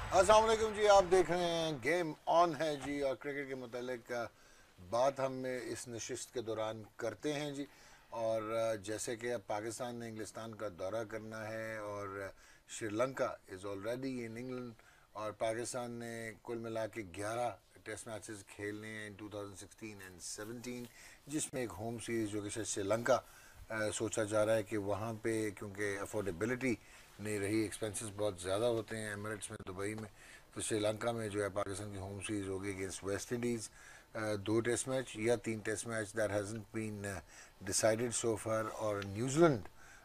अस्सलाम वालेकुम जी, आप देख रहे हैं गेम ऑन है जी। और क्रिकेट के मुतालिक बात हम इस नशिस्त के दौरान करते हैं जी। और जैसे कि अब पाकिस्तान ने इंग्लिस्तान का दौरा करना है और Sri Lanka is already in England. और पाकिस्तान ने कुल मिला के 11 टेस्ट मैचेस खेलने हैं इन 2016 एंड 17, जिसमें एक होम सीरीज़ जो कि शायद श्रीलंका सोचा जा रहा है कि वहाँ पे क्योंकि अफोर्डेबिलिटी नहीं रही, एक्सपेंसेस बहुत ज़्यादा होते हैं एमिरेट्स में, दुबई में, तो श्रीलंका में जो है पाकिस्तान की होम सीरीज़ होगी against West Indies. 2 test match या 3 test match that hasn't been decided so far. और न्यूजीलैंड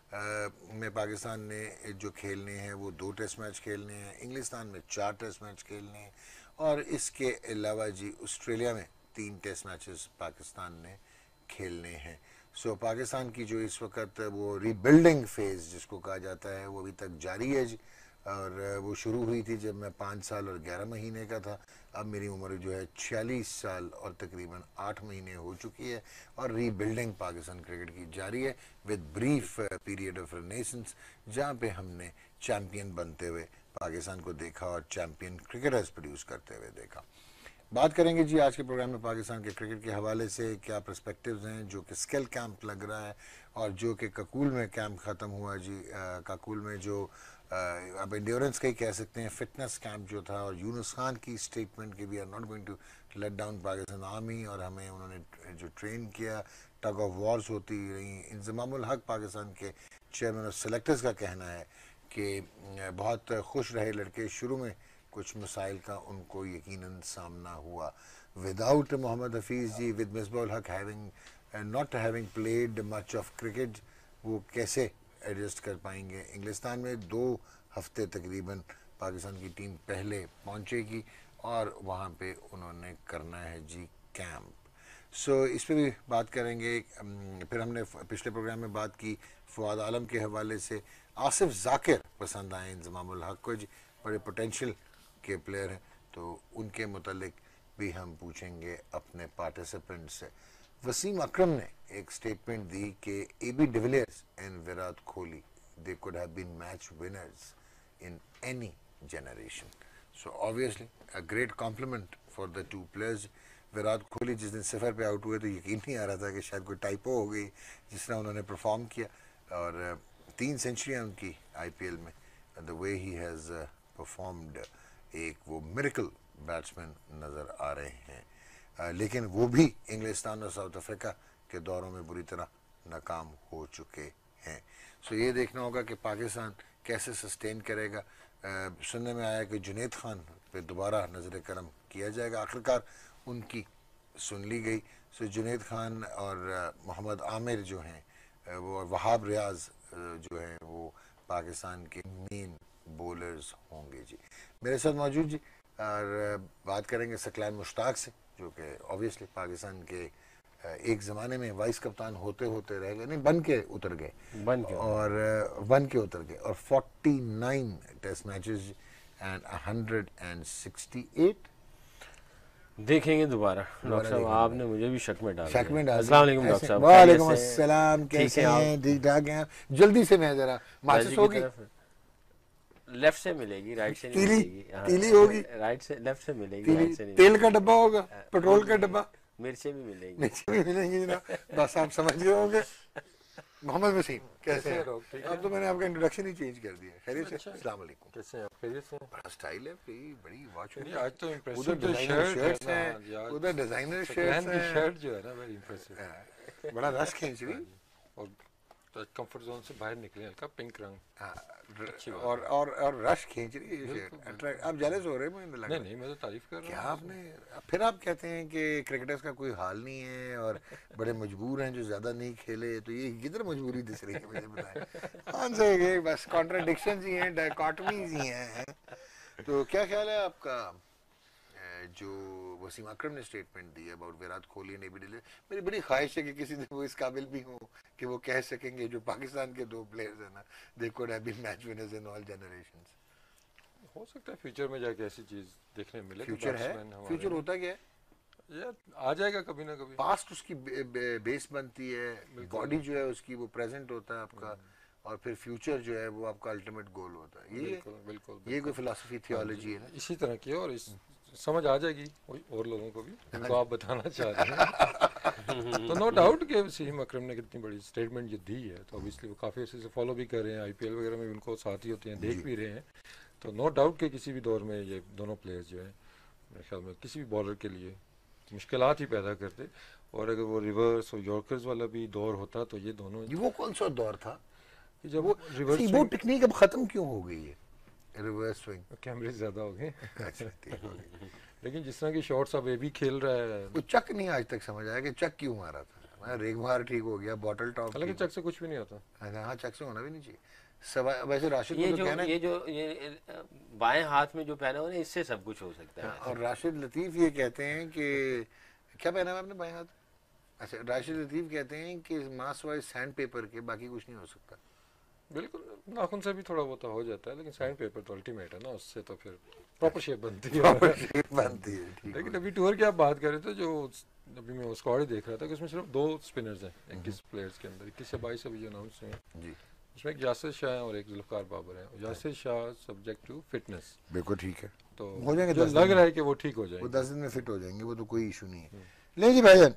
में पाकिस्तान ने जो खेलने हैं वो 2 टेस्ट मैच खेलने हैं, इंग्लिस्तान में 4 टेस्ट मैच खेलने हैं, और इसके अलावा जी ऑस्ट्रेलिया में 3 टेस्ट मैचेस पाकिस्तान ने खेलने हैं। सो पाकिस्तान की जो इस वक्त वो रीबिल्डिंग फेज़ जिसको कहा जाता है वो अभी तक जारी है जी। और वो शुरू हुई थी जब मैं 5 साल और 11 महीने का था। अब मेरी उम्र जो है 46 साल और तकरीबन 8 महीने हो चुकी है। और रीबिल्डिंग पाकिस्तान क्रिकेट की जारी है with brief period of renaissance, जहाँ पे हमने चैम्पियन बनते हुए पाकिस्तान को देखा और चैम्पियन क्रिकेटर्स प्रोड्यूस करते हुए देखा। बात करेंगे जी आज के प्रोग्राम में पाकिस्तान के क्रिकेट के हवाले से क्या पर्सपेक्टिव्स हैं, जो कि स्किल कैंप लग रहा है और जो कि ककूल में कैंप ख़त्म हुआ जी। ककूल में जो अब एंड्योरेंस का ही कह सकते हैं, फिटनेस कैंप जो था, और यूनुस खान की स्टेटमेंट कि we are not going to let down Pakistan army, और हमें उन्होंने जो ट्रेन किया, टग ऑफ वॉर्स होती रही। इंजमामुल हक पाकिस्तान के चेयरमैन ऑफ सेलेक्टर्स का कहना है कि बहुत खुश रहे लड़के, शुरू में कुछ मसाइल का उनको यकीनन सामना हुआ। Without Mohammad Hafeez ji, with Misbah Haq having not having played much of cricket, वो कैसे एडजस्ट कर पाएंगे। इंग्लिस्तान में 2 हफ्ते तकरीबन पाकिस्तान की टीम पहले पहुंचेगी और वहाँ पे उन्होंने करना है जी कैंप। सो इस पर भी बात करेंगे। फिर हमने पिछले प्रोग्राम में बात की फवाद आलम के हवाले से। आसिफ जाकिर पसंद आए इंजमामुल हक को जी, बड़े पोटेंशियल के प्लेयर हैं, तो उनके मुतालिक भी हम पूछेंगे अपने पार्टिसिपेंट से। वसीम अकरम ने एक स्टेटमेंट दी कि AB de Villiers and Virat Kohli they could have been match winners in any generation. So obviously a great compliment for the two players. Virat Kohli जिस दिन सिफर पे आउट हुए तो यकीन नहीं आ रहा था कि शायद कोई टाइपो हो गई जिस तरह उन्होंने परफॉर्म किया। और 3 सेंचुरियाँ उनकी आईपीएल में, the way he has performed, एक वो मिरेकल बैट्समैन नज़र आ रहे हैं। लेकिन वो भी इंग्लिस्तान और साउथ अफ्रीका के दौरों में बुरी तरह नाकाम हो चुके हैं। सो ये देखना होगा कि पाकिस्तान कैसे सस्टेन करेगा। सुनने में आया कि जुनैद खान पे दोबारा नज़र करम किया जाएगा, आखिरकार उनकी सुन ली गई। सो जुनैद खान और मोहम्मद आमिर जो हैं वो, और वहाब रियाज जो हैं वो पाकिस्तान के मेन बॉलर्स होंगे जी। मेरे साथ मौजूद जी, और बात करेंगे सकलान मुश्ताक से, जो कि ऑब्वियसली पाकिस्तान के एक ज़माने में वाइस कप्तान होते होते रह गए, नहीं बन के उतर गए, और बन के उतर गए, और 49 टेस्ट मैचेस एंड 168 देखेंगे दोबारा। डॉक्टर साहब आपने मुझे भी शक में डाल शक में दिया। डाल अस्सलाम वालेकुम डॉक्टर साहब। वालेकुम अस्सलाम, कैसे हैं आप? हैं? ठीक ठाक हैं? जल्दी से मैं जरा माचिस होगी, लेफ्ट से मिलेगी, राइट से नहीं तीली मिलेगी। हाँ, तीली होगी, राइट से, लेफ्ट से मिलेगी, तीली, राइट से नहीं तेल मिलेगी। का डब्बा होगा, पेट्रोल का डब्बा, मिर्चें भी मिलेगी। नीचे भी मिलेंगी जनाब। बस आप समझ गए होंगे। मोहम्मद वसीम कैसे हैं? अब तो मैंने आपका इंट्रोडक्शन ही चेंज कर दिया। खैरियत से? अस्सलाम वालेकुम। कैसे हैं आप? खैरियत से हैं? बड़ा स्टाइल है, बड़ी वॉच नहीं, आज तो इम्प्रेसिव उधर जो डिजाइनर शर्ट शर्ट्स है हैं, ना, आज उधर डिजाइनर सकलैन शर्ट्स की हैं। शर्ट जो है ना, वेरी इम्प्रेसिव। बड़ा रश खींच रही। और तो कंफर्ट जोन से बाहर निकले, हल्का पिंक रंग। अच्छी बात और रश खींच रही है शर्ट, अट्रैक्ट। आप जेलस हो रहे हैं, मुझे लगा। नहीं, मैं तो तारीफ कर क्या रहा हूँ। आपने फिर आप कहते हैं कि क्रिकेटर्स का कोई हाल नहीं है और बड़े मजबूर हैं जो ज्यादा नहीं खेले, तो ये किधर मजबूरी दिस रही है मुझे बताएं। कौन से ये बस कॉन्ट्राडिक्शंस ही हैं, डायकॉटमीज ही हैं। तो क्या ख्याल है आपका जो वसीम अकरम ने स्टेटमेंट दी अबाउट विराट कोहली ने भी डिले? मेरी बड़ी ख्वाहिश है कि किसी दिन वो इस काबिल भी हो कि वो कह सकेंगे जो पाकिस्तान के 2 प्लेयर्स हैं ना, they could have been match winners in all generations. हो सकता है फ्यूचर में जाके ऐसी चीज देखने मिले। फ्यूचर है, फ्यूचर होता क्या है? यार आ जाएगा कभी ना कभी। पास्ट उसकी बेस बनती है, बॉडी जो है उसकी वो प्रेजेंट होता है आपका, और फिर फ्यूचर जो है वो आपका अल्टीमेट गोल होता है। ये बिल्कुल बिल्कुल ये कोई फिलॉसफी थियोलॉजी है ना। इसी तरह की है, और इस समझ आ जाएगी और लोगों को भी जिनको आप बताना चाह रहे हैं। तो नो डाउट कि वसीम अकरम ने कितनी बड़ी स्टेटमेंट ये दी है, तो ऑब्वियसली वो काफ़ी अच्छे से फॉलो भी कर रहे हैं, आईपीएल वगैरह में भी उनको साथ ही होते हैं, देख भी रहे हैं। तो नो डाउट कि किसी भी दौर में ये दोनों प्लेयर्स जो है मेरे ख्याल में किसी भी बॉलर के लिए मुश्किलात ही पैदा करते। और अगर वो रिवर्स और यॉर्कर्स वाला भी दौर होता तो ये दोनों ये वो कौन सा दौर था कि जब वो रिवर्स वो टेक्निक अब खत्म क्यों हो गई है, रिवर्स स्विंग? कैमरे ज़्यादा हो गए। अच्छा ठीक हो गई। लेकिन जिस तरह की शॉट्स अब ये भी खेल रहा है, वो चक नहीं आज तक समझ आया कि चक क्यों मारा था। मैं रेग मार ठीक हो गया, बॉटल टॉप हालांकि ठीक चक से कुछ भी नहीं होता। हाँ चक से होना भी नहीं चाहिए। वैसे राशिद ये को तो जो कहना है। ये बाएं हाथ में जो पहना हो ना, इससे सब कुछ हो सकता है। और राशिद लतीफ़ ये कहते हैं कि क्या पहना है आपने बाएं हाथ? अच्छा, राशिद लतीफ़ कहते हैं कि मास वाइज सैंड पेपर के बाकी कुछ नहीं हो सकता। बिल्कुल, नाखून से भी थोड़ा बहुत हो जाता है, लेकिन सैंड पेपर तो अल्टीमेट है ना, उससे तो फिर प्रॉपर शेप बनती है। शेप बनती है ठीक लेकिन है। अभी टूर की आप बात कर रहे थे, जो अभी मैं वो स्क्वाड देख रहा था कि उसमें सिर्फ 2 स्पिनर्स हैं 21 प्लेयर्स के अंदर, 21 से 22 अभी जो अनाउंस हुए हैं। जी उसमें एक यासिर शाह है और एक जुल्फ़िकार बाबर है। Yasir Shah subject to fitness, बिल्कुल ठीक है, तो हो जाएंगे जो 10 लग दिन रहा है कि वो ठीक हो वो जाएंगे। 10 दिन में फिट हो जाएंगे, वो तो कोई इशू नहीं है। ले जी भाईजान,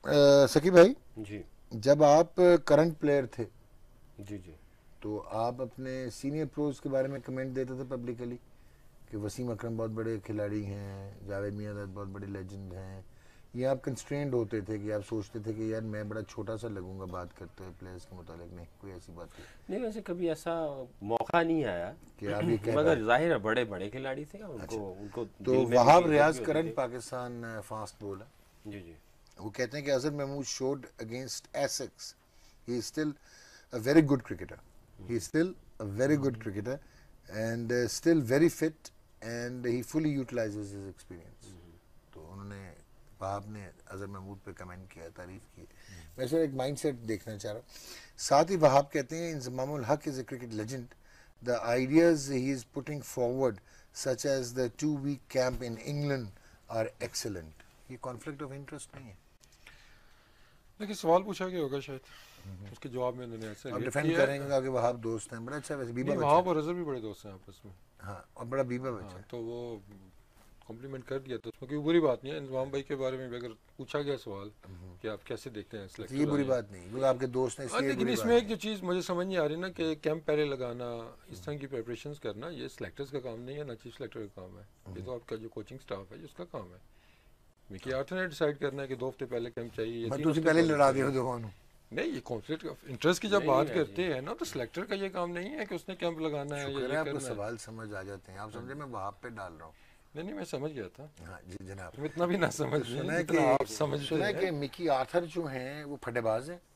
सकीब भाई, जी जब आप करंट प्लेयर थे जी जी। तो आप अपने सीनियर प्रोज के बारे में कमेंट देते थे पब्लिकली कि वसीम अकरम बहुत बड़े खिलाड़ी हैं, जावेद मियां बहुत बड़े लेजेंड हैं, या आप कंस्ट्रेंड होते थे कि आप सोचते थे कि यार मैं बड़ा छोटा सा लगूंगा बात करते हुए प्लेयर्स के मुतालिक? नहीं, कोई ऐसी बात नहीं, वैसे कभी ऐसा मौका नहीं आया कि आप ये कह मगर पाए। जाहिर है बड़े बड़े खिलाड़ी थे, उनको उनको तो दिल में भी वहाब इज्जत रियाज भी होती करंट थी। पाकिस्तान फास्ट बॉलर, जी जी। वो कहते हैं कि Azhar Mahmood showed against Essex he is still a very good cricketer. He is still a very good cricketer and still very fit and he fully utilizes his experience. तो उन्होंने वहाब ने अजहर महमूद पे कमेंट किया, तारीफ की। मैं सिर्फ एक माइंडसेट देखना चाह रहा हूँ। साथ ही वहाब कहते हैं Inzamamul Haq is a cricket legend, the ideas he is putting forward such as the 2-week camp in England are excellent. ये कॉन्फ्लिक्ट ऑफ इंटरेस्ट नहीं है? लेकिन सवाल पूछा गया होगा शायद, उसके जवाब में उन्होंने ऐसे आप रिएक्ट डिफेंड किया करेंगे कि वहाब दोस्त हैं, बड़ा अच्छा, वैसे बीबा नहीं, बच्चा वहाँ है। पर अजहर भी बड़े दोस्त हैं आपस में। हाँ, और बड़ा बीबा बच्चा हाँ, है। तो वो कॉम्प्लीमेंट कर दिया, तो उसमें कोई बुरी बात नहीं है। इंजमाम भाई के बारे में भी अगर पूछा गया सवाल कि आप कैसे देखते हैं तो सिलेक्टर ये बुरी आए हैं। बात नहीं, क्योंकि आपके दोस्त हैं हाँ, इसलिए लेकिन बुरी इसमें बात एक जो चीज़ मुझे समझ नहीं आ रही ना कि कैंप पहले लगाना, इस तरह की प्रिपरेशंस करना, ये सिलेक्टर्स का काम नहीं है, ना चीफ सिलेक्टर का काम है। ये तो आपका जो कोचिंग स्टाफ है उसका काम है। मिकी आर्थर ने डिसाइड करना है कि 2 हफ्ते पहले कैंप चाहिए या मैं 3 तो उसे हफ्ते पहले पहले लड़ा चाहिए। दिया दोनों। नहीं, ये कॉन्फ्लिक्ट ऑफ इंटरेस्ट की जब नहीं, बात नहीं, करते हैं ना, तो सिलेक्टर का ये काम नहीं है कि उसने कैंप लगाना है या शुक्र ये है आपको करना है। सवाल समझ आ जाते हैं, आप समझे मैं वहाब पे डाल रहा हूँ। नहीं नहीं, मैं समझ गया था, हाँ जी जनाब। तुम इतना भी ना समझ सुना लें है जितना आप समझते सुना है हैं। कि मिकी आर्थर जो हैं वो फटेबाज हैं,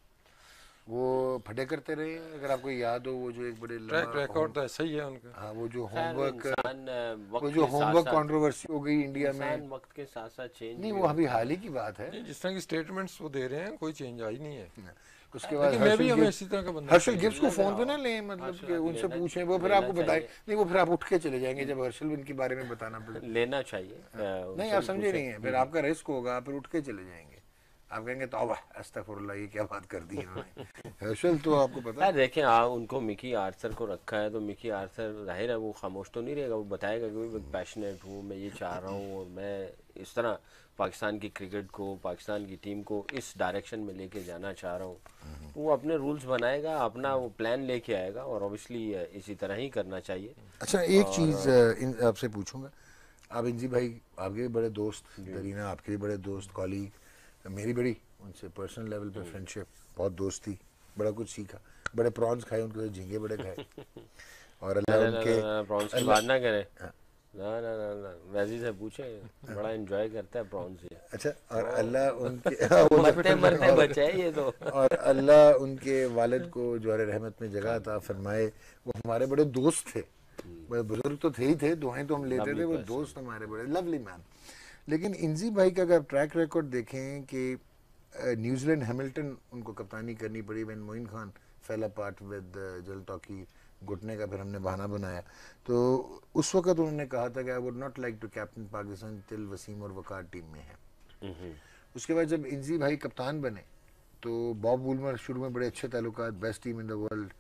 वो फटे करते रहे हैं। अगर आपको याद हो वो जो एक बड़े ट्रैक लंबा रिकॉर्ड तो ऐसा ही है उनका। हाँ वो जो खैर होमवर्क इंसान वो वक्त जो के साथ होमवर्क साथ कंट्रोवर्सी हो गई इंडिया में, इंसान वक्त के साथ साथ चेंज नहीं भी वो अभी होता हाल है। ही की बात है। नहीं, जिस तरह की स्टेटमेंट्स वो दे रहे हैं कोई चेंज आई नहीं है। उसके बाद लेकिन मैं भी हमें इसी तरह का बंदा हर्षल चाहिए। गिब्स को लग फोन रहा पे ना हो। लें, मतलब हर्षल कि उनसे लेना- पूछें, वो फिर लेना आपको बताए। चाहिए। नहीं वो फिर आप उठ के चले जाएंगे जब हर्षल इनके बारे में बताना पड़े। लेना चाहिए। नहीं उनसे आप भी समझे पूछें। नहीं है, फिर आपका रिस्क होगा, फिर उठ के चले जाएंगे। आप कहेंगे तौबा अस्तगफुरुल्लाह, ये क्या बात कर दी इन्होंने। हर्षल तो आपको पता यार है। देखें, आप उनको मिकी आर्थर को रखा है तो मिकी आर्थर जाहिर है वो खामोश तो नहीं रहेगा, वो बताएगा कि मैं पैशनेट हूँ, मैं ये चाह रहा हूँ और मैं इस तरह पाकिस्तान की क्रिकेट को, पाकिस्तान की टीम को इस डायरेक्शन में लेके जाना चाह रहा हूँ। वो अपने रूल्स बनाएगा, अपना वो प्लान लेके आएगा और ऑब्वियसली इसी तरह ही करना चाहिए। अच्छा एक चीज़ आपसे पूछूंगा, आप इंजी भाई आपके भी बड़े दोस्त, दरीना आपके भी बड़े दोस्त, कॉलीग, मेरी बड़ी उनसे पर्सनल लेवल पे फ्रेंडशिप, बहुत दोस्ती, बड़ा कुछ सीखा, बड़े प्रॉन्स खाए उनके साथ, झींगे बड़े खाए। और ना अल्लाह ना ना उनके ना प्रॉन्स की बात ना करें। ना ना ना ना वैसे से पूछे, बड़ा एंजॉय करता है प्रॉन्स ये। अच्छा, और अल्लाह उनके मरते मरते बचे है ये तो। और अल्लाह उनके वालिद को जवार रहमत में जगह अता फरमाए। वो हमारे बड़े दोस्त थे, बड़े बुजुर्ग तो थे ही थे, दुआएं तो हम लेते थे, वो दोस्त हमारे बड़े लवली मैन। लेकिन इंजी भाई का अगर ट्रैक रिकॉर्ड देखें कि न्यूजीलैंड हैमिल्टन उनको कप्तानी करनी पड़ी when Moin Khan fell apart with जल टॉकी, घुटने का फिर हमने बहाना बनाया। तो उस वक्त उन्होंने कहा था कि I would not like to captain Pakistan till Wasim और वकार टीम में है। उसके बाद जब इंजी भाई कप्तान बने तो बॉब वुलमर शुरू में बड़े अच्छे ताल्लुकात, best team in the world,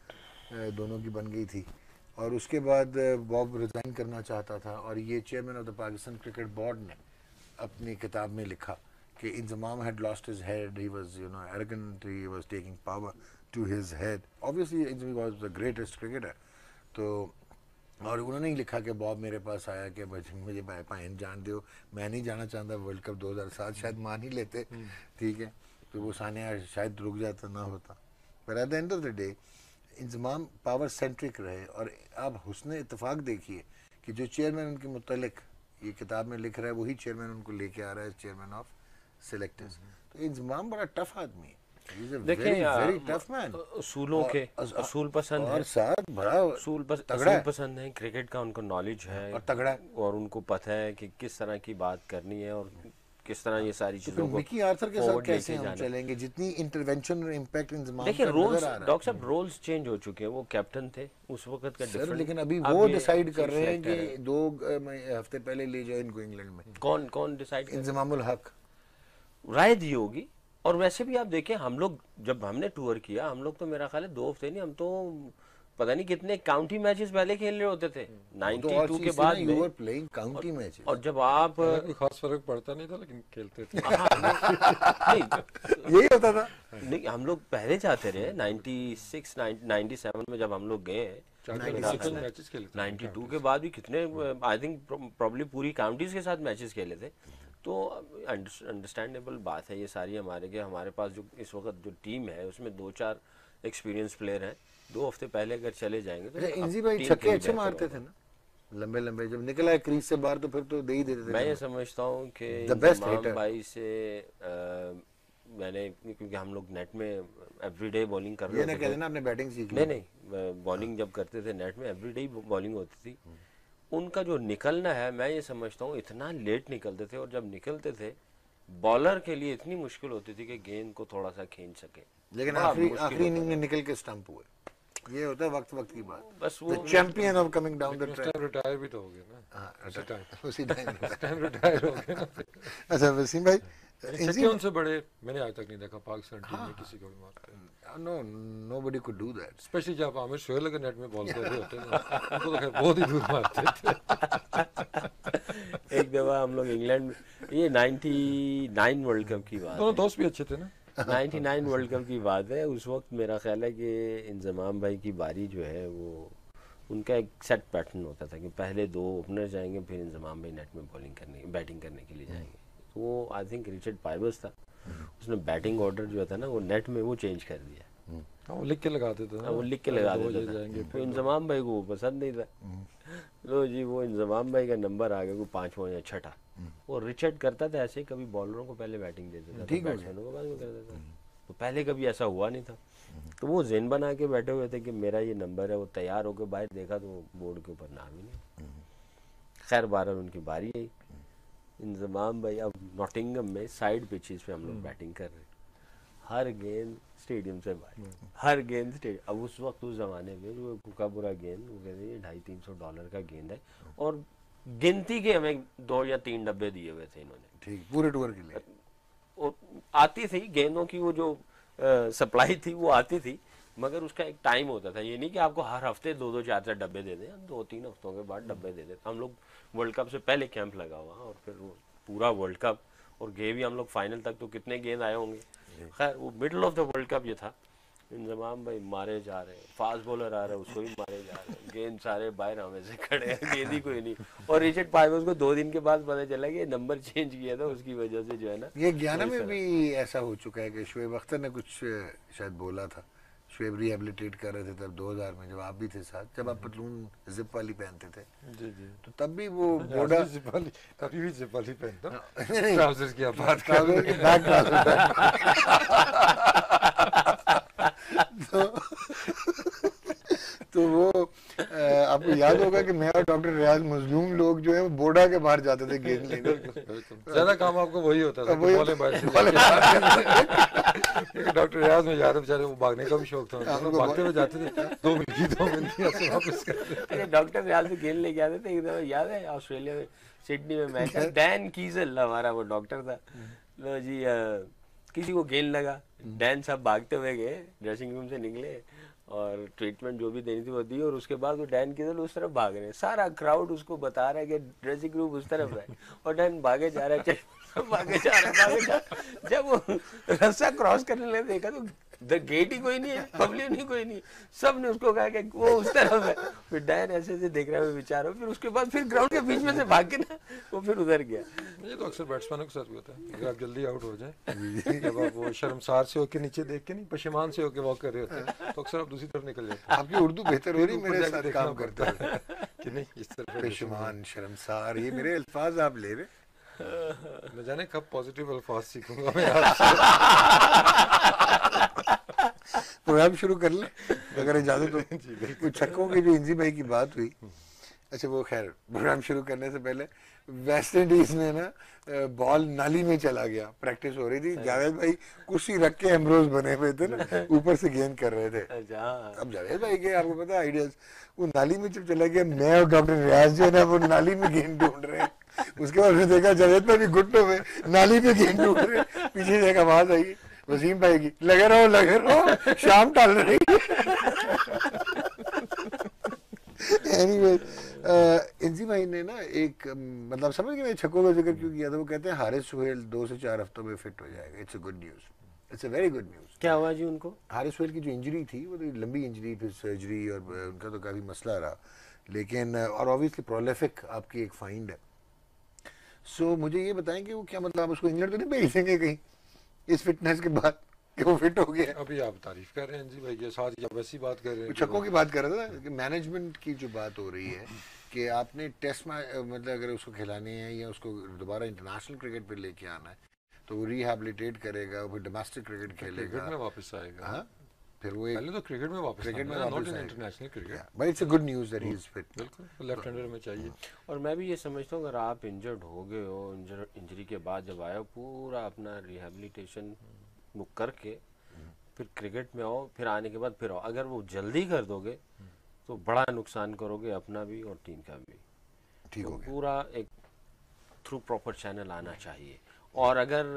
दोनों की बन गई थी। और उसके बाद बॉब रिज़ाइन करना चाहता था और ये chairman of the Pakistan cricket board ने अपनी किताब में लिखा कि Inzamam had lost his head, he was arrogant, he was taking power to his head. Obviously he was the greatest cricketer. तो और उन्होंने ही लिखा कि बॉब मेरे पास आया कि मुझे पाइन जान दो, मैं नहीं जाना चाहता वर्ल्ड कप 2007, शायद मान ही लेते, ठीक है, तो वो सानिया शायद रुक जाता ना होता। पर at the end of the day Inzamam power centric रहे। और आप हुस्न इत्तेफाक देखिए कि जो चेयरमैन उनके मुतल्लिक ये किताब में लिख रहा है वही चेयरमैन उनको लेके आ रहा है, चेयरमैन ऑफ सिलेक्टर्स। तो इंजमाम बड़ा टफ आदमी है, देखिए वेरी टफ मैन। असूलों के असूल पसंद है, और साथ बड़ा तगड़ा असूल है पसंद है, क्रिकेट का उनको नॉलेज है और तगड़ा है। और उनको पता है कि किस तरह की बात करनी है और किस तरह ये सारी तो चीज़ों को मिकी आर्थर के साथ forward कैसे लेके हम जाना। चलेंगे जितनी इंटरवेंशन और इम्पैक्ट इंजमाम देखिए का रोल्स, नजर आ रहा डॉक्टर साहब रोल्स चेंज हो चुके हैं, वो कैप्टन थे उस वक्त का है सर, डिफरेंट। लेकिन अभी अब वो ये डिसाइड कर chief रहे हैं selector कि है। 2 हफ्ते पहले ले जाए इनको इंग्लैंड में। कौन कौन डिसाइड कर इंजमामुल हक राय दी होगी। और वैसे भी आप देखें, हम लोग जब हमने टूर किया, हम लोग तो मेरा ख्याल है 2 हफ्ते नहीं, हम तो पता नहीं कितने काउंटी मैचेस पहले खेल रहे होते थे तो 92 के बाद यू में। Were playing county matches. और जब आप कोई खास फर्क पड़ता नहीं था लेकिन खेलते थे। नहीं यही होता था। नहीं, हम लोग पहले जाते रहे 96 97 में जब हम लोग गए। 96 मैचेस खेले थे 92 के बाद भी कितने, आई थिंक प्रॉब्ली पूरी काउंटीज के साथ मैचेस खेले थे। तो अंडरस्टैंडेबल बात है ये सारी हमारे के, हमारे पास जो इस वक्त जो टीम है उसमें 2-4 एक्सपीरियंस प्लेयर हैं। 2 हफ्ते पहले अगर चले जाएंगे तो इंजी भाई टीम के छक्के लिए अच्छे बेहतर मारते होगा। थे ना, लंबे लंबे, जब निकला है क्रीज से बाहर तो फिर तो दे ही देते थे। मैं ये समझता हूँ कि The best इंजमाम hitter. भाई से मैंने, क्योंकि हम लोग नेट में एवरीडे बॉलिंग कर ये रहे ना होते कह थे। देना आपने बैटिंग सीख ली। नहीं नहीं, बॉलिंग जब करते थे नेट में एवरीडे बॉलिंग होती थी। उनका जो निकलना है, मैं ये समझता हूँ इतना लेट निकलते थे और जब निकलते थे बॉलर के लिए इतनी मुश्किल होती थी कि गेंद को थोड़ा सा खींच सके। लेकिन बड़ा मुश्किल आखिरी होता इनिंग में था। निकल के स्टंप हुए, ये होता है वक्त वक्त की बात। बस द वो champion of coming down the उस ट्रैक। टाइम रिटायर भी तो हो गए ना। उसी टाइम उस टाइम रिटायर हो गए ना। अच्छा वसीम भाई, छक्के उनसे बड़े मैंने आज तक नहीं देखा पाकिस्तान टीम में किसी को भी मारते हैं। No nobody could do that. Especially जब आमिर शोएल अगर नेट में बॉल कर रहे होते हैं ना, उनको तो खैर बहुत ही दूर मारते थे। एक दफा हम लोग इंग्लैंड में, ये 99 वर्ल्ड कप की बात दोनों है, दोस्त भी अच्छे थे ना। 99 वर्ल्ड कप की बात है। उस वक्त मेरा ख्याल है कि इंजमाम भाई की बारी जो है वो, उनका एक सेट पैटर्न होता था कि पहले 2 ओपनर जाएंगे, फिर इंजमाम भाई नेट में बॉलिंग करने, बैटिंग करने के लिए जाएंगे। तो वो आई थिंक रिचर्ड पाइबस था, उसने बैटिंग ऑर्डर जो था ना वो नेट में वो चेंज कर दिया। हाँ, वो लिख के लगाते थे ना, वो लिख के लगा दो देता ये था। जाएंगे, तो फिर इंजमाम भाई को वो पसंद नहीं था। लो जी, वो इंजमाम भाई का नंबर आ गया, को 5वां या 6ठा। वो रिचर्ड करता था ऐसे, कभी बॉलरों को पहले बैटिंग दे देता था, बैट्समैनों को बाद में कर देता था। तो पहले कभी ऐसा हुआ नहीं था। तो वो जेन बना के बैठे हुए थे कि मेरा ये नंबर है। वो तैयार होकर बाहर देखा तो बोर्ड के ऊपर नाम ही नहीं। खैर बहरहाल उनकी बारी आई। इंजमाम भाई अब नॉटिंगम में साइड पिचेस पे हम लोग बैटिंग कर रहे हैं, हर गेंद स्टेडियम से बाहर, हर गेंद स्टेडियम। अब उस वक्त उस जमाने में जो भूखा बुरा गेंद, वो कहते हैं $250-300 का गेंद है और गिनती के हमें 2 या 3 डब्बे दिए हुए थे इन्होंने। ठीक, पूरे टूर के लिए। और आती थी गेंदों की, वो जो सप्लाई थी वो आती थी, मगर उसका एक टाइम होता था। ये नहीं कि आपको हर हफ्ते 2-2 4-4 डब्बे दे दें, 2-3 हफ्तों के बाद डब्बे दे देते। हम लोग वर्ल्ड कप से पहले कैंप लगा हुआ और फिर वो पूरा वर्ल्ड कप, और गए भी हम लोग फाइनल तक, तो कितने गेंद आए होंगे। खैर वो middle of the world cup ये था। इंजमाम भाई मारे जा रहे हैं, फास्ट बॉलर आ रहा है उसको भी मारे जा रहे हैं, गेंद सारे बाहर हमें से खड़े हैं, गेंद ही कोई नहीं। और रिचर्ड पाइबस को 2 दिन के बाद पता चला कि नंबर चेंज किया था, उसकी वजह से जो है ना। ये ग्याना में भी ऐसा हो चुका है कि शुएब अख्तर ने कुछ शायद बोला था, शुएब रिहेबिलिटेट कर रहे थे तब 2000 में, जब आप भी थे साथ, जब आप पतलून जिप वाली पहनते थे। जी जी, तो तब भी वो बोडा अभी भी जिपाली पहनता हूं। नहीं, ट्राउजर्स की आप बात कर ट्राउजर के बैक ट्राउजर तो वो आपको याद होगा कि मैं और डॉक्टर रियाज मजलूम लोग जो है वो बोडा के बाहर जाते थे गेंद लेने। ज्यादा काम आपको वही होता था, वही- बॉलें बाहर से डॉक्टर रियाज में यार बेचारे वो भागने का भी शौक था उनको, उनको भागते हुए जाते थे, 2 मिनट ऐसे वापस करते। अरे डॉक्टर रियाज से गेंद लेके आते थे, एकदम याद है ऑस्ट्रेलिया में सिडनी में मैच है, डैन कीजल हमारा वो डॉक्टर था। लो जी, किसी को गेंद लगा, डैन साहब भागते हुए गए, ड्रेसिंग रूम से निकले और ट्रीटमेंट जो भी देनी थी वो दी, और उसके बाद वो डैन की तरफ उस तरफ भाग रहे हैं, सारा क्राउड उसको बता रहा है कि ड्रेसिंग रूम उस तरफ है, और डैन भागे जा रहा है, भागे जा रहा है, भागे जा रहा है। जब वो रास्ता क्रॉस करने लगे देखा तो द गेट ही कोई नहीं है, पब्लिक नहीं, कोई नहीं, सब ने उसको कहा कि वो उस तरफ है। फिर डैन ऐसे ऐसे देख रहा है बेचारा, फिर उसके बाद फिर ग्राउंड के बीच में से भाग के ना वो फिर उधर गया। ये तो अक्सर बैट्समैनों के साथ भी होता है, अगर आप जल्दी आउट हो जाए, जब आप वो शर्मसार से होकर नीचे देख के नहीं, पशेमान से होकर वॉक कर रहे होते हैं, तो अक्सर आप दूसरी तरफ निकल जाते हैं। आपकी उर्दू बेहतर हो रही, मेरे साथ काम करते हैं कि नहीं, इस तरफ पेशमान, शर्मसार, ये मेरे अल्फाज आप ले रहे। न जाने कब पॉजिटिव अल्फाज सीखूंगा मैं आपसे। प्रोग्राम शुरू कर ले अगर इजाजत हो। कुछ छक्कों की जो इंजी भाई की बात हुई, अच्छा वो खैर प्रोग्राम शुरू करने से पहले वेस्ट इंडीज ने ना बॉल नाली में चला गया, प्रैक्टिस हो रही थी, जावेद भाई कुर्सी रख के एमरोज बने हुए थे ना, ऊपर से गेंद कर रहे थे। अब जावेद भाई के आपको पता आइडियाज, वो नाली में जब चला गया, मैं और डॉक्टर रियाज जो है ना वो नाली में गेंद ढूंढ रहे हैं। उसके बाद फिर देखा जावेद भाई भी घुटनों में नाली में गेंद ढूंढ रहे हैं, पीछे से एक आवाज आई वसीम भाई की, लगे रहो शाम टाल रही। एनीवे इंजी भाई ने ना एक मतलब समझ गए छक्कों का जिक्र क्यों किया था, वो कहते हैं हारिस सुहेल 2 से 4 हफ्तों में फिट हो जाएगा। It's a good news, it's a very good news. क्या हुआ जी उनको? हारिस सुहेल की जो इंजरी थी वो तो लंबी इंजरी, फिर सर्जरी, और उनका तो काफ़ी मसला रहा, लेकिन और ऑब्वियसली प्रोलिफिक आपकी एक फाइंड है। सो मुझे ये बताएं कि वो क्या मतलब आप उसको इंग्लैंड तो नहीं भेज देंगे कहीं इस फिटनेस के बाद कि वो फिट हो गया? अभी आप तारीफ कर रहे हैं जी भाई के साथ, या वैसी बात कर रहे हैं? छक्कों की बात कर रहा था कि मैनेजमेंट की जो बात हो रही है कि आपने टेस्ट मैच मतलब अगर उसको खिलाने हैं या उसको दोबारा इंटरनेशनल क्रिकेट पे लेके आना है तो वो रिहैबिलिटेट करेगा, फिर डोमेस्टिक क्रिकेट खेलेगा, क्रिकेट में वापस आएगा। हाँ, फिर वो पहले तो क्रिकेट में वापस आएगा, not in international cricket, but it's a good news that he is fit. बिल्कुल लेफ्ट हैंडर में चाहिए। और मैं भी ये समझता हूँ अगर आप इंजर्ड हो गए हो, इंजरी के बाद जब आए हो, पूरा अपना रिहैबिलिटेशन वो करके फिर क्रिकेट में आओ, फिर आने के बाद फिर आओ। अगर वो जल्दी कर दोगे तो बड़ा नुकसान करोगे अपना भी और टीम का भी। ठीक तो हो गया, पूरा एक थ्रू प्रॉपर चैनल आना चाहिए। और अगर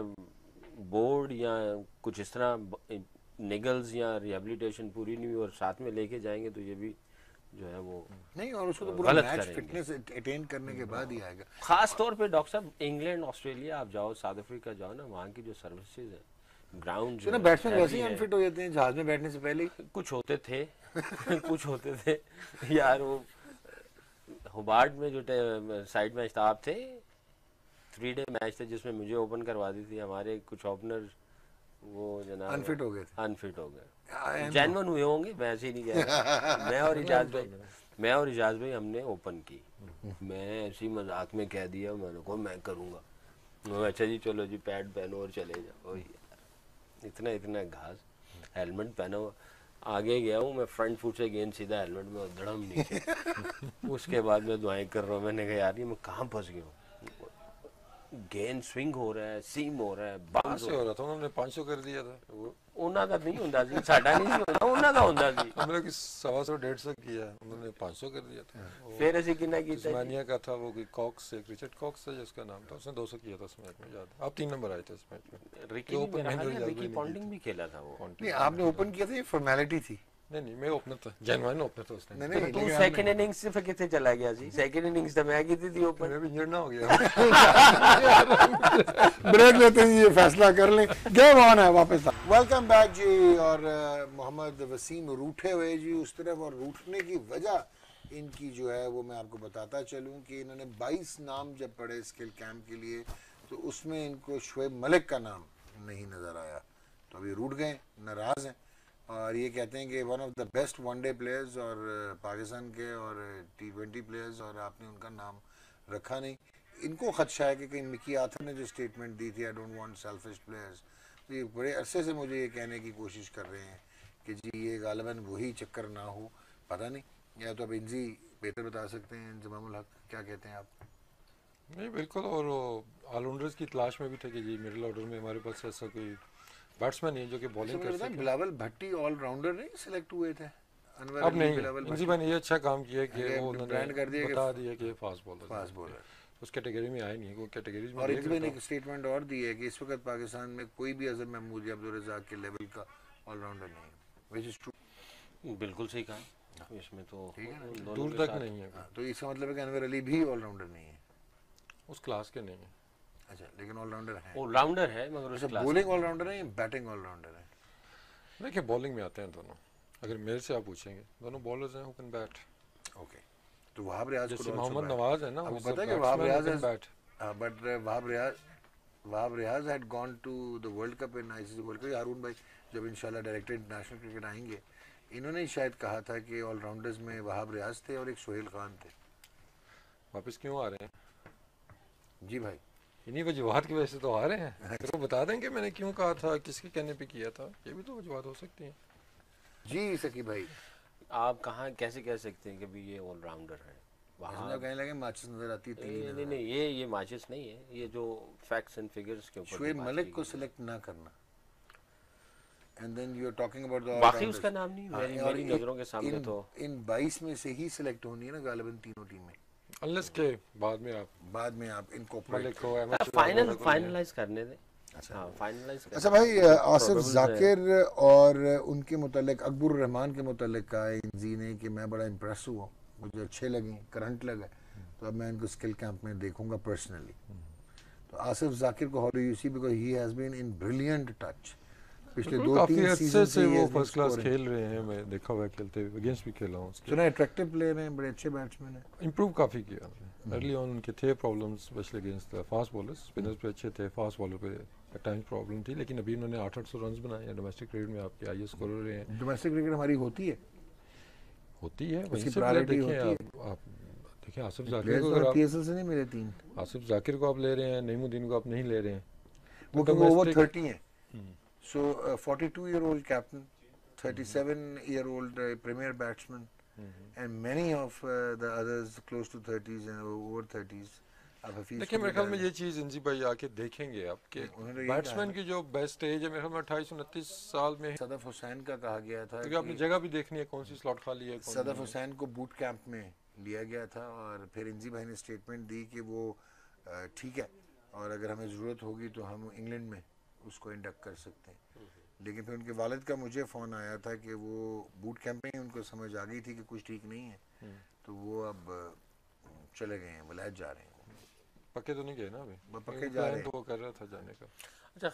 बोर्ड या कुछ इस तरह निगल्स या रिहेबिलिटेशन पूरी नहीं हुई और साथ में लेके जाएंगे तो ये भी जो है वो नहीं, और उसको तो पूरा मैच फिटनेस अटेन करने के बाद ही आएगा। खास तौर पे डॉक्टर साहब इंग्लैंड, ऑस्ट्रेलिया आप जाओ, साउथ अफ्रीका जाओ ना, वहाँ की जो सर्विसेज है, ग्राउंड जो बैट्समैन वैसे ही अनफिट हो जाते हैं जहाज में बैठने से पहले ही। कुछ होते थे कुछ होते थे यार। वो होबार्ट में जो साइड मैच था, आप थे, 3 डे मैच थे जिसमें मुझे ओपन करवा दी थी, हमारे कुछ ओपनर वो जनाब अनफिट हो गए थे, अनफिट हो गए, जेन्युइन हुए होंगे, मैं ऐसे ही नहीं कह रहा। मैं और इजाज भाई हमने ओपन की, मैं ऐसी मजाक में कह दिया, मैंने कहा मैं करूँगा, अच्छा जी चलो जी पैड पहनो और चले जाओ। इतना इतना घास, हेलमेट पहना हुआ, आगे गया हूँ मैं, फ्रंट फुट से गेंद सीधा हेलमेट में और धड़म नीचे। उसके बाद मैं दुआएं कर रहा हूँ, मैंने कहा यार ये मैं कहाँ फंस गया हूँ, गेंद स्विंग हो रहा है, सीम हो रहा है, बाउंस हो रहा था, उन्होंने 500 कर दिया था। ਉਹਨਾਂ ਦਾ नहीं ਹੁੰਦਾ ਸੀ, ਸਾਡਾ नहीं ਸੀ ਹੁੰਦਾ, ਉਹਨਾਂ ਦਾ ਹੁੰਦਾ ਸੀ। हमने कि 125 150 किया, उन्होंने 500 कर दिया था। फिर ਅਸੀਂ कितना ਕੀਤਾ? तस्मानिया का था वो कोई कॉक्स, एक रिचर्ड कॉक्स था जिसका नाम था, उसने 200 किया था उस मैच में, याद है। आप 3 नंबर आए थे उस मैच में। रिकी रिकी पॉन्टिंग भी खेला था वो। नहीं, आपने ओपन किया था, ये फॉर्मेलिटी थी। नहीं मैं ओपनर था, जेन्युइन ओपनर था उस टाइम। नहीं, तू सेकंड इनिंग्स से फिर कितने चला गया जी? सेकंड इनिंग्स तो मैं की थी ओपन, मैं भी इंजर्ड ना हो गया। ब्रेक लेते हैं, ये फैसला कर लें, गेम ऑन है वापस। वेलकम बैक जी। और मोहम्मद वसीम रूठे हुए जी उस तरफ, और रूठने की वजह इनकी जो है वो मैं आपको बताता चलूं कि इन्होंने 22 नाम जब पढ़े स्किल कैंप के लिए तो उसमें इनको शुएब मलिक का नाम नहीं नज़र आया, तो अभी रूठ गए, नाराज़ हैं, और ये कहते हैं कि one of the best one day players और पाकिस्तान के और T20 प्लेयर्स, और आपने उनका नाम रखा नहीं। इनको खदशा है कि कहीं मिकी आर्थर ने जो स्टेटमेंट दी थी, I don't want selfish players, तो ये बड़े अरसे से मुझे ये कहने की कोशिश कर रहे हैं कि जी ये गालिबन वही चक्कर ना हो, पता नहीं, या तो अब इंजी बेहतर बता सकते हैं। जमामुल हक क्या कहते हैं आप? नहीं बिल्कुल, और ऑलराउंडर्स की तलाश में भी थे कि जी मिडिल ऑर्डर में हमारे पास ऐसा कोई बैट्समैन नहीं है जो कि बॉलिंग कर सके। बिलावल भट्टी ऑलराउंडर नहीं सिलेक्ट हुए थे, अब नहीं। इंजी भाई ने ये अच्छा काम किया कि वो उन्होंने कर दिया, बता दिया कि फास्ट बॉलर उस कैटेगरी में आए नहीं, वो कैटेगरीज में। और इंजी भाई ने एक स्टेटमेंट और दी है कि इस वक्त पाकिस्तान में कोई भी अजहर महमूद या अब्दुल रज़ाक के लेवल का ऑलराउंडर नहीं है, व्हिच इज ट्रू। बिल्कुल सही कहा, इसमें तो ठीक है ना, उन दोनों दूर के तक साथ नहीं है, तो इसका मतलब है कि अनवर अली भी ऑलराउंडर नहीं है। उस क्लास के नहीं है। अच्छा, लेकिन ऑलराउंडर है। ऑलराउंडर है मगर उस अच्छा, क्लास बॉलिंग का नहीं। ऑलराउंडर है या बैटिंग ऑलराउंडर है? देखिए बॉलिंग में आते हैं दोनों, अगर मेरे से आप पूछेंगे दोनों बॉलर्स हैं हु कैन बैट। ओके, तो वहाब रियाज जैसे को मोहम्मद नवाज है ना, आपको वो पता है कि Wahab batsman who Riaz can bat. But Wahab Riaz had gone to the world cup in ICC world cup. Haroon भाई जब इंशाल्लाह डायरेक्टर इंटरनेशनल क्रिकेट आएंगे, इन्होंने ही शायद कहा था कि ऑलराउंडर्स में वहाब रियाज थे और एक सोहेल खान थे। वापस क्यों आ रहे हैं? जी भाई। इन्हीं वजूहत की वजह से तो आ रहे हैं। फिर वो बता दें कि मैंने क्यों कहा था, किसके कहने पे किया था, ये भी तो वजूहत हो सकती हैं। जी सकी भाई, आप कहाँ कैसे कह सकते हैं कि भी ये ऑलराउंडर है? वहाँ कहने लगे माचिस नजर आती है, तीली नहीं नजर नहीं आती नहीं, ये माचिस नहीं है, ये जो फैक्ट्स एंड फिगर्स के है। ऊपर जो शुएब बात मलिक की को गई है। सिलेक्ट ना करना, and then you are talking about the वाकई ऑलराउंडर्स। उसका नाम नहीं, मेरी और मेरी नज़रों के सामने इन तो इन 22 में से ही सिलेक्ट होनी है ना गालिबन तीनों टीमें। अनलेस के बाद में आप बाद में आप इनकॉर्पोरेट मलिक को, अहमद शहजाद फाइनल वगैरह को लें। फाइनलाइज करने दें। अच्छा। हाँ फाइनलाइज कर अच्छा भाई, कुछ आसिफ probables हैं। जाकिर और उनके मुतल्लिक अकबर रहमान के मुतल्लिक कहा है इंजी ने कि मैं बड़ा इम्प्रेस हुआ, मुझे अच्छे लगे, करंट लगा, तो अब मैं इनको स्किल कैंप में देखूंगा पर्सनली। तो आसिफ जाकिर को how do you see, because he has been in brilliant touch पिछले बिल्कुल काफी 2-3 अच्छे सीजन से ही वो has been first class scoring। खेल रहे हैं, मैं देखा हुआ है खेलते हुए, अगेंस्ट भी खेला हूँ उसके। सुना अट्रैक्टिव प्लेयर हैं, बड़े अच्छे बैट्समैन हैं। इम्प्रूव काफ़ी किया अर्ली ऑन, उनके थे problems especially against fast bowlers. Spinners पे अच्छे थे, फास्ट बॉलर पे एट टाइम्स प्रॉब्लम थी, लेकिन अभी उन्होंने 800 रन बनाए हैं। डोमेस्टिक क्रिकेट में आपके हाईएस्ट स्कोरर रहे हैं। डोमेस्टिक क्रिकेट हमारी होती है, होती है वहीं उसकी से प्लेयर प्रायोरिटी देखें होती है। आप देखें आसिफ जाकिर प्लेयर्स को, तो अगर आप पीएसएल से नहीं मिले 3, आसिफ जाकिर को आप ले रहे हैं, नईमुद्दीन को आप नहीं ले रहे हैं, वो तो क्योंकि ओवर डोमेस्टिक 30 है। So 42-year-old captain, 37-year-old premier batsman, and many of the others close to 30s and over 30s. अब हफीज देखिए को मेरे भी ख्याल में डाल ये चीज़ इंजी भाई आके देखेंगे आपके उन्होंने तो यही बैट्समैन कहा की जो बेस्ट एज है, मेरे ख्याल में 28-29 साल में है। सदफ हुसैन का कहा गया था क्योंकि आपने कि जगह भी देखनी है, कौन सी स्लॉट खाली है, कौन सदफ नहीं है। हुसैन को बूट कैंप में लिया गया था और फिर इंजी भाई ने स्टेटमेंट दी कि वो ठीक है और अगर हमें ज़रूरत होगी तो हम इंग्लैंड में उसको इंडक्ट कर सकते हैं। लेकिन फिर उनके वालिद का मुझे फ़ोन आया था कि वो बूट कैंप में ही उनको समझ आ गई थी कि कुछ ठीक नहीं है, तो वो अब चले गए हैं, वलायत जा रहे हैं। पक्के तो नहीं गए ना अभी, वो पक्के क्योंकि जा प्लान रहे हैं। तो वो कर रहा था जाने का। अच्छा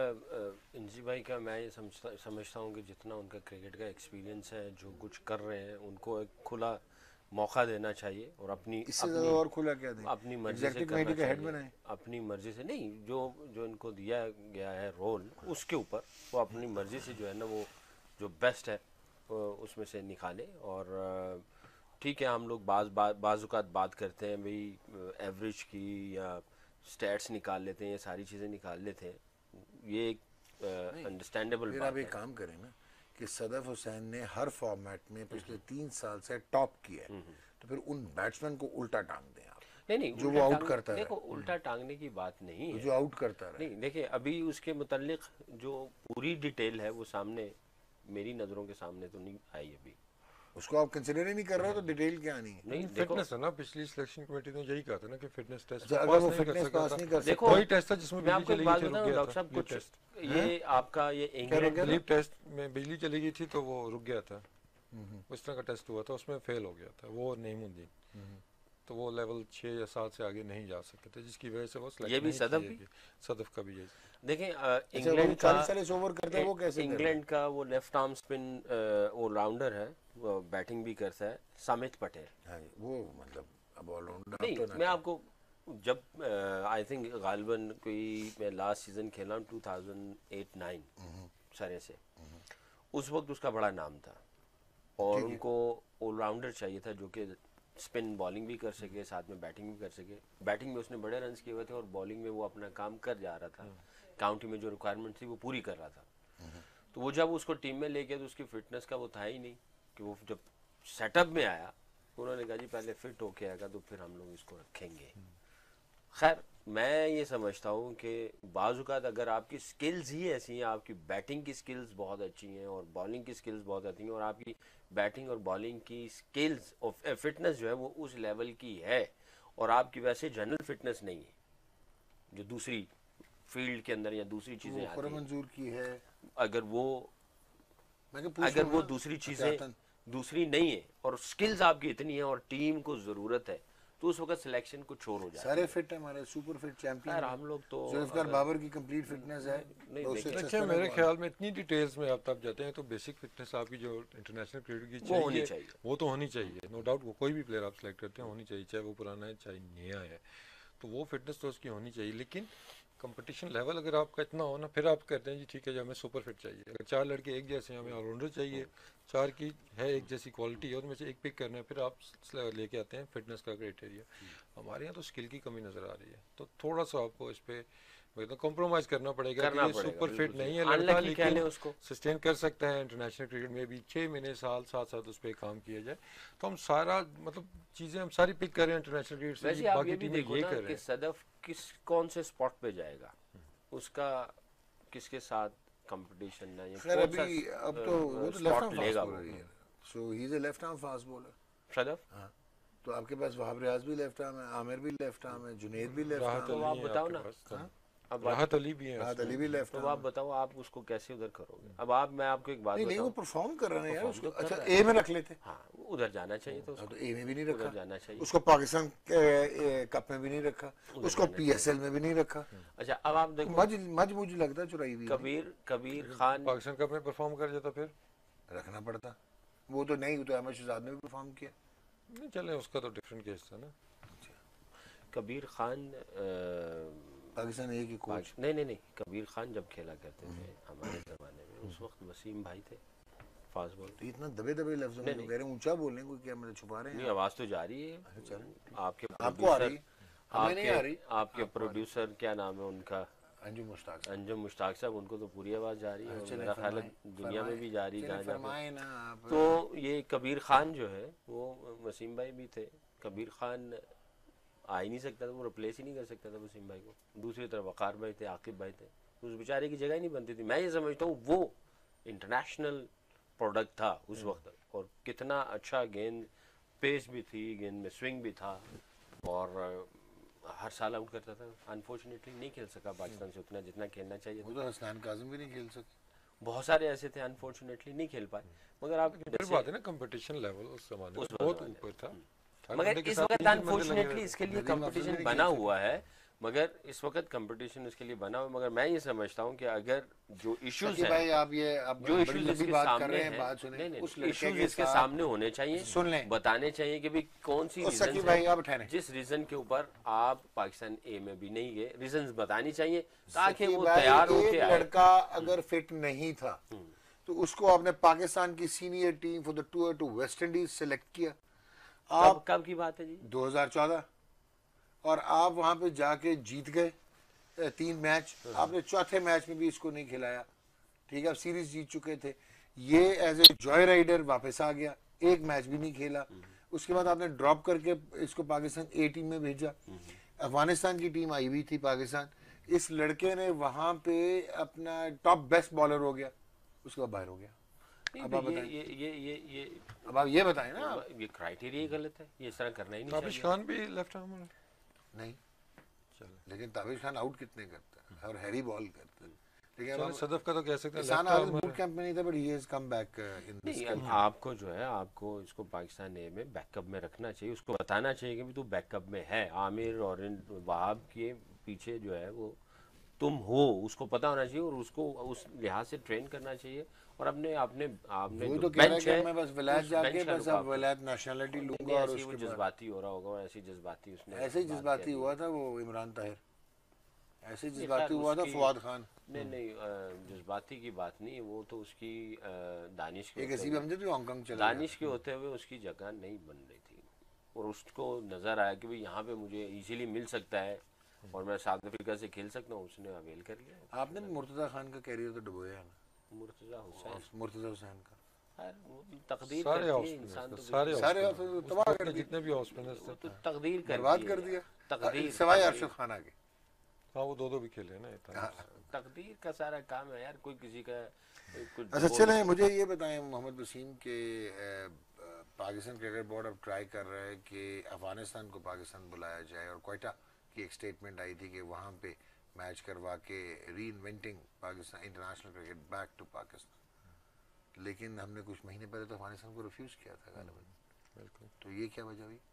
खैर, इंजी भाई का मैं ये समझता हूँ कि जितना उनका क्रिकेट का एक्सपीरियंस है, जो कुछ कर रहे हैं, उनको एक खुला मौका देना चाहिए और अपनी इससे ज़्यादा और खुला क्या दें, अपनी मर्जी से एग्जेक्टिव करना कमेटी का हेड चाहिए। बनाए। अपनी मर्जी से नहीं, जो जो इनको दिया गया है रोल, उसके ऊपर वो अपनी मर्जी से जो है ना, वो जो बेस्ट है उसमें से निकाले। और ठीक है, हम लोग बाज़ बात करते हैं भाई एवरेज की या स्टैट्स निकाल लेते हैं, ये सारी चीज़ें निकाल लेते हैं, ये एक अंडरस्टैंडेबल फिर बात आप है। एक काम करें ना कि सदफ हुसैन ने हर फॉर्मेट में पिछले 3 साल से टॉप किया है, तो फिर उन बैट्समैन को उल्टा टांग दें आप, नहीं जो वो आउट करता है। देखो उल्टा टांगने की बात नहीं तो है, जो आउट करता रहे। नहीं देखिए अभी उसके मुतालिक जो पूरी डिटेल है वो सामने मेरी नज़रों के सामने तो नहीं आई अभी। उसको आप कंसिडर ही नहीं कर रहे हो तो डिटेल क्या आनी है? नहीं देखो, फिटनेस है ना, पिछली सिलेक्शन कमेटी ने यही कहा था ना कि फिटनेस टेस्ट अच्छा, अगर पास वो नहीं कर फिटनेस सका पास था। नहीं कर सकता, देखो वही टेस्ट था जिसमें मैं बिजली आपको एक चली बात गई थी, रुक बताऊं गया डॉक्टर था। साहब, लीप कुछ टेस्ट, ये आपका ये क्या रुक इंग्लैंड गया था? लीप टेस्ट में बिजली चली गई थी तो वो रुक गया था। उस तरह का टेस्ट हुआ था, उसमें फेल हो गया था वो नईमुद्दीन, तो वो लेवल 6 या 7 से आगे नहीं जा सके थे, जिसकी वजह से वो सिलेक्ट ये भी नहीं सदफ किए भी? गए। सदफ का भी यही। देखें अच्छा, वो इंग्लैंड का 40 ओवर करता है, वो कैसे कर रहा है? इंग्लैंड का वो लेफ्ट आर्म स्पिन ऑलराउंडर है, वो बैटिंग भी करता है, सामित पटेल। हाँ जी, वो मतलब अब ऑलराउंडर नहीं तो ना मैं आपको जब आई थिंक गालिबन कोई मैं लास्ट सीजन खेला हूँ 2008-9 सरे से, उस वक्त उसका बड़ा नाम था और उनको ऑलराउंडर चाहिए था जो कि स्पिन बॉलिंग भी कर सके, साथ में बैटिंग भी कर सके। बैटिंग में उसने बड़े रन्स किए हुए थे और बॉलिंग में वो अपना काम कर जा रहा था, काउंटी में जो रिक्वायरमेंट थी वो पूरी कर रहा था। तो वो जब उसको टीम में ले गया तो उसकी फिटनेस का वो था ही नहीं, कि वो जब सेटअप में आया उन्होंने कहा जी पहले फिट होके आएगा तो फिर हम लोग इसको रखेंगे। खैर मैं ये समझता हूँ कि बाज़-औक़ात अगर आपकी स्किल्स ही ऐसी हैं, आपकी बैटिंग की स्किल्स बहुत अच्छी हैं और बॉलिंग की स्किल्स बहुत अच्छी हैं और आपकी बैटिंग और बॉलिंग की स्किल्स और फिटनेस जो है वो उस लेवल की है और आपकी वैसे जनरल फिटनेस नहीं है जो दूसरी फील्ड के अंदर या दूसरी चीज़ें आती हैं, मंजूर की है। अगर वो मैं क्या पूछ अगर लूँ वो ना, दूसरी चीजें एहतियातन। दूसरी नहीं है और स्किल्स आपकी इतनी है और टीम को जरूरत है, तो उस वक्त सिलेक्शन कुछ और हो जाती सारे है। फिट है हमारे, सुपर फिट चैंपियन यार है। हम लोग तो जुल्फकार अगर बाबर की कंप्लीट फिटनेस है, नहीं तो उससे देखें, अच्छा देखिए स्पिनर मेरे कौन है? ख्याल में इतनी डिटेल्स में आप तब जाते हैं तो बेसिक फिटनेस आपकी जो इंटरनेशनल क्रिकेट की वो होनी चाहिए चाहिए। वो तो होनी चाहिए, नो डाउट। वो कोई भी प्लेयर आप सेलेक्ट करते हैं होनी चाहिए, चाहे वो पुराना है चाहे नया है, तो वो फिटनेस तो उसकी होनी चाहिए। लेकिन कंपटीशन लेवल अगर आपका इतना हो ना, फिर आप कहते हैं जी ठीक है जी हमें सुपर फिट चाहिए। अगर चार लड़के एक जैसे हैं, हमें ऑलराउंडर चाहिए, चार की है एक जैसी क्वालिटी है, उनमें से एक पिक करना है, फिर आप लेके आते हैं फिटनेस का क्राइटेरिया। हमारे यहाँ तो स्किल की कमी नज़र आ रही है, तो थोड़ा सा आपको इस पे कॉम्प्रोमाइज़ करना पड़ेगा कि करना ये पड़ेगा, सुपर बिल्कुल फिट सही। नहीं है लड़का, अनलकी कह लें लेकिन उसको। सस्टेन कर सकता है इंटरनेशनल क्रिकेट में भी 6 महीने साल, साथ साथ उस पर काम किया जाए। तो हम सारा मतलब चीज़ें हम सारी पिक कर रहे हैं इंटरनेशनल क्रिकेट से, वैसे जी आप ये बाकी भी टीमें देखो ये ना कर रहे कि हैं। सदफ कौन से स्पॉट पे जाएगा, उसका किसके साथ कंपटीशन है या खैर कौन सा अभी अब तो वो तो लेफ्ट स्पॉट आर्म फास्ट लेगा वो। बॉलर ही है, so he is a left arm fast bowler. Sadaf, हाँ, तो आपके पास वहाब रियाज भी लेफ्ट आर्म है, आमिर भी लेफ्ट आर्म है, जुनेद भी लेफ्ट राहत आर्म तो है। आप अली है बताओ आपके ना, पास, हाँ, अब बात, राहत अली भी है राहत अली उसमें। भी लेफ्ट तो आर्म आप है। बताओ आप उसको कैसे उधर करोगे। अब आप, मैं आपको एक बात नहीं नहीं, वो बताऊं, परफॉर्म कर रहे हैं यार, परफॉर्म उसको तो कर अच्छा रहा है। ए में रख लेते। हाँ, उधर जाना चाहिए तो हाँ, उसको तो ए में भी नहीं उधर रखा, जाना चाहिए, उसको पाकिस्तान कप में भी नहीं रखा, उधर उसको जाना चाहिए। पीएसएल में भी नहीं रखा। अच्छा अब आप तो देखो, मज मज मुझे लगता है चुराई हुई है। कबीर खान, पाकिस्तान कप में परफॉर्म कर जाता फिर रखना पड़ता, वो तो नहीं, वो तो अहमद शहजाद ने भी परफॉर्म किया। नहीं चले, उसका तो डिफरेंट केस था ना। कबीर खान पाकिस्तान ए के कोच। नहीं नहीं नहीं, कबीर खान जब खेला करते थे हमारे ज़माने में, उस वक्त वसीम भाई थे फास्ट बॉल। तो इतना दबे दबे लफ्जों में नहीं, कह रहे हैं, ऊंचा बोलने को क्या, मतलब छुपा रहे नहीं हैं आप? आवाज़ तो जा रही है। अच्छा, आपके आपको आ प्रोड्यूसर, रही, हमें नहीं आ रही। आपके प्रोड्यूसर क्या नाम है उनका, अंजुम मुश्ताक साहब। अंजुम मुश्ताक साहब, उनको तो पूरी आवाज़ जा रही है और चले मेरा ख्याल है फरमाएं, दुनिया में भी जा रही है चले जहाँ जहाँ पे। फरमाएं ना आप। तो ये कबीर खान जो है वो वसीम भाई भी थे, कबीर खान आ ही नहीं सकता था, वो रिप्लेस ही नहीं कर सकता था वसीम भाई को। दूसरी तरफ वकार भाई थे, आकिब भाई थे, उस बेचारे की जगह ही नहीं बनती थी। मैं ये समझता हूँ वो इंटरनेशनल प्रोडक्ट था उस वक्त, और कितना अच्छा गेंद, पेस भी थी गेंद में, स्विंग भी था, और हर साल आउट करता था। अनफॉर्चुनेटली नहीं खेल सका पाकिस्तान से उतना जितना खेलना चाहिए वो था। तो हसनैन काजिम भी नहीं खेल सके। बहुत सारे ऐसे थे अनफॉर्चुनेटली नहीं खेल पाए। मगर आप फिर बात है ना कंपटीशन लेवल उस जमाने में उस बहुत जमाने ऊपर था। हर मगर बंदे के इस साथ वक्त 3-3 बंदे लगे अनफॉर्चुनेटली रहते इसके लिए नदीम अफजल भी कंपटीशन नहीं बना खेल सके। हुआ है, मगर इस वक्त कंपटीशन इसके लिए बना हुआ है। मगर मैं ये समझता हूँ कि अगर जो इश्यूज शकीब हैं, भाई आप ये अब जो बड़ी इश्यूज लंबी इसके बात कर सामने रहे हैं, हैं, बात सुने। नहीं नहीं उस लड़के इश्यूज के इसके साथ सामने होने चाहिए, सुन लें, बताने चाहिए कि भाई कौन सी और रीजन शकीब भाई आप ठहरें। जिस रीजन के ऊपर आप पाकिस्तान ए में भी नहीं गए, रीजन बतानी चाहिए ताकि शकीब वो भाई, तैयार एक होके आए। लड़का अगर फिट नहीं था तो उसको आपने पाकिस्तान की senior team for the tour to West Indies select किया। आप कब की बात है जी? 2014, और आप वहां पे जाके जीत गए 3 मैच। आपने चौथे मैच में भी इसको नहीं खिलाया, ठीक है, आप सीरीज जीत चुके थे। ये एज ए जॉय राइडर वापस आ गया, एक मैच भी नहीं खेला। उसके बाद आपने ड्रॉप करके इसको पाकिस्तान ए टीम में भेजा। अफगानिस्तान की टीम आई हुई थी पाकिस्तान, इस लड़के ने वहां पे अपना टॉप बेस्ट बॉलर हो गया, उसके बाद बाहर हो गया। नहीं, अब आप ये बताएं, ये अब आप ये बताएं ना आप। ये क्राइटेरिया ही गलत है, ये इस तरह करना ही नहीं ताबिश चाहिए। खान भी लेफ्ट आर्मर है। नहीं, चलो लेकिन ताबिश खान आउट कितने करता है और हैरी बॉल करता है। लेकिन चलो, अब सदफ का तो कह सकते हैं इंसान लेफ्ट आज आर्मर बूट है। कैंप में नहीं था, but he has come back in this. नहीं, अब आपको जो है आपको इसको पाकिस्तान ए में बैकअप में रखना चाहिए, उसको बताना चाहिए कि भी तू बैकअप में है। आमिर और इन वहाब के पीछे जो है वो तुम हो, उसको पता होना चाहिए और उसको उस लिहाज से ट्रेन करना चाहिए। और अपने आपने आपने वो जो तो कह रहा है बेंच कि है मैं बस विलायत उस जाके बेंच का बस रुकावट अब विलायत नेशनलिटी नहीं, लूंगा, और ऐसे ही वो उसके बाद जज्बाती हो रहा होगा, ऐसी जज्बाती उसने ऐसे ही बात जज्बाती कह दी। हुआ था वो इमरान ताहिर, ऐसे ही नहीं, जज्बाती खैर हुआ था उसकी- फुआद खान। नहीं नहीं जज्बाती की बात नहीं, वो तो उसकी दानिश के एक होते ऐसी हुए- हमसे भी हांगकांग चला दानिश के होते हुए उसकी जगह नहीं बन रही थी, और उसको नज़र आया कि भाई यहाँ पे मुझे इजीली मिल सकता है और मैं साउथ अफ्रीका से खेल सकता हूँ, उसने अवेल कर लिया। आपने मुर्तज़ा खान का कैरियर तो डुबोया है ना, मुर्तज़ा हुसैन, मुर्तज़ा हुसैन का खैर वो तकदीर सारे करती है, ऑफ इंसान तो सारे सारे ऑफ ऑफिस उस तबाह वक्त कर के दिए, जितने भी ऑफ स्पिनर्स वो थे तो तकदीर बर्बाद करती कर है दिया, यार। तकदीर सिवाय तकदीर- अरशद खान आगे। हाँ, वो दो भी खेले हैं ना इतना। तकदीर का सारा काम है यार, कोई किसी का कुछ अच्छा बोल- चलें, मुझे ये बताएं मोहम्मद वसीम के पाकिस्तान क्रिकेट बोर्ड अब ट्राई कर रहा है कि अफगानिस्तान को पाकिस्तान बुलाया जाए, और क्वेटा की एक स्टेटमेंट आई थी कि वहाँ पे मैच करवा के reinventing Pakistan international cricket back to Pakistan. लेकिन हमने कुछ महीने पहले तो अफगानिस्तान को रिफ्यूज़ किया था गालिबन। बिल्कुल। तो ये क्या वजह हुई?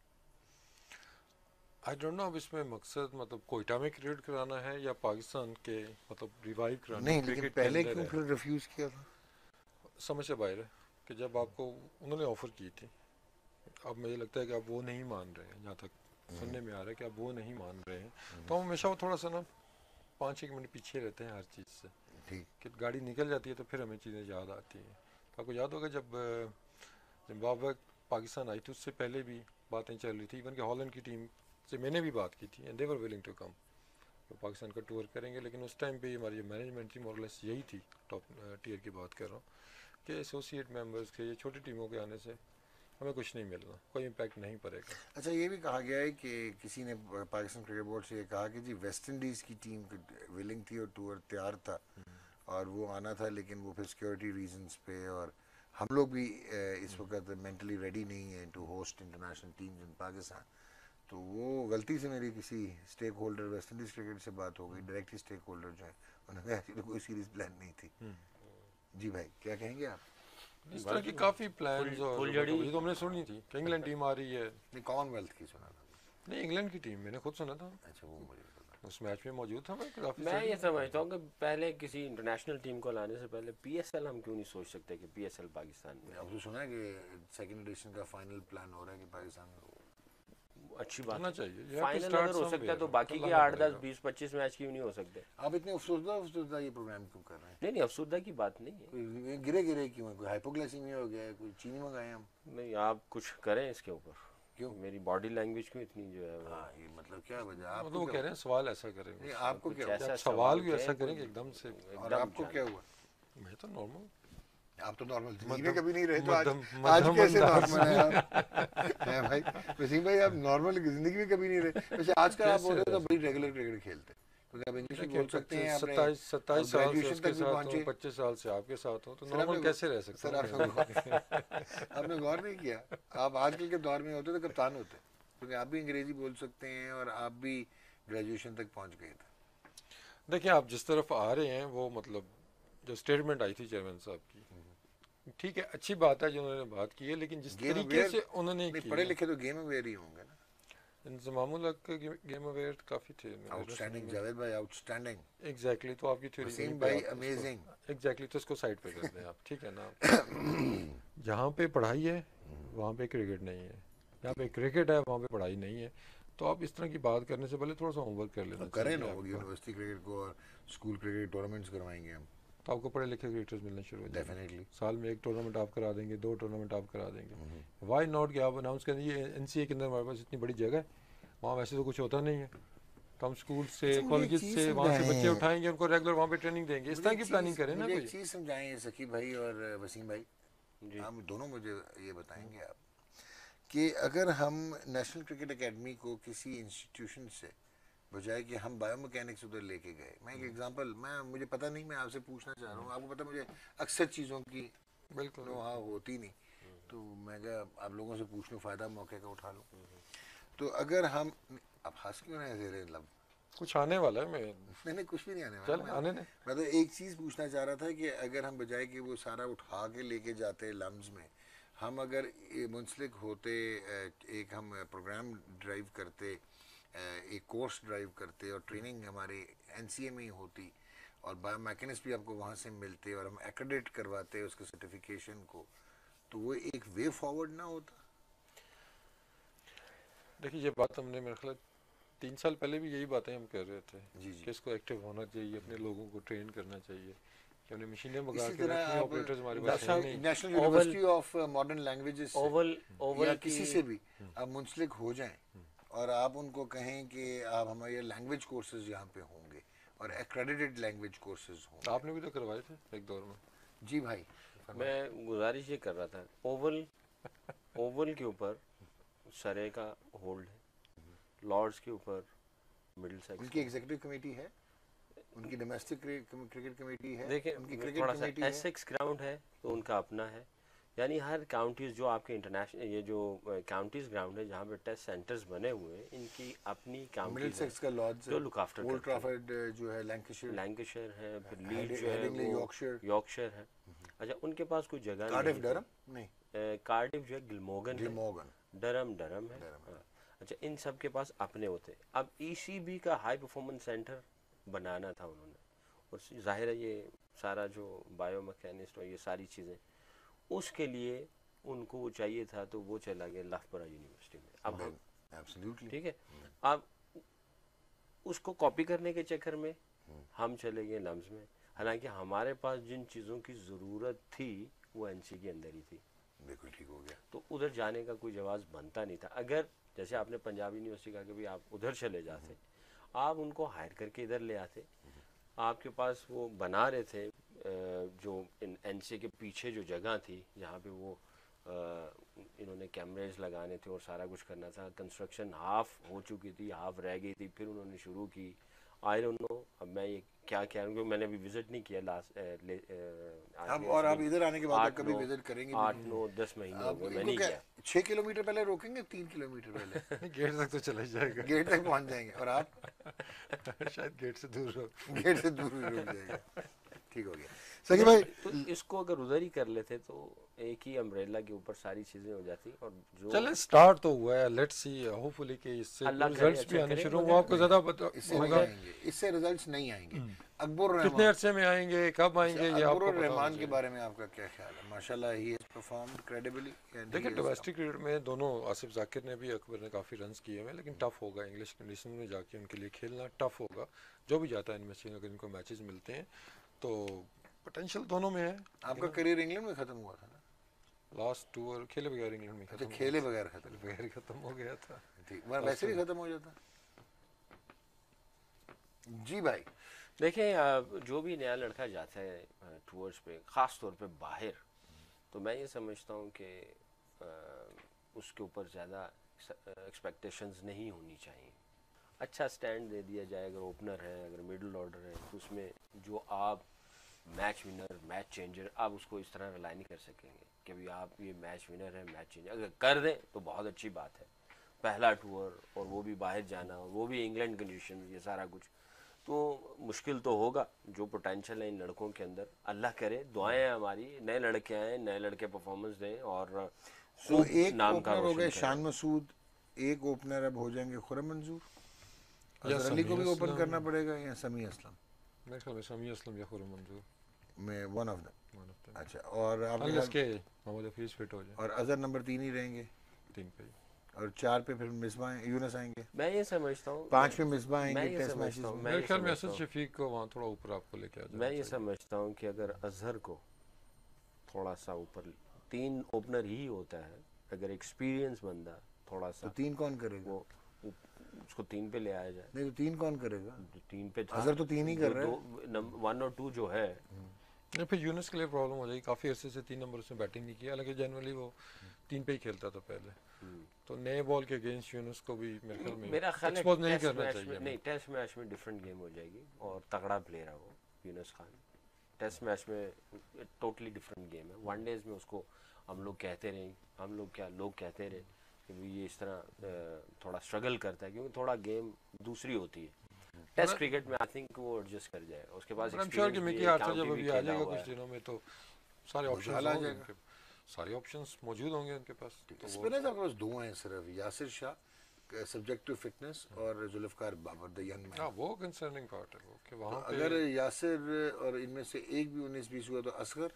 आई डोंट नो, अब इसमें मकसद मतलब कोयटा में क्रिकेट कराना है या पाकिस्तान के मतलब रिवाइव कराना नहीं, है, लेकिन क्रिकेट के पहले अंदर क्यों है। फिर रिफ्यूज़ किया था? समझ से बाहर है कि जब आपको उन्होंने ऑफ़र की थी, अब मुझे लगता है कि अब वो नहीं मान रहे हैं, जहाँ तक सुनने में आ रहा है कि अब वो नहीं मान रहे हैं। तो हम हमेशा वो थोड़ा सा ना 5-1 मिनट पीछे रहते हैं हर चीज़ से, ठीक। कि गाड़ी निकल जाती है तो फिर हमें चीज़ें याद आती हैं। तो आपको याद होगा जब जिम्बाब्वे पाकिस्तान आई थी, उससे पहले भी बातें चल रही थी, इवन कि हॉलैंड की टीम से मैंने भी बात की थी, and they were willing to come, तो पाकिस्तान का टूर करेंगे। लेकिन उस टाइम पे हमारी मैनेजमेंट थी मोरलेस यही थी, टॉप टीयर की बात कर रहा हूँ, कि एसोसिएट मेंबर्स के, ये छोटी टीमों के आने से हमें कुछ नहीं मिलना, कोई इम्पैक्ट नहीं पड़ेगा। अच्छा, ये भी कहा गया है कि किसी ने पाकिस्तान क्रिकेट बोर्ड से ये कहा कि जी वेस्ट इंडीज़ की टीम विलिंग थी और टूर तैयार था और वो आना था, लेकिन वो फिर सिक्योरिटी रीजंस पे, और हम लोग भी इस वक्त मेंटली रेडी नहीं है to host international teams in Pakistan. तो वो गलती से मेरी किसी stakeholder West Indies cricket से बात हो गई, डायरेक्ट ही स्टेक होल्डर जो है, उन्होंने कहा ऐसी तो कोई सीरीज प्लान नहीं थी। जी भाई, क्या कहेंगे आप? इस तरह की काफ़ी प्लान्स, और फुलझड़ी ये तो हमने सुनी थी कि इंग्लैंड टीम आ रही है। नहीं, कॉमनवेल्थ की सुना था। नहीं, इंग्लैंड की टीम मैंने खुद सुना था, अच्छा, वो मुझे पता। उस मैच में मौजूद था मैं काफ़ी। मैं ये समझता हूँ कि पहले किसी इंटरनेशनल टीम को लाने से पहले पीएसएल हम क्यों नहीं सोच सकते कि पीएसएल पाकिस्तान में अब तो सुना है कि सेकंड एडिशन का फाइनल प्लान हो रहा है कि पाकिस्तान में अच्छी बात होना है। चाहिए। फाइनल अगर हो सकता है तो बाकी के 8, 10, 20, 25 मैच क्यों नहीं हो सकते? आप इतने अफसोसदा ये प्रोग्राम क्यों कर रहे हैं? नहीं, अफसोसदा की बात नहीं है। कोई गिरे क्यों है? कोई हाइपोग्लाइसीमिया हो गया है? कोई चीनी मंगाए हम? नहीं, आप कुछ करें इसके ऊपर। क्यों? मेरी बॉडी लैंग्वेज क्यों इतनी जो है वो हाँ, ये मतलब क्या वजह? मतलब आपको वो क्या कह रहे हैं सवाल ऐसा करेंगे, नहीं, आपको कुछ क्या हुआ? ऐसा सवाल भी किया ऐसा है, करेंगे एकदम से। और आपको क्या हुआ? मैं तो नॉर्मल, आप तो नॉर्मल जिंदगी में कभी नहीं रहे, तो आज मध्यम आज कैसे अंदाज नॉर्मल है आप? हैं भाई वसीम भाई, आप नॉर्मल जिंदगी में कभी नहीं रहे। वैसे आजकल आप बोलते तो बड़ी रेगुलर क्रिकेट खेलते हैं, क्योंकि आप इंग्लिश भी बोल सकते हैं, आपने 27 साल से ग्रेजुएशन उसके तक भी साथ हो, पहुंचे। 25 साल से आपके साथ हो, तो सर, नॉर्मल आपने- कैसे रह सकते सर, आपने गौर नहीं किया? आप आजकल के दौर में होते तो कप्तान होते, क्योंकि आप भी अंग्रेजी बोल सकते हैं और आप भी ग्रेजुएशन तक पहुंच गए थे। देखिए आप जिस तरफ आ रहे हैं, वो मतलब जो स्टेटमेंट आई थी चेयरमैन साहब की, ठीक है, अच्छी बात है जो उन्होंने बात की है, लेकिन जिस गेम तरीके अवेयर से उन्होंने नहीं, की पढ़े लिखे तो गेम अवेयर ही होंगे ना। इंजमामुल हक के गेम अवेयर काफ़ी थे। आउटस्टैंडिंग जावेद भाई, आउटस्टैंडिंग। एग्जैक्टली, तो आपकी थ्योरी वसीम भाई अमेजिंग। एग्जैक्टली, तो इसको साइड पे कर दें आप, ठीक है ना। जहाँ पे पढ़ाई है वहाँ पे क्रिकेट नहीं है, जहाँ पे क्रिकेट है वहाँ पे पढ़ाई नहीं है। तो आप इस तरह की बात करने से पहले थोड़ा सा होमवर्क कर लेना करें ना, चाहिए वो आपको। यूनिवर्सिटी क्रिकेट को और स्कूल क्रिकेट टूर्नामेंट्स करवाएंगे हम, तो आपको पढ़े लिखे क्रिकेटर्स मिलने शुरू हो जाएंगे। डेफिनेटली। साल में 1 टूर्नामेंट आप करा देंगे, 2 टूर्नामेंट आप करा देंगे। वाई नॉट कि आप अनाउंस करें ये एनसीए के अंदर हमारे पास इतनी बड़ी जगह है, वहाँ वैसे तो कुछ होता नहीं है, तो हम स्कूल से कॉलेज से वहाँ से बच्चे उठाएंगे, उनको रेगुलर वहाँ पे ट्रेनिंग देंगे। इस तरह की प्लानिंग करें ना। मुझे कोई एक चीज़ समझाएं सकीब भाई और वसीम भाई, हम दोनों मुझे ये बताएंगे आप कि अगर हम नेशनल क्रिकेट एकेडमी को किसी इंस्टीट्यूशन से बजाय कि हम बायोमैकेनिक्स उधर लेके गए, मैं एक एग्जांपल, मुझे पता नहीं, मैं आपसे पूछना चाह रहा हूँ, आपको पता मुझे अक्सर चीज़ों की बिल्कुल नो हाँ होती नहीं, तो मैं क्या आप लोगों से पूछ लूँ, फ़ायदा मौके का उठा लूँ। तो अगर हम, अब हंस क्यों रहे हैं ज़ेरे लब? कुछ आने वाला है। नहीं, कुछ भी नहीं आने चल वाला। आने दे। मैं तो एक चीज़ पूछना चाह रहा था कि अगर हम बजाय कि वो सारा उठा के लेके जाते लम्स में, हम अगर मुंसलिक होते, एक हम प्रोग्राम ड्राइव करते, एक कोर्स ड्राइव करते और ट्रेनिंग हमारी एनसीए में ही होती और बायोमैकेनिक्स भी आपको वहाँ से मिलते और हम एक्रेडिट करवाते उसके सर्टिफिकेशन को, तो वो एक वे फॉरवर्ड ना होता? देखिए ये बात हमने मेरे ख्याल 3 साल पहले भी यही बातें हम कर रहे थे जी कि इसको एक्टिव होना चाहिए, अपने लोगों को ट्रेन करना चाहिए, कि हमने मशीनें मंगा इसी के तरह रखी, आप ऑपरेटर्स हमारे पास हैं नहीं। National University of Modern Languages Oval या किसी से भी आप मुंसलिक हो जाएं और आप उनको कहें कि आप हमारे लैंग्वेज कोर्सेज यहाँ पे होंगे और एक्रेडिटेड लैंग्वेज कोर्सेज होंगे। आपने भी तो करवाए थे एक दौर में। जी भाई, मैं गुजारिश ये कर रहा था, ओवल के ऊपर सरे का होल्ड है, लॉर्ड्स के ऊपर मिडिल सेक्स, उनकी एग्जीक्यूटिव कमेटी है, उनकी डोमेस्टिक क्रिकेट कमेटी है, देखिए उनकी क्रिकेट थोड़ा सा कमेटी है। एसेक्स ग्राउंड है तो उनका अपना है, यानी हर काउंटीज जो आपके इंटरनेशनल ये जो काउंटीज ग्राउंड है जहाँ पे टेस्ट सेंटर्स बने हुए हैं, इनकी अपनी मिडिल काउंटीज सेक्स का लॉर्ड्स जो लुक आफ्टर ओल्ड ट्रैफर्ड जो है, लैंकाशायर लैंकाशायर है, फिर लीड जो है हेडिंगली वो यॉर्कशायर यॉर्कशायर है, अच्छा, उनके पास कोई जगह कार्डिफ नहीं डरम नहीं, कार्डिफ जो है गिलमोगन है, गिलमोगन डरम है। हाँ। अच्छा, इन सब के पास अपने होते। अब ईसीबी का हाई परफॉर्मेंस सेंटर बनाना था उन्होंने, और जाहिर है ये सारा जो बायोमैकेनिस्ट और ये सारी चीज़ें, उसके लिए उनको वो चाहिए था, तो वो चला गया लफबरा यूनिवर्सिटी में। अब हम एब्सोल्युटली ठीक है, अब उसको कॉपी करने के चक्कर में हम चले गए लम्स में, हालांकि हमारे पास जिन चीज़ों की ज़रूरत थी वो एनसी के अंदर ही थी। बिल्कुल ठीक हो गया। तो उधर जाने का कोई जवाब बनता नहीं था। अगर जैसे आपने पंजाब यूनिवर्सिटी कहा कि भाई आप उधर चले जाते, आप उनको हायर करके इधर ले आते, आपके पास वो बना रहे थे जो एनसी के पीछे जो जगह थी जहाँ पे वो इन्होंने कैमरेज लगाने थे और सारा कुछ करना था। कंस्ट्रक्शन हाफ हो चुकी थी, हाफ रह गई थी, फिर उन्होंने शुरू की। आई डोंट नो, अब मैं ये क्या कह रहा हूँ, क्योंकि मैंने अभी विजिट नहीं किया लास्ट अब और आप इधर आने के बाद कभी विजिट करेंगे? 8 9 10 महीने हो गए, मैं इनको नहीं क्या गया। 6 किलोमीटर पहले रोकेंगे, 3 किलोमीटर पहले? गेट तक तो चला जाएगा। गेट तक पहुंच जाएंगे। और आप? शायद गेट से दूर हो। गेट से दूर ही रुक जाएगा। ठीक हो गया सही भाई। तो इसको अगर उधर ही कर लेते तो एक ही अम्ब्रेला के ऊपर सारी चीजें हो जाती। और जो चले स्टार्ट तो हुआ है, लेट्स सी, होपफुली कि इससे अल्लाह करे रिजल्ट्स भी अच्छा आने करे, शुरू, मगर वो आपको ज्यादा पता इससे नहीं होगा आएंगे, इससे रिजल्ट्स नहीं आएंगे। अकबर कितने रहमान, अरसे में आएंगे, कब आएंगे, ये आपको पता होना रहमान के चाहिए। बारे में आपका क्या ख्याल है? माशाल्लाह ही हैज परफॉर्म्ड क्रेडिबली। देखिए डोमेस्टिक क्रिकेट में दोनों, आसिफ जाकिर ने भी, अकबर ने काफ़ी रन्स किए हैं, लेकिन टफ होगा इंग्लिश कंडीशन में जाके उनके लिए खेलना टफ होगा। जो भी जाता है इनमें से, अगर इनको मैचेस मिलते हैं तो पोटेंशियल दोनों में है। आपका करियर इंग्लैंड में खत्म हुआ था ना? लास्ट टूर खेले बगैर इंग्लैंड में अच्छा, खत्म खेले बगैर खत्म, बगैर खत्म हो गया था। ठीक, वैसे भी खत्म हो जाता। जी भाई देखें, जो भी नया लड़का जाता है टूर्स पे, ख़ास तौर पे बाहर, तो मैं ये समझता हूँ कि उसके ऊपर ज़्यादा एक्सपेक्टेशंस नहीं होनी चाहिए। अच्छा स्टैंड दे दिया जाए, अगर ओपनर है, अगर मिडिल ऑर्डर है, तो उसमें जो आप मैच विनर, मैच चेंजर, आप उसको इस तरह रिलाई नहीं कर सकेंगे कि भाई आप ये मैच विनर है, मैच चेंजर। अगर कर दें तो बहुत अच्छी बात है, पहला टूर और वो भी बाहर जाना, और वो भी इंग्लैंड कंडीशन, ये सारा कुछ तो मुश्किल तो होगा। जो पोटेंशियल है इन लड़कों के अंदर, अल्लाह करे, दुआएं हैं हमारी, नए लड़के आए, नए लड़के परफॉर्मेंस दें और सो खूब एक नाम का ओपनर हो गए रोशन शान करें। मसूद, एक ओपनर अब हो जाएंगे खुरम मंजूर, या अजहर अली को समी भी ओपन असलम, करना पड़ेगा, या समी असलम मेरे ख्याल में समी असलम या खुरम मंजूर, में one of them. One of अच्छा, और आपके अनलेस ख्याल, के मोहम्मद हफीज फिट हो जाए। और अजहर नंबर 3 ही रहेंगे, 3 पे और 4 पे फिर मिसबाह यूनस आएंगे, मैं ये समझता हूँ 5 पे मिसबाह मैं आएंगे ये टेस्ट मैचेस समझता हूँ में। मैं मेरे ये ख्याल में समझता असद हूँ शफीक को वहाँ थोड़ा ऊपर आपको लेके आ जाना मैं ये चाहिए। समझता हूँ कि अगर अजहर को थोड़ा सा ऊपर, 3 ओपनर ही होता है, अगर एक्सपीरियंस बंदा थोड़ा तो सा, 3 कौन करेगा? वो उसको 3 पे ले आया जाए। नहीं, तो 3 कौन करेगा? जो 3 पे था, अजहर तो 3 ही कर जो रहा दो है। नंबर 1 और 2 जो है, नहीं, फिर यूनस के लिए प्रॉब्लम हो जाएगी, काफ़ी अरसे से 3 नंबर उसने बैटिंग नहीं किया, हालांकि जनरली वो 3 पे ही खेलता था पहले। तो नए बॉल के अगेंस्ट यूनस को भी मेरे ख्याल में मेरा ख्याल है एक्सपोज नहीं टेस्ट करना मैच चाहिए में हमें। नहीं, टेस्ट मैच में डिफरेंट गेम हो जाएगी और तगड़ा प्लेयर है वो यूनस खान। टेस्ट मैच में टोटली डिफरेंट गेम है। वनडेज में उसको हम लोग कहते रहे, हम लोग क्या लोग कहते रहे कि भाई ये इस तरह थोड़ा स्ट्रगल करता है, क्योंकि थोड़ा गेम दूसरी होती है। टेस्ट क्रिकेट में आई थिंक वो एडजस्ट कर जाएगा, उसके पास आई एम श्योर कि एक्सपीरियंस भी मिकी है, आर्चर काउंटी जब भी अभी आ खेला जाएगा हुआ कुछ है। दिनों में तो सारे ऑप्शंस खुशहाल आ होंगे जाएगा। उनके, सारे ऑप्शंस मौजूद होंगे उनके पास। तो वो स्पिनर्स आपके पास 2 हैं सिर्फ, Yasir Shah subject to fitness, और Zulfiqar Babar the young man. हाँ, वो कंसर्निंग पार्ट है वो कि तो वहाँ अगर पे यासिर और इनमें से एक भी 19-20 हुआ तो असगर,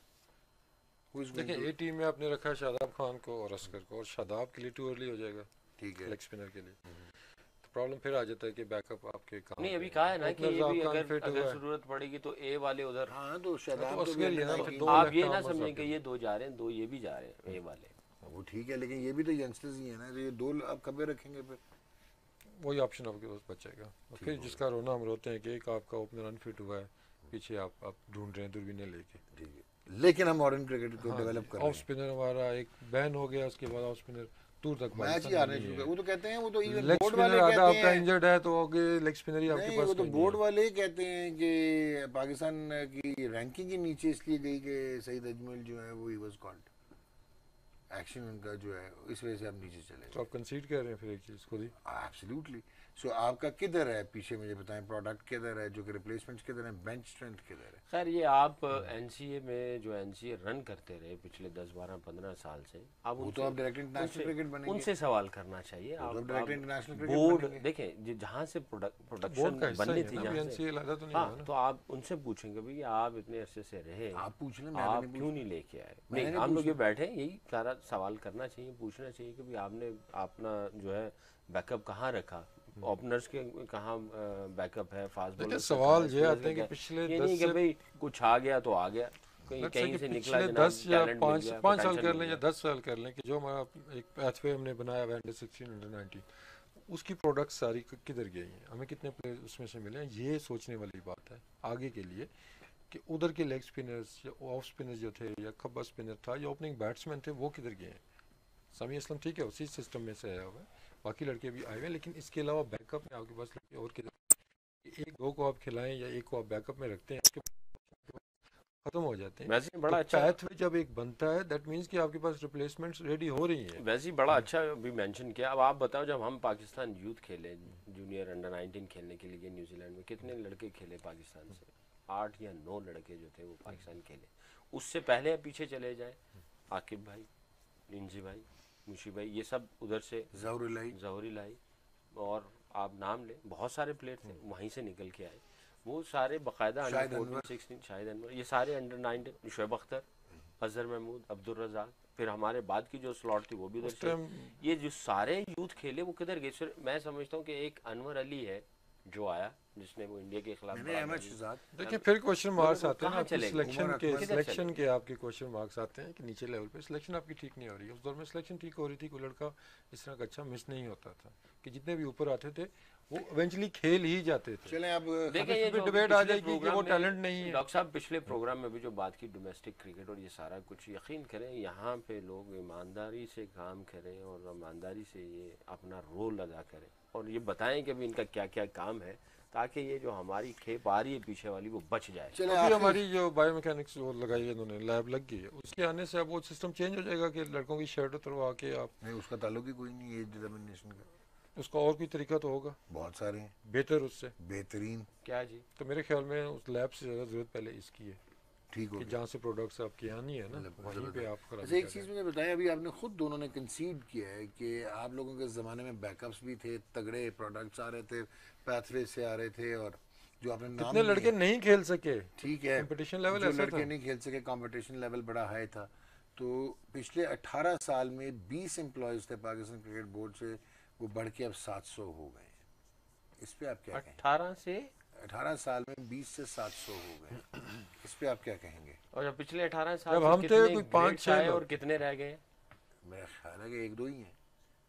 हु इज गोइंग देखिए टू? ए टीम में आपने रखा है शादाब खान को और असगर को, और शादाब के लिए टू अर्ली हो जाएगा ठीक है। लेग स्पिनर के लिए। तो प्रॉब्लम फिर आ जाता है कि बैकअप आपके कहाँ नहीं, पे अभी कहा है ना कि ओपनर्स ये भी आपका अगर अनफिट अगर हुआ है। जरूरत पड़ेगी तो ए वाले उधर। हाँ, तो हाँ, शादाब तो तो भी असगर ही है ना, अंडर फिर 19 दो आप लेफ्ट ये ना आर्मर्स समझें आपके। कि ये 2 जा रहे हैं, 2 ये भी जा रहे हैं ए वाले। वो ठीक है, लेकिन ये भी तो यंगस्टर्स ही है ना, तो ये 2 अब कब रखेंगे फिर? वही ऑप्शन आपके पास बचेगा। और फिर जिसका रोना हम रोते हैं कि एक आपका ओपनर अनफिट हुआ है, पीछे आप ढूंढ रहे हैं दूरबीनें लेके। ठीक है, लेकिन हम मॉडर्न क्रिकेट को हाँ, डेवलप कर रहे ऑफ हैं। स्पिनर हमारा एक बैन हो गया, उसके बाद ऑफ स्पिनर दूर तक मैच ही पाकिस्तान में हारने नहीं शुरू है। कर, वो तो कहते हैं, वो तो इवन लेग बोर्ड स्पिनर वाले आधा कहते आपका हैं, इंजर्ड है तो आगे लेग स्पिनर ही आपके नहीं, पास वो तो कोई नहीं बोर्ड है। वाले ही कहते हैं कि पाकिस्तान की रैंकिंग ही नीचे इसलिए गई कि सईद अजमल जो है वो ही वाज कॉल्ड। एक्शन उनका जो है इस वजह से आप नीचे चले तो आप कंसीड कर रहे हैं फिर एक चीज़ खुद ही। एब्सोल्युटली। सो आपका किधर है पीछे, मुझे बताएं, प्रोडक्ट किधर है, जो कि रिप्लेसमेंट्स किधर है, बेंच स्ट्रेंथ किधर है? सर ये आप एनसीए में जो एनसीए रन करते रहे पिछले 10-12-15 साल से, आप वो तो आप डायरेक्ट इंटरनेशनल क्रिकेट बनेंगे, उनसे सवाल करना चाहिए। वो तो आप डायरेक्ट इंटरनेशनल क्रिकेट बोर्ड बनेंगे। देखें जहाँ से बोर्ड का प्रोडक्शन हिस्सा बननी ही है थी, ना, जहाँ से, एनसीए लादा तो नहीं हाँ, हुआ ना। तो आप उनसे पूछेंगे भाई आप इतने अरसे से रहे, आप पूछ लें, मैं आप नहीं क्यों नहीं लेके आए? मैंने नहीं, नहीं हम लोग ये पूछा। बैठे हैं, यही सारा सवाल करना चाहिए, पूछना चाहिए कि भाई आपने अपना जो है बैकअप कहाँ रखा, ओपनर्स के कहाँ बैकअप है, फास्ट देखिए बॉलर्स सवाल ये आते हैं कि पिछले ये 10 नहीं कि से भाई कुछ आ गया तो आ गया, कहीं let's say कहीं कि से निकला पिछले जनाब, 10 या टैलेंट मिल 5 गया, 5 साल पोटेंशियल कर मिल लें या गया। 10 साल कर लें कि जो हमारा एक पैथवे हमने बनाया हुआ अंडर 16 अंडर 19, उसकी प्रोडक्ट सारी किधर गई हैं, हमें कितने प्लेयर उसमें से मिले हैं, ये सोचने वाली बात है आगे के लिए कि उधर के लेग स्पिनर्स या ऑफ स्पिनर्स जो थे या खब्बा स्पिनर था या ओपनिंग बैट्समैन थे, वो किधर गए हैं। समी असलम ठीक है उसी सिस्टम में से आया हुआ है, बाकी लड़के भी आए हुए हैं, लेकिन इसके अलावा बैकअप में आपके पास लड़के और किधर, एक दो को आप खिलाएं या एक को आप बैकअप में रखते हैं, उसके खत्म हो जाते हैं। वैसे ही तो बड़ा अच्छा, पैथवे जब एक बनता है दैट मीन्स कि आपके पास रिप्लेसमेंट्स रेडी हो रही हैं। वैसे ही बड़ा अच्छा भी मेंशन किया। अब आप बताओ, जब हम पाकिस्तान यूथ खेले, जूनियर अंडर 19 खेलने के लिए न्यूजीलैंड में, कितने लड़के खेले पाकिस्तान से? 8 या 9 लड़के जो थे वो पाकिस्तान खेले। उससे पहले आप पीछे चले जाए, आकिब भाई, इंजी भाई, मुशी भाई, ये सब उधर से, जहूरी लाई, और आप नाम लें, बहुत सारे प्लेयर थे वहीं से निकल के आए, वो सारे बाकायदा अंडर 14, 16, शाहिद अनवर, ये सारे अंडर 19, शुएब अख्तर, अजहर महमूद, अब्दुल रज़ाक, फिर हमारे बाद की जो स्लॉट थी वो भी उधर से। ये जो सारे यूथ खेले वो किधर गए? सिर्फ मैं समझता हूँ कि एक अनवर अली है जो आया, जिसने वो इंडिया के खिलाफ, देखिए फिर क्वेश्चन मार्क्स आते हैं ना आपकी सिलेक्शन के आपके क्वेश्चन मार्क्स आते हैं कि नीचे लेवल पे सिलेक्शन आपकी ठीक नहीं हो रही है। उस दौर में सिलेक्शन ठीक हो रही थी, कोई लड़का इस तरह का अच्छा मिस नहीं होता था कि जितने भी ऊपर आते थे वो इवेंचुअली खेल ही जाते थे। चलें अब देखिए ये जो डिबेट आ जाएगी कि वो टैलेंट नहीं है। डॉक्टर साहब पिछले प्रोग्राम में भी जो बात की डोमेस्टिक क्रिकेट और ये सारा कुछ, यकीन करें यहाँ पे लोग ईमानदारी से काम करें और ईमानदारी से ये अपना रोल अदा करें और ये बताएं कि अभी इनका क्या क्या काम है, ताकि ये जो हमारी खेप आ रही है पीछे वाली वो बच जाए। चलिए अभी हमारी जो बायोमैकेनिक्स वो लगाई है इन्होंने, लैब लग गई है, उसके आने से अब वो सिस्टम चेंज हो जाएगा कि लड़कों की शर्ट उतरवा के आप, नहीं उसका ताल्लुक ही कोई नहीं है एज डिटर्मिनेशन का, उसका और कोई तरीका तो होगा, बहुत सारे हैं बेहतर उससे बेहतरीन। क्या जी? तो मेरे ख्याल में उस लैब से ज़्यादा ज़रूरत पहले इसकी है, ठीक हो जहाँ से प्रोडक्ट्स आपकी आनी है ना वहीं पे आप अच्छा एक चीज़ मुझे बताएं, अभी आपने खुद दोनों ने कंसीड किया है कि आप लोगों के ज़माने में बैकअप्स भी थे, तगड़े प्रोडक्ट्स आ रहे थे, पैथवे से आ रहे थे, और जो आपने नाम कितने लड़के नहीं खेल सके, ठीक है, कंपटीशन लेवल जो ऐसा लड़के था। नहीं खेल सके, कंपटीशन लेवल बड़ा हाई था। तो पिछले 18 साल में 20 एम्प्लॉयज़ थे पाकिस्तान क्रिकेट बोर्ड से, वो बढ़ के अब 700 हो गए हैं। इस पे आप क्या कहेंगे? 18 साल में 20 से 700 हो गए, इस पे आप क्या कहेंगे? और जब पिछले 18 साल जब से हम थे कितने कोई ग्रेड्स 5-6 आए और कितने रह गए? मेरा ख्याल है कि 1-2 ही हैं।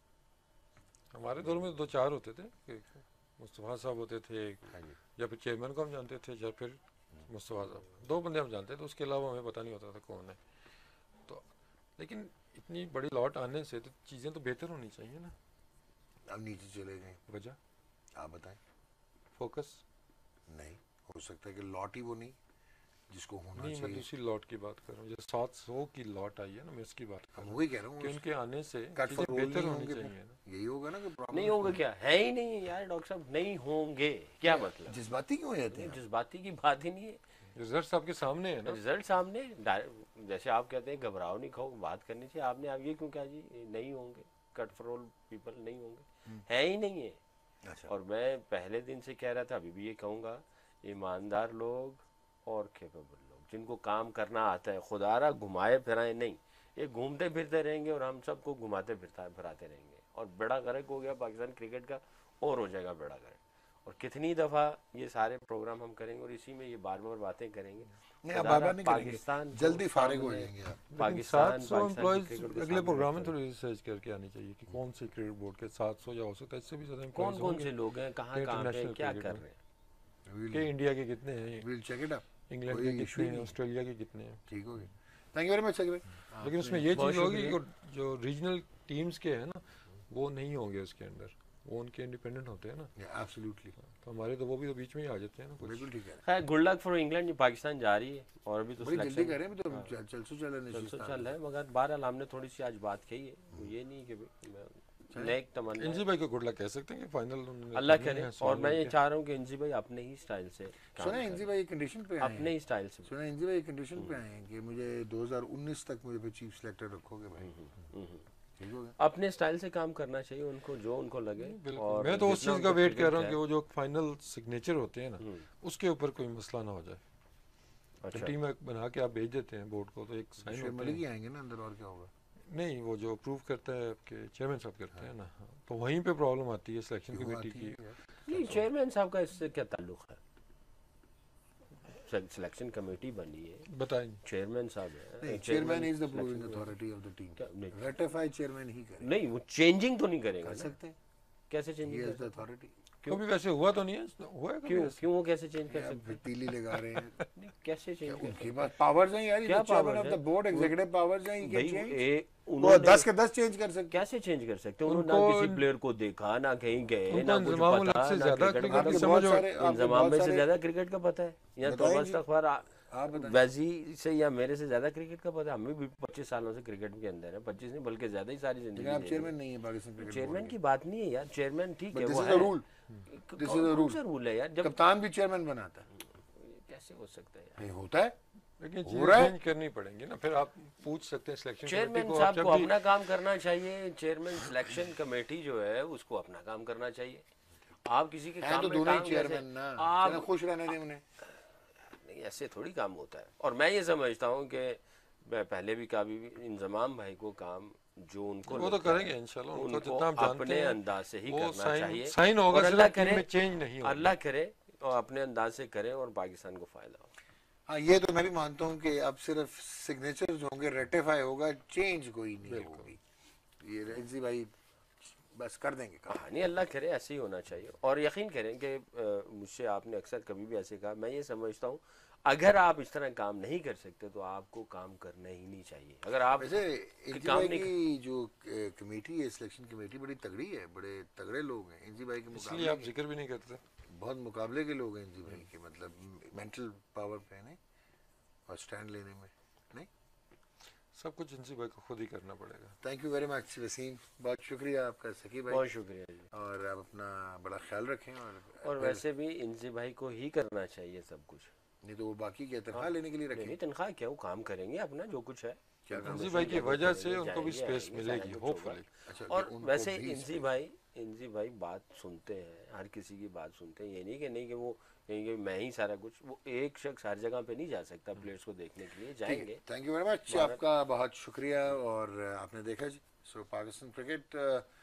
हमारे दौर में 2-4 होते थे, मुस्तफ़ा साहब होते थे या फिर चेयरमैन को हम जानते थे या फिर मुस्तफ़ा साहब, 2 बंदे हम जानते थे, उसके अलावा हमें पता नहीं होता था कौन है। तो लेकिन इतनी बड़ी लॉट आने से तो चीज़ें तो बेहतर होनी चाहिए ना। अब नीचे चले गए, वजह आप बताएं। फोकस नहीं हो सकता है कि लॉट ही वो नहीं जिसको होना नहीं, चाहिए। मैं दूसरी लॉट की बात कर रहा हूँ, जैसे 700 की लॉट आई है ना, मैं उसकी बात कर रहा हूँ वही कह रहा हूँ कि उनके आने से कट चीज़ें फॉर बेहतर नहीं होनी होंगे, चाहिए ना। यही होगा ना कि प्रॉब्लम नहीं होंगे, क्या है ही नहीं है यार डॉक्टर साहब, नहीं होंगे क्या मतलब? जज्बाती क्यों हो जाते हैं? जज्बाती की बात ही नहीं है, रिजल्ट्स आपके सामने है ना। रिजल्ट सामने, जैसे आप कहते हैं घबराओ नहीं खाओ, बात करनी चाहिए। आपने आप ये क्यों कहा जी नहीं होंगे, कट फॉर ऑल पीपल नहीं होंगे, है ही नहीं है। अच्छा। और मैं पहले दिन से कह रहा था, अभी भी ये कहूँगा, ईमानदार लोग और कैपेबल लोग जिनको काम करना आता है, खुदारा घुमाए फिराए नहीं, ये घूमते फिरते रहेंगे और हम सबको घुमाते फिराते रहेंगे और बड़ा गर्क हो गया पाकिस्तान क्रिकेट का, और हो जाएगा बड़ा गर्क। और कितनी दफ़ा ये सारे प्रोग्राम हम करेंगे और इसी में ये बार बार बातें करेंगे। पाकिस्तान जल्दी फारिग हो जाएंगे आप। पाकिस्तान 700 एम्प्लॉइज अगले प्रोग्राम में थोड़ी रिसर्च करके आनी चाहिए कि कौन से क्रिकेट बोर्ड के 700 या हो सकता है इससे भी ज़्यादा कौन कौन से लोग हैं, कहाँ कहाँ पे क्या कर रहे हैं, कि इंडिया के कितने हैं, will check it up, England के कितने हैं, ऑस्ट्रेलिया के कितने हैं। ठीक हो गया, थैंक यू वेरी मच। लेकिन उसमें ये चीज़ होगी जो रीजनल टीम्स के हैं ना वो नहीं होंगे उसके अंदर। वो उनके इंडिपेंडेंट होते हैं ना। एब्सोल्युटली, तो हमारे तो वो भी तो बीच में ही आ जाते हैं ना कुछ। बिल्कुल ठीक है। खैर good luck for England, Pakistan जा रही है और अभी तो बड़ी जल्दी सिलेक्शन कर रहे हैं, अभी तो चल चल रहा है, मगर बहरहाल हमने थोड़ी सी आज बात कही है, ये नहीं कि नेक तमन्ना इंजी भाई को गुड लक कह सकते हैं कि फाइनल अल्लाह करे। और मैं ये चाह रहा हूँ कि इंजी भाई अपने ही स्टाइल से सुना है इंजी भाई कंडीशन पे आए हैं, अपने ही स्टाइल से सुना है इंजी भाई कंडीशन पे आए हैं कि मुझे 2019 तक मुझे फिर चीफ सिलेक्टर रखोगे भाई, ठीक हो गया। अपने स्टाइल से काम करना चाहिए उनको, जो उनको लगे। और मैं तो उस जितना चीज़ का उनको वेट कर cricket रहा हूँ है। कि वो जो फाइनल सिग्नेचर होते हैं ना उसके ऊपर कोई मसला ना हो जाए। अच्छा, टीम बना के आप भेज देते हैं बोर्ड को तो एक साइन शेर होता मलिक है। ही आएंगे ना अंदर, और क्या होगा। नहीं, वो जो अप्रूव करता है आपके चेयरमैन साहब करते हैं ना, तो वहीं पे प्रॉब्लम आती है सिलेक्शन क्यों कमेटी आती की। है यार? नहीं चेयरमैन साहब का इससे क्या ताल्लुक है? सिलेक्शन कमेटी बनी है, बताएं। चेयरमैन साहब है। नहीं, chairman is the approving authority of the team, नहीं, रेटिफाइड चेयरमैन ही करे, नहीं वो चेंजिंग तो नहीं करेगा कर ना। सकते हैं, कैसे ही चेंजिंग इज कर द अथॉरिटी। कभी वैसे हुआ तो नहीं है, हुआ है कभी क्यों ऐसे? क्यों वो कैसे चेंज कर सकते फिर तीली लगा रहे हैं, हैं? कैसे चेंज कर उनके पास पावर्स हैं यार, क्या चेयरमैन powers ऑफ हैं? द बोर्ड, एग्जीक्यूटिव पावर्स हैं, भाई वो उन्होंने 10 के 10 चेंज कर सकते हैं। कैसे चेंज कर सकते हैं? उन्होंने ना उनको किसी प्लेयर को देखा, ना कहीं गए, उनको ना कुछ इंजमाम पता, से ना ज्यादा क्रिकेट क्रिकेट का की आपके समझ बहुत सारे इंजमाम में से ज्यादा क्रिकेट का पता है, या तो बताएं बस जी। अखबार आप बताएं। वैसी से या मेरे से ज्यादा क्रिकेट का पता है। हमें भी 25 सालों से क्रिकेट के अंदर है, 25 नहीं बल्कि ज्यादा ही सारी लेकिन जिंदगी आप जी चेयरमैन ली नहीं है पाकिस्तान है। क्रिकेट चेयरमैन बोर्ड की बात नहीं है यार, चेयरमैन ठीक के, है दिस वो इज है, the rule, this is the कौन रूल। सा रूल है यार? जब कप्तान भी चेयरमैन बनाता है, कैसे हो सकता है यार? नहीं होता है, लेकिन हो चीजें रहा है। चेंज करनी पड़ेंगी ना। फिर आप पूछ सकते हैं सिलेक्शन कमेटी चेयरमैन को, साहब आप को जब भी अपना काम करना चाहिए, चेयरमैन सिलेक्शन कमेटी जो है उसको अपना काम करना चाहिए। आप किसी के हैं काम तो में दोनों ही काम चेयरमैन कैसे ना, आप चलो खुश रहने दें उन्हें। नहीं, ऐसे थोड़ी काम होता है। और मैं ये समझता हूँ कि मैं पहले भी कभी भी इंजमाम भाई को काम जो उनको वो तो लगता करेंगे है, इंशाल्लाह, उनको उनको जितना आप जानते अपने हैं अंदाज से ही वो करना चाहिए। साइन होगा, और अल्लाह सिर्फ टीम करे, में चेंज नहीं होगा। अल्लाह करे और अपने अंदाज से करें और पाकिस्तान को फायदा हो। हाँ, ये तो मैं भी मानता हूँ कि अब सिर्फ सिग्नेचर्स होंगे, रेटिफाई होगा, चेंज कोई नहीं होगी। ये रेजी भाई बस कर देंगे काम। हाँ नहीं, अल्लाह करे ऐसे ही होना चाहिए। और यकीन करें कि मुझसे आपने अक्सर कभी भी ऐसे कहा, मैं ये समझता हूँ अगर आप इस तरह काम नहीं कर सकते तो आपको काम करना ही नहीं चाहिए। अगर आप वैसे इंजी काम भाई नहीं की जो कमेटी है, सिलेक्शन कमेटी बड़ी तगड़ी है, बड़े तगड़े लोग हैं इंजी भाई के इसलिए मुकाबले आप जिक्र भी नहीं करते। बहुत मुकाबले के लोग हैं इंजी भाई के, मतलब मेंटल पावर पे नहीं और स्टैंड लेने में नहीं। सब कुछ इंजी भाई को खुद ही करना पड़ेगा। Thank you very much Wasim, बहुत शुक्रिया आपका सकी भाई, बहुत शुक्रिया जी। और आप अपना बड़ा ख्याल रखें। और वैसे भी इंजी भाई को ही करना चाहिए सब कुछ, नहीं तो वो बाकी क्या तनख्वाह लेने के लिए रखें, नहीं तनख्वाह क्या, वो काम करेंगे अपना जो कुछ है। क्या काम इंजी भाई की वजह से उनको भी स्पेस जाएंगे, मिलेगी सारा कुछ होपफुली। अच्छा, और उनको वैसे भी इंजी भाई बात सुनते हैं, हर किसी की बात सुनते हैं। ये नहीं कि वो कहेंगे मैं ही सारा कुछ, वो एक शख्स हर जगह पे नहीं जा सकता प्लेयर्स को देखने के लिए, जाएंगे। थैंक यू वेरी मच, आपका बहुत शुक्रिया। और आपने देखा जी, सो पाकिस्तान क्रिकेट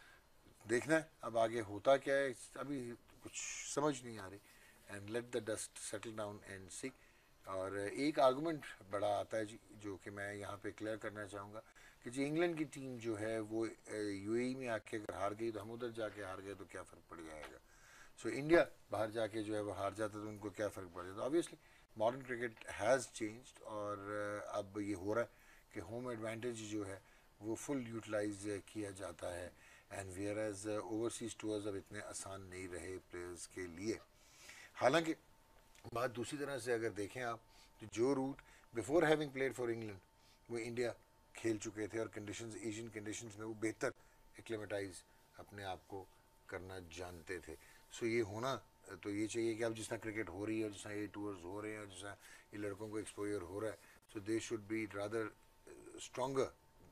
देखना है अब आगे होता क्या है, अभी कुछ समझ नहीं आ रही। And let the dust settle down and see. और एक आर्गूमेंट बड़ा आता है जी, जो कि मैं यहाँ पे क्लियर करना चाहूँगा कि जी इंग्लैंड की टीम जो है वो यूएई में आके अगर हार गई तो हम उधर जाके हार गए तो क्या फ़र्क पड़ जाएगा। सो इंडिया बाहर जाके जो है वो हार जाता तो उनको क्या फ़र्क पड़ जाता। Obviously modern cricket has changed और अब ये हो रहा है कि होम एडवांटेज जो है वो फुल यूटिलाइज किया जाता है। And whereas overseas tours अब इतने आसान नहीं रहे प्लेयर्स के लिए। हालांकि बात दूसरी तरह से अगर देखें आप तो जो Root before having played for England वो इंडिया खेल चुके थे और कंडीशंस, एशियन कंडीशंस में वो बेहतर एक्लेमेटाइज अपने आप को करना जानते थे। सो ये होना तो ये चाहिए कि अब जिस तरह क्रिकेट हो रही है और जिस तरह ये टूर्स हो रहे हैं और जिस तरह ये लड़कों को एक्सपोजर हो रहा है, so they should be rather stronger,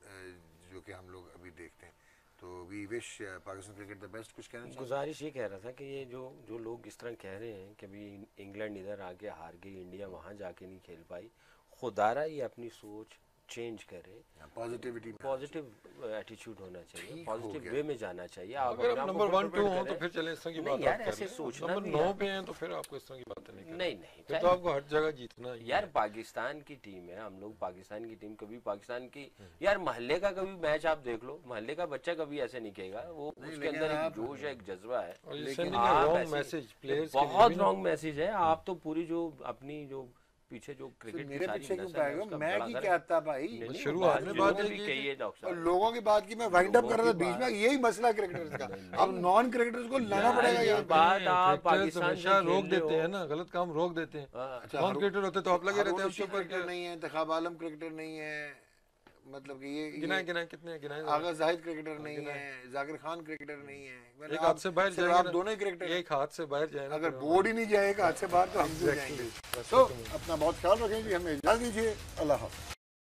जो कि हम लोग अभी देखते हैं। तो we wish Pakistan cricket the best. कुछ कहना चाहिए? गुजारिश ये कह रहा था कि ये जो लोग इस तरह कह रहे हैं कि अभी इंग्लैंड इधर आके हार गई, इंडिया वहाँ जाके नहीं खेल पाई, खुदारा ये अपनी सोच चेंज करे, पॉजिटिविटी, पॉजिटिव एटीट्यूड होना चाहिए, ठीक हो पॉजिटिव गया। वे में जाना चाहिए। आप अगर अपने आप आप को नंबर 1 2 प्रिपेयर हो तो करें। फिर चले इस तरह की नहीं बात यार, आप कर ऐसे लें। सोचना नंबर भी 9 है। पे हैं तो फिर आपको इस तरह की बातें नहीं करनी। नहीं फिर तो आपको हर जगह जीतना ही यार है। पाकिस्तान की टीम है, हम लोग पाकिस्तान की टीम, कभी पाकिस्तान की यार मोहल्ले का कभी मैच आप देख लो, मोहल्ले का बच्चा कभी ऐसे नहीं कहेगा, वो उसके लेकिन अंदर एक आप- जोश है, एक जज्बा है। और ये लेकिन सेंडिंग आप रॉन्ग ऐसे- मैसेज प्लेयर्स के लिए बहुत भी ना। रॉन्ग मैसेज है। आप तो पूरी जो अपनी जो पीछे जो क्रिकेट की मेरे सारी पीछे क्यों नस्ल है पाएगा, उसका मैं बड़ा की घर क्या था भाई। नहीं, नहीं, शुरुआत में बात लोगों ने यही भी है कही है डॉक्टर और साहब। लोगों की बात की मैं वाइंड अप लोगों कर रहा था की बीच में, बात यही मसला क्रिकेटर्स का। नहीं, अब नॉन क्रिकेटर्स को लाना यार पड़ेगा ये यहाँ पे। बात आप क्रिकेटर्स पाकिस्तान से हमेशा रोक खेल रहे देते हैं हो। ना, गलत काम रोक देते हैं। हाँ, अच्छा, नॉन क्रिकेटर होते तो आप लगे रहते हैं उसके ऊपर क्रिकेटर के। नहीं है, इंतखाब आलम क्रिकेटर नहीं है, मतलब कि गिनाए ये गिनाए कितने हैं, गिनाए आगा जरा। जाहिद क्रिकेटर नहीं गिनाए। है, जाकिर खान क्रिकेटर नहीं है, मतलब एक हाथ आप से बाहर सिर्फ जाएंगे आप ना, दोनों ही क्रिकेटर हैं। एक हाथ से बाहर जाए ना अगर फिर बोर्ड ही नहीं जाएगा हाथ से बाहर तो हम क्यों Exactly, जाएंगे। that's तो what I mean. अपना बहुत ख्याल रखें जी, हमें इजाज़त दीजिए, अल्लाह हाफ़िज़।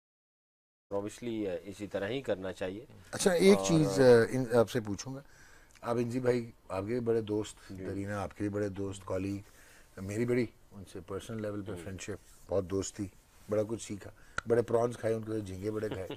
ऑब्वियसली इसी तरह ही करना चाहिए। अच्छा, एक चीज़ आपसे पूछूंगा, आप इंजी भाई आपके भी बड़े दोस्त, दरीना आपके भी बड़े दोस्त, कॉलीग, मेरी बड़ी उनसे पर्सनल लेवल पे फ्रेंडशिप, बहुत दोस्ती, बड़ा कुछ सीखा, बड़े प्रॉन्स खाए उनके साथ, झींगे बड़े खाए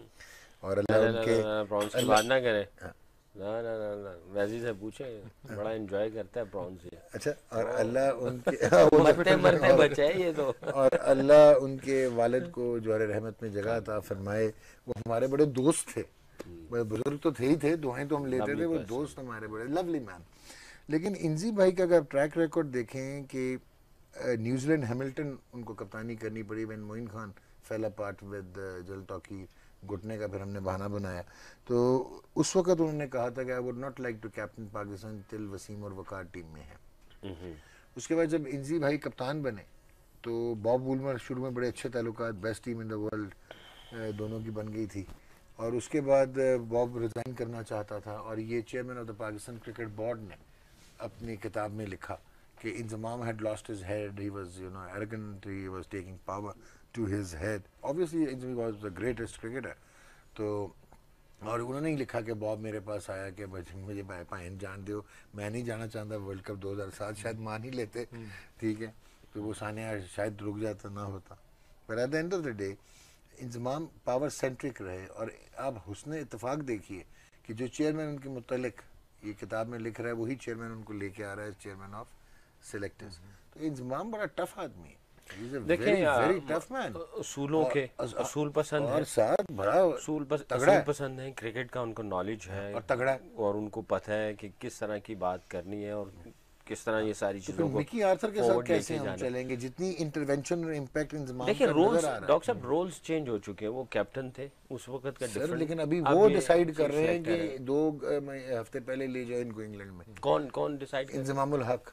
और ना अल्लाह ना ना उनके ना प्रॉन्स की बात ना करें। ना ना ना ना वैसे से पूछे, बड़ा एंजॉय करता है प्रॉन्स ये। अच्छा, और अल्लाह उनके मरते मरते बचे है ये तो। और अल्लाह उनके वालिद को जौहर रहमत में जगह अता फरमाए। वो हमारे बड़े दोस्त थे, बड़े बुजुर्ग तो थे ही थे, दुआएं तो हम लेते थे, वो दोस्त हमारे बड़े लवली मैन। लेकिन इंजी भाई का अगर ट्रैक रिकॉर्ड देखें कि न्यूजीलैंड हैमिल्टन उनको कप्तानी करनी पड़ी when Moin Khan fell apart with जल टॉकी, घुटने का फिर हमने बहाना बनाया, तो उस वक्त उन्होंने कहा था कि I would not like to captain Pakistan till Wasim और वकार टीम में है। उसके बाद जब इंजी भाई कप्तान बने तो बॉब वुलमर शुरू में बड़े अच्छे ताल्लुकात, best team in the world दोनों की बन गई थी, और उसके बाद बॉब रिज़ाइन करना चाहता था, और ये chairman of the Pakistan cricket board ने अपनी किताब में लिखा कि Inzamam had lost his head, he was you know arrogant, he was taking power to his head, obviously Inzamam was the greatest cricketer. तो और उन्होंने ही लिखा कि बॉब मेरे पास आया कि मुझे भाईन जान दो, मैं नहीं जाना चाहता वर्ल्ड कप 2007, शायद मान ही लेते, ठीक है, तो वो सानिया शायद रुक जाता ना होता, पर at the end of the day Inzamam power centric रहे। और आप हुस्न इत्तेफाक देखिए कि जो चेयरमैन उनके मुतल्लिक ये किताब में लिख रहा है वही चेयरमैन उनको लेके आ रहा है, चेयरमैन ऑफ सिलेक्टर्स। तो इंजमाम बड़ा टफ आदमी है, देखें वेरी टफ मैन, असूलों के असूल पसंद है, और साथ बड़ा तगड़ा असूल है पसंद है, क्रिकेट का उनको नॉलेज है और तगड़ा है। और उनको पता है कि किस तरह की बात करनी है और किस तरह ये सारी तो चीज़ों को मिकी आर्थर के साथ forward कैसे लेके हम जाना है। चलेंगे, जितनी इंटरवेंशन और इम्पैक्ट इंजमाम देखिए का रोल्स, नजर आ रहा डॉक्टर साहब रोल्स चेंज हो चुके हैं, वो कैप्टन थे उस वक्त का है सर, डिफरेंट, लेकिन अभी अब वो ये डिसाइड कर चीफ रहे हैं सेलेक्टर कि 2 हफ्ते पहले ले जाए इनको इंग्लैंड में, कौन कौन डिसाइड कर इंजमामुल हक।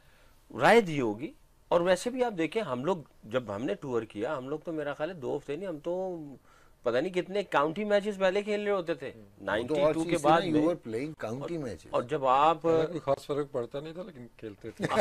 राय दी होगी। और वैसे भी आप देखें, हम लोग जब हमने टूर किया, हम लोग तो मेरा ख्याल है 2 हफ्ते नहीं, हम तो पता नहीं कितने काउंटी मैचेस पहले खेल रहे होते थे वो तो और 92 के चीज थी ना, बाद यू में। Were playing county matches. और जब आप हालांकि कोई खास फर्क पड़ता नहीं था लेकिन खेलते थे।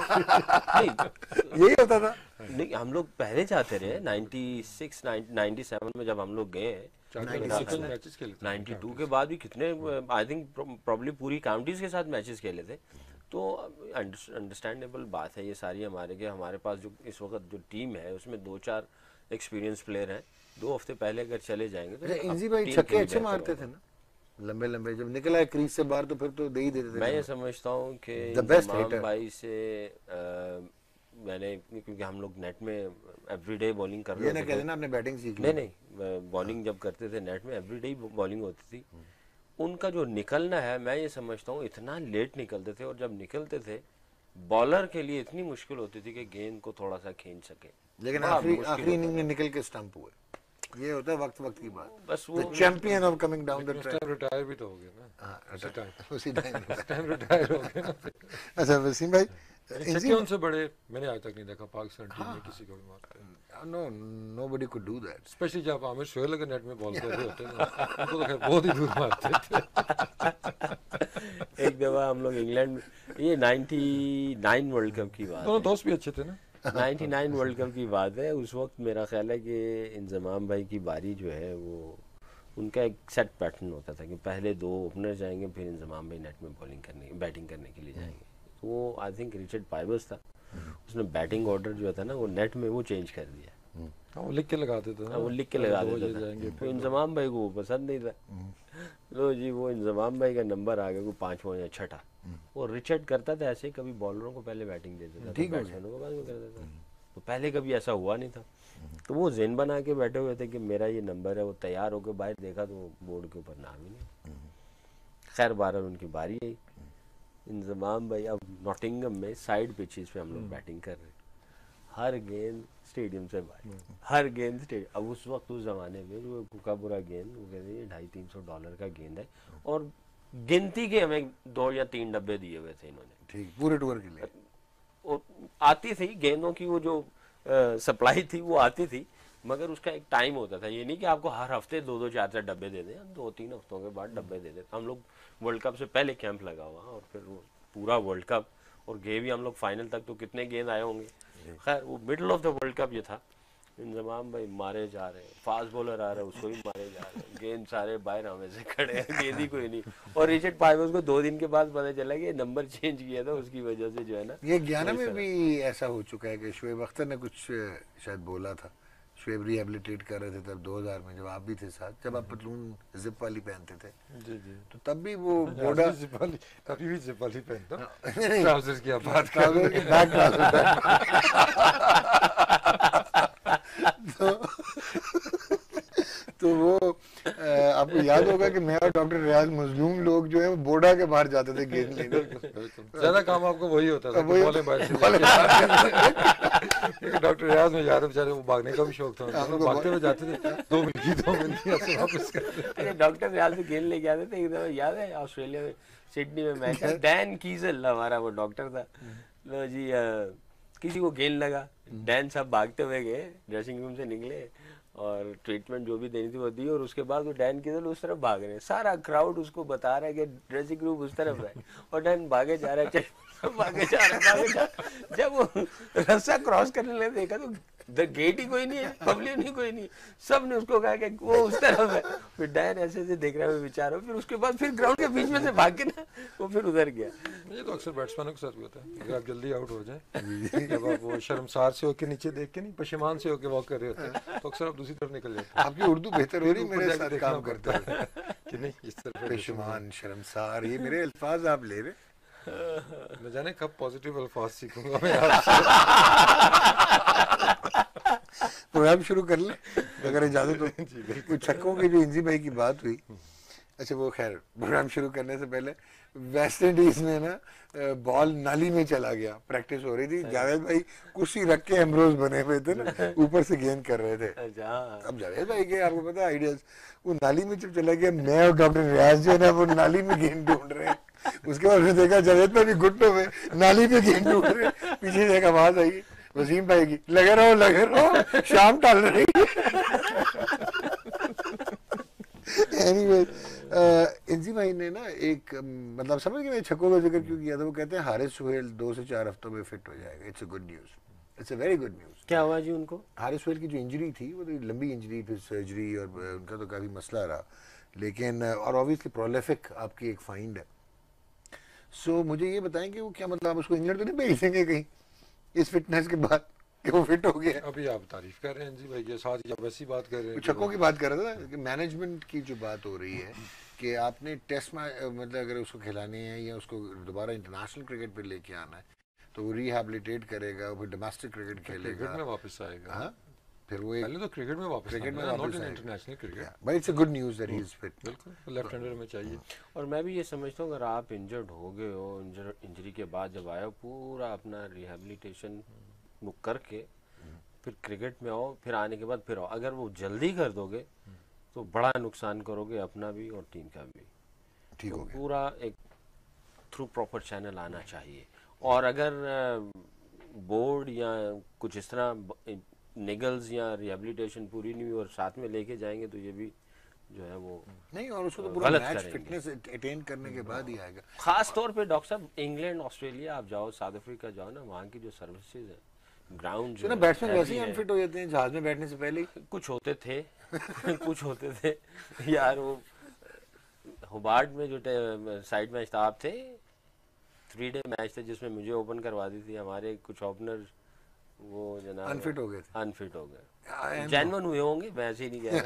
नहीं यही होता था। नहीं, हम लोग पहले जाते रहे 96 97 में जब हम लोग गए, 96 मैचेस खेले थे 92 के बाद भी कितने, आई थिंक प्रॉब्ली पूरी काउंटीज के साथ मैचेस खेले थे। तो अंडरस्टैंडेबल बात है ये सारी हमारे के, हमारे पास जो इस वक्त जो टीम है उसमें 2-4 एक्सपीरियंस प्लेयर हैं, 2 हफ्ते पहले अगर चले जाएंगे तो इंजी भाई टीम के छक्के लिए अच्छे बेहतर मारते होगा। थे ना, लंबे लंबे, जब निकला है क्रीज से बाहर तो फिर तो दे ही देते थे। मैं ये समझता हूँ कि The best इंजमाम hitter. भाई से मैंने, क्योंकि हम लोग नेट में एवरीडे बॉलिंग कर रहे ये ना होते कह थे। देना आपने बैटिंग सीख ली। नहीं नहीं, बॉलिंग जब करते थे नेट में एवरीडे बॉलिंग होती थी, उनका जो निकलना है मैं ये समझता हूँ इतना लेट निकलते थे, और जब निकलते थे बॉलर के लिए इतनी मुश्किल होती थी कि गेंद को थोड़ा सा खींच सके, लेकिन बड़ा मुश्किल आखिरी इनिंग होता में था। निकल के स्टंप हुए, ये होता है वक्त वक्त की बात। बस the champion of coming down the लेकिन उस ट्रैक। टाइम रिटायर भी तो हो गए ना, उसी टाइम उस टाइम रिटायर हो गए ना। अच्छा वसीम भाई, छक्के उनसे बड़े मैंने आज तक नहीं देखा पाकिस्तान टीम में किसी को भी मारते हैं, no nobody could do that. Especially जब आमिर शोएल अगर नेट में बॉल कर रहे होते हैं ना, उनको तो खैर बहुत ही दूर मारते थे। एक दफा हम लोग इंग्लैंड में, ये 99 वर्ल्ड कप की बात दोनों है, दोस्त भी अच्छे थे ना। 99 वर्ल्ड कप की बात है। उस वक्त मेरा ख्याल है कि इंजमाम भाई की बारी जो है वो, उनका एक सेट पैटर्न होता था कि पहले 2 ओपनर जाएंगे, फिर इंजमाम भाई नेट में बॉलिंग करने, बैटिंग करने के लिए जाएंगे। तो वो आई थिंक रिचर्ड पाइबस था, उसने बैटिंग ऑर्डर जो था ना वो नेट में वो चेंज कर दिया। हाँ, वो लिख के लगाते थे ना, वो लिख के लगा दो देता ये था, जाएंगे, तो फिर इंजमाम भाई को वो पसंद नहीं था। लो जी, वो इंजमाम भाई का नंबर आ गया, को 5वां या 6ठा, वो रिचर्ड करता था ऐसे, कभी बॉलरों को पहले बैटिंग दे देता था, बैट्समैनों को बाद में कर देता था। तो पहले कभी ऐसा हुआ नहीं था, तो वो जेन बना के बैठे हुए थे कि मेरा ये नंबर है। वो तैयार होकर बाहर देखा तो बोर्ड के ऊपर नाम ही नहीं। खैर बहरहाल उनकी बारी आई, इंजमाम भाई अब नॉटिंगम में साइड पिचेस पे हम लोग बैटिंग कर रहे हैं, हर गेंद स्टेडियम से बाहर, हर गेंद स्टेडियम। अब उस वक्त उस ज़माने में वो भूखा पूरा गेंद, वो कहते हैं $250-300 का गेंद है, और गिनती के हमें 2 या 3 डब्बे दिए हुए थे इन्होंने। ठीक, पूरे टूर के लिए। और आती थी गेंदों की, वो जो सप्लाई थी वो आती थी, मगर उसका एक टाइम होता था। ये नहीं कि आपको हर हफ्ते 2-2 4-4 डब्बे दे दें, 2-3 हफ्तों के बाद डब्बे दे देते। हम लोग वर्ल्ड कप से पहले कैंप लगा हुआ, और फिर वो पूरा वर्ल्ड कप, और गए भी हम लोग फाइनल तक, तो कितने गेंद आए होंगे। खैर वो middle of the world cup ये था, इंजमाम भाई मारे जा रहे हैं, फास्ट बॉलर आ रहा है उसको भी मारे जा रहे हैं, गेंद सारे बाहर हमें से खड़े हैं, गेंद ही कोई नहीं। और रिचर्ड पाइवर्स को 2 दिन के बाद पता चला कि नंबर चेंज किया था, उसकी वजह से जो है ना। ये ज्ञाना में भी ऐसा हो चुका है कि शुएब अख्तर ने कुछ शायद बोला था, शुएब रिहेबिलिटेट कर रहे थे तब 2000 में, जब आप भी थे साथ, जब आप पतलून जिप वाली पहनते थे। जी जी। तो तब भी वो बोडा जिप वाली, अभी भी जिप वाली पहनता हूं। नहीं, ट्राउजर्स की आप बात कर ट्राउजर के बैक ट्राउजर तो वो आपको याद होगा कि मैं और डॉक्टर रियाज मजलूम लोग जो है वो बोडा के बाहर जाते थे गेंद लेने। ज्यादा काम आपको वही होता था, वही- बॉलें बाहर से डॉक्टर रियाज में यार बेचारे वो भागने का भी शौक था उनको, उनको भागते हुए जाते थे, 2 मिनट ऐसे वापस करते। अरे डॉक्टर रियाज से गेंद लेके आते थे, एकदम याद है ऑस्ट्रेलिया में सिडनी में मैच है, डैन कीजल हमारा वो डॉक्टर था। लो जी किसी को गेंद लगा, डैन साहब भागते हुए गए, ड्रेसिंग रूम से निकले और ट्रीटमेंट जो भी देनी थी वो दी, और उसके बाद वो डैन कीजल उस तरफ भाग रहे हैं, सारा क्राउड उसको बता रहा है कि ड्रेसिंग रूम उस तरफ है, और डैन भागे जा रहा है, भागे जा रहा है, भागे जा रहा है। जब वो रास्ता क्रॉस करने लगे देखा तो द गेट ही कोई नहीं है, पब्लिक नहीं कोई नहीं, सब ने उसको कहा कि वो उस तरफ है। फिर डैन ऐसे ऐसे देख रहा है बेचारा, फिर उसके बाद फिर ग्राउंड के बीच में से भाग के ना वो फिर उधर गया। ये तो अक्सर बैट्समैनों के साथ भी होता है, अगर आप जल्दी आउट हो जाए, जब आप वो शर्मसार से होके नीचे देख के नहीं, पशेमान से होके वॉक कर रहे होते हैं, तो अक्सर आप दूसरी तरफ निकल जाते हैं। आपकी उर्दू बेहतर हो रही, ऊपर मेरे जाके साथ देखना काम करते पड़ता हैं। है कि नहीं, इस तरफ पेशमान, शर्मसार, ये मेरे अल्फाज आप ले रहे। न जाने कब पॉजिटिव अल्फाज सीखूंगा मैं आपसे। प्रोग्राम शुरू कर ले अगर इजाजत हो। कुछ छक्कों की जो इंजी भाई की बात हुई, अच्छा वो खैर प्रोग्राम शुरू करने से पहले वेस्ट इंडीज ने ना बॉल नाली में चला गया, प्रैक्टिस हो रही थी, जावेद भाई कुर्सी रख के एम्ब्रोज बने हुए थे ना, ऊपर से गेंद कर रहे थे। अब जावेद भाई के आपको पता आइडियाज, वो नाली में जब चला गया, मैं और डॉक्टर रियाज जो है ना वो नाली में गेंद ढूंढ रहे हैं। उसके बाद फिर देखा जावेद भाई भी घुटनों में नाली में गेंद ढूंढ रहे हैं, पीछे से एक आवाज आई वसीम भाई की, लगे रहो शाम टाल रही है। एनीवे इंजी भाई ने ना एक मतलब समझ गए छक्कों का जिक्र क्यों किया था, वो कहते हैं हारिस सुहेल 2 से 4 हफ्तों में फिट हो जाएगा। It's a good news, it's a very good news. क्या हुआ जी उनको? हारिस सुहेल की जो इंजरी थी वो तो लंबी इंजरी, फिर सर्जरी, और उनका तो काफ़ी मसला रहा, लेकिन और ऑब्वियसली प्रोलिफिक आपकी एक फाइंड है। सो मुझे ये बताएं कि वो क्या मतलब आप उसको इंग्लैंड तो नहीं भेज देंगे कहीं इस फिटनेस के बाद कि वो फिट हो गया? अभी आप तारीफ कर रहे हैं जी भाई के साथ, या वैसी बात कर रहे हैं? छक्कों की बात कर रहा था कि मैनेजमेंट की जो बात हो रही है कि आपने टेस्ट मैच मतलब अगर उसको खिलाने हैं या उसको दोबारा इंटरनेशनल क्रिकेट पे लेके आना है तो वो रिहैबिलिटेट करेगा, फिर डोमेस्टिक क्रिकेट खेलेगा, क्रिकेट में वापस आएगा। हाँ, फिर वो एक पहले तो क्रिकेट में वापस आएगा, not in international cricket, but it's a good news that he is fit. बिल्कुल लेफ्ट हैंडर में चाहिए। और मैं भी ये समझता हूँ अगर आप इंजर्ड हो गए हो, इंजरी के बाद जब आए हो, पूरा अपना रिहैबिलिटेशन वो करके फिर क्रिकेट में आओ, फिर आने के बाद फिर आओ। अगर वो जल्दी कर दोगे तो बड़ा नुकसान करोगे अपना भी और टीम का भी। ठीक तो हो गया, पूरा एक थ्रू प्रॉपर चैनल आना चाहिए। और अगर बोर्ड या कुछ इस तरह निगल्स या रिहेबिलिटेशन पूरी नहीं हुई और साथ में लेके जाएंगे तो ये भी जो है वो नहीं, और उसको तो पूरा गलत मैच करेंगे। फिटनेस अटेन करने के बाद ही आएगा। खास तौर पे डॉक्टर साहब इंग्लैंड ऑस्ट्रेलिया आप जाओ, साउथ अफ्रीका जाओ ना, वहाँ की जो सर्विसेज है, ग्राउंड जो जो ना बैट्समैन heavy वैसे ही है। अनफिट हो जाते हैं जहाज में बैठने से पहले ही। कुछ होते थे कुछ होते थे यार। वो होबार्ट में जो साइड मैच था, आप थे, 3 डे मैच थे जिसमें मुझे ओपन करवा दी थी, हमारे कुछ ओपनर वो जनाब अनफिट हो गए थे। अनफिट हो गए, I know। जेन्युइन हुए होंगे, वैसे ही नहीं गया।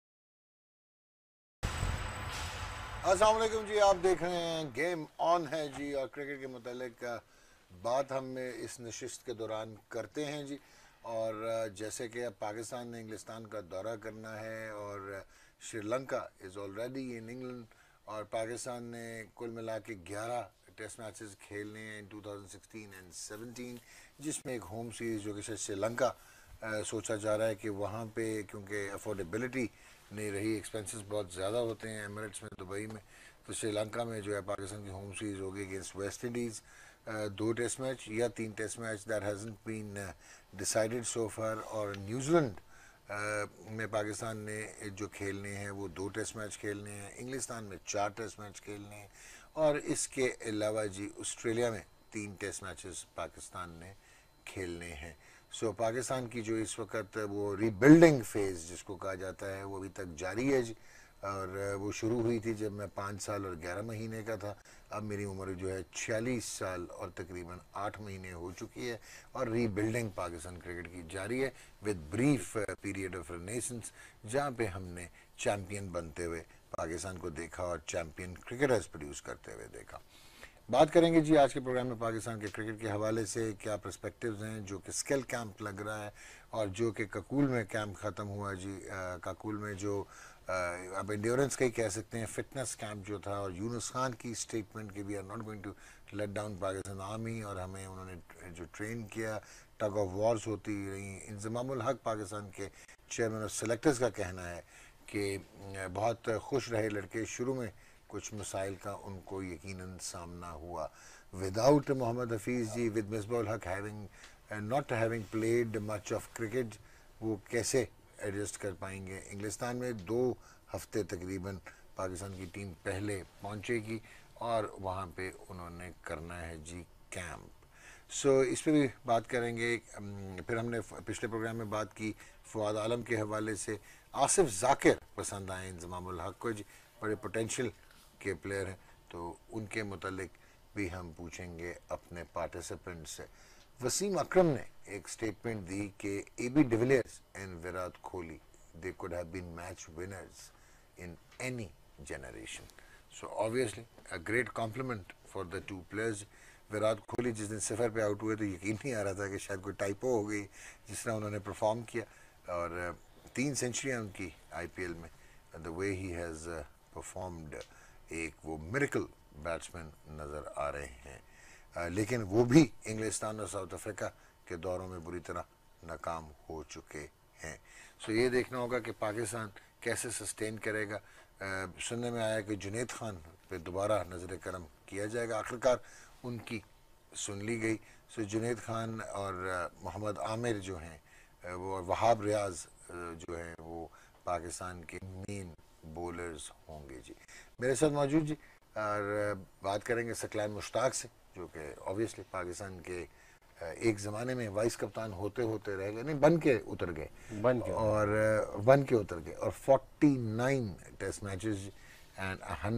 अस्सलाम वालेकुम जी, आप देख रहे हैं गेम ऑन है जी, और क्रिकेट के मुतालिक बात हम इस नशिस्त के दौरान करते हैं जी। और जैसे कि अब पाकिस्तान ने इंग्लिस्तान का दौरा करना है और Sri Lanka is already in England, और पाकिस्तान ने कुल मिला के 11 टेस्ट मैचेस खेलने हैं इन 2016 एंड 17, जिसमें एक होम सीरीज़ जो कि शायद श्रीलंका सोचा जा रहा है कि वहाँ पे, क्योंकि अफोर्डेबिलिटी नहीं रही, एक्सपेंसेस बहुत ज़्यादा होते हैं एमिरेट्स में, दुबई में, तो श्रीलंका में जो है पाकिस्तान की होम सीरीज़ होगी against West Indies. 2 test match या 3 test match, that hasn't been decided so far. और न्यूजीलैंड में पाकिस्तान ने जो खेलने हैं वो 2 टेस्ट मैच खेलने हैं, इंग्लिस्तान में 4 टेस्ट मैच खेलने हैं, और इसके अलावा जी ऑस्ट्रेलिया में 3 टेस्ट मैचेस पाकिस्तान ने खेलने हैं। सो पाकिस्तान की जो इस वक्त वो रीबिल्डिंग फेज़ जिसको कहा जाता है वो अभी तक जारी है जी। और वो शुरू हुई थी जब मैं 5 साल और 11 महीने का था। अब मेरी उम्र जो है 46 साल और तकरीबन 8 महीने हो चुकी है, और रीबिल्डिंग पाकिस्तान क्रिकेट की जारी है with brief period of renaissance, जहाँ पे हमने चैम्पियन बनते हुए पाकिस्तान को देखा और चैम्पियन क्रिकेटर्स प्रोड्यूस करते हुए देखा। बात करेंगे जी आज के प्रोग्राम में पाकिस्तान के क्रिकेट के हवाले से क्या पर्सपेक्टिव्स हैं, जो कि स्किल कैंप लग रहा है और जो कि ककूल में कैंप ख़त्म हुआ जी। ककूल में जो अब एंड्योरेंस का ही कह सकते हैं, फिटनेस कैंप जो था, और यूनुस खान की स्टेटमेंट कि we are not going to let down Pakistan army, और हमें उन्होंने जो ट्रेन किया, टग ऑफ वॉर्स होती रही। इंजमामुल हक पाकिस्तान के चेयरमैन ऑफ सेलेक्टर्स का कहना है कि बहुत खुश रहे लड़के, शुरू में कुछ मसाइल का उनको यकीनन सामना हुआ। Without Mohammad Hafeez ji, with Misbah Haq having not having played much of cricket, वो कैसे एडजस्ट कर पाएंगे। इंग्लिस्तान में 2 हफ्ते तकरीबन पाकिस्तान की टीम पहले पहुंचेगी और वहाँ पे उन्होंने करना है जी कैंप। सो इस पर भी बात करेंगे। फिर हमने पिछले प्रोग्राम में बात की फवाद आलम के हवाले से। आसिफ जाकिर पसंद आए इंजमामुल हक को जी, बड़े पोटेंशियल के प्लेयर हैं, तो उनके मुतालिक भी हम पूछेंगे अपने पार्टिसिपेंट से। वसीम अकरम ने एक स्टेटमेंट दी कि AB de Villiers and Virat Kohli they could have been match winners in any generation. So obviously a great compliment for the 2 players. Virat Kohli जिस दिन सफ़र पे आउट हुए तो यकीन नहीं आ रहा था कि शायद कोई टाइपो हो गई जिस तरह उन्होंने परफॉर्म किया, और 3 सेंचुरियाँ उनकी IPL में, the way he has performed, एक वो मिरेकल बैट्समैन नज़र आ रहे हैं। लेकिन वो भी इंग्लिस्तान और साउथ अफ्रीका के दौरों में बुरी तरह नाकाम हो चुके हैं। सो ये देखना होगा कि पाकिस्तान कैसे सस्टेन करेगा। सुनने में आया कि जुनैद खान पे दोबारा नज़र करम किया जाएगा, आखिरकार उनकी सुन ली गई। सो जुनैद खान और मोहम्मद आमिर जो हैं वो, वहाब रियाज जो हैं वो पाकिस्तान के मेन बॉलर्स होंगे जी। मेरे साथ मौजूद जी, और बात करेंगे सकलान मुश्ताक से, जो कि ऑब्वियसली पाकिस्तान के एक ज़माने में वाइस कप्तान होते होते रह गए, नहीं बन के उतर गए, बन के उतर गए, और 49 टेस्ट मैचेस एंड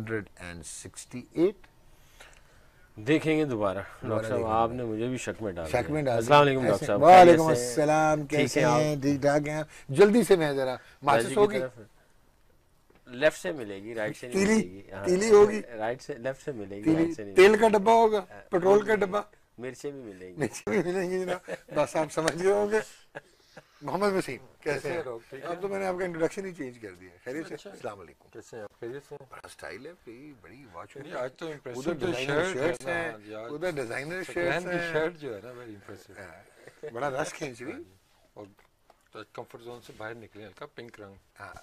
168 देखेंगे दोबारा। डॉक्टर साहब आपने मुझे भी शक में डाल दिया। अस्सलाम वालेकुम डॉक्टर साहब। वालेकुम अस्सलाम, कैसे हैं? ठीक ठाक हैं? जल्दी से मैं जरा माचिस होगी, लेफ्ट से मिलेगी, राइट से नहीं मिलेगी। तीली होगी, राइट से, लेफ्ट से मिलेगी, राइट से नहीं। तेल का डब्बा होगा, पेट्रोल का डब्बा, मिर्चें भी मिलेंगी, मिर्चें भी मिलेंगी ना। बस आप समझ गए होंगे। मोहम्मद वसीम कैसे हैं? अब तो मैंने आपका इंट्रोडक्शन ही चेंज कर दिया। खैरियत से? अस्सलाम वालेकुम। कैसे हैं आप? खैरियत से? बड़ा स्टाइल है, बड़ी वॉच है आज तो इम्प्रेसिव। उधर डिजाइनर शर्ट्स हैं, उधर डिजाइनर शर्ट्स हैं। शर्ट जो है ना वेरी इम्प्रेसिव, बड़ा रश खींच रही, और तो कंफर्ट जोन से बाहर निकले, हल्का पिंक रंग,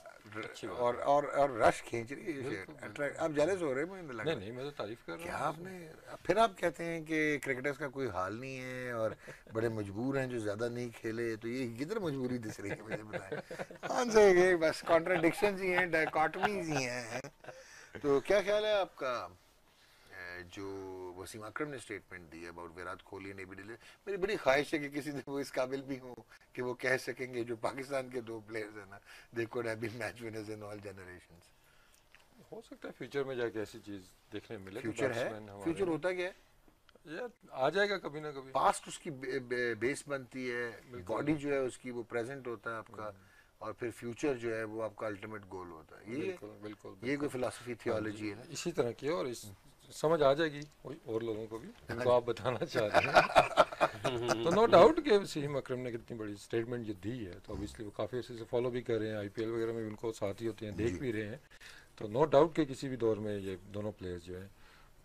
और रश खींच रही है शर्ट। आप जेलस हो रहे हैं मुझे लगा। नहीं, मैं तो तारीफ कर रहा हूँ। क्या आपने फिर आप कहते हैं कि क्रिकेटर्स का कोई हाल नहीं है और बड़े मजबूर हैं जो ज्यादा नहीं खेले, तो ये किधर मजबूरी दिस रही है मुझे बताएं। कौन सा ये बस कॉन्ट्राडिक्शंस ही हैं, डायकॉटमीज ही हैं। तो क्या ख्याल है आपका जो वसीम अकरम ने स्टेटमेंट दी अबाउट विराट कोहली ने भी डिले? मेरी बड़ी ख्वाहिश है कि किसी दिन वो इस काबिल भी हो कि वो कह सकेंगे जो पाकिस्तान के 2 प्लेयर्स हैं ना, they could have been match winners in all generations. हो सकता है फ्यूचर में जाके ऐसी चीज देखने मिले। फ्यूचर है, फ्यूचर होता क्या है यार, आ जाएगा कभी ना कभी। पास्ट उसकी बेस बनती है, बॉडी जो है उसकी वो प्रेजेंट होता है आपका, और फिर फ्यूचर जो है वो आपका अल्टीमेट गोल होता है। ये बिल्कुल ये कोई फिलॉसफी थियोलॉजी है ना, इसी तरह की है, और इस समझ आ जाएगी और लोगों को भी जिनको आप बताना चाह रहे हैं। तो नो डाउट कि वसीम अकरम ने कितनी बड़ी स्टेटमेंट ये दी है, तो ऑब्वियसली वो काफ़ी अच्छे से फॉलो भी कर रहे हैं, IPL वगैरह में भी उनको साथ ही होते हैं, देख भी रहे हैं। तो नो डाउट कि किसी भी दौर में ये दोनों प्लेयर्स जो है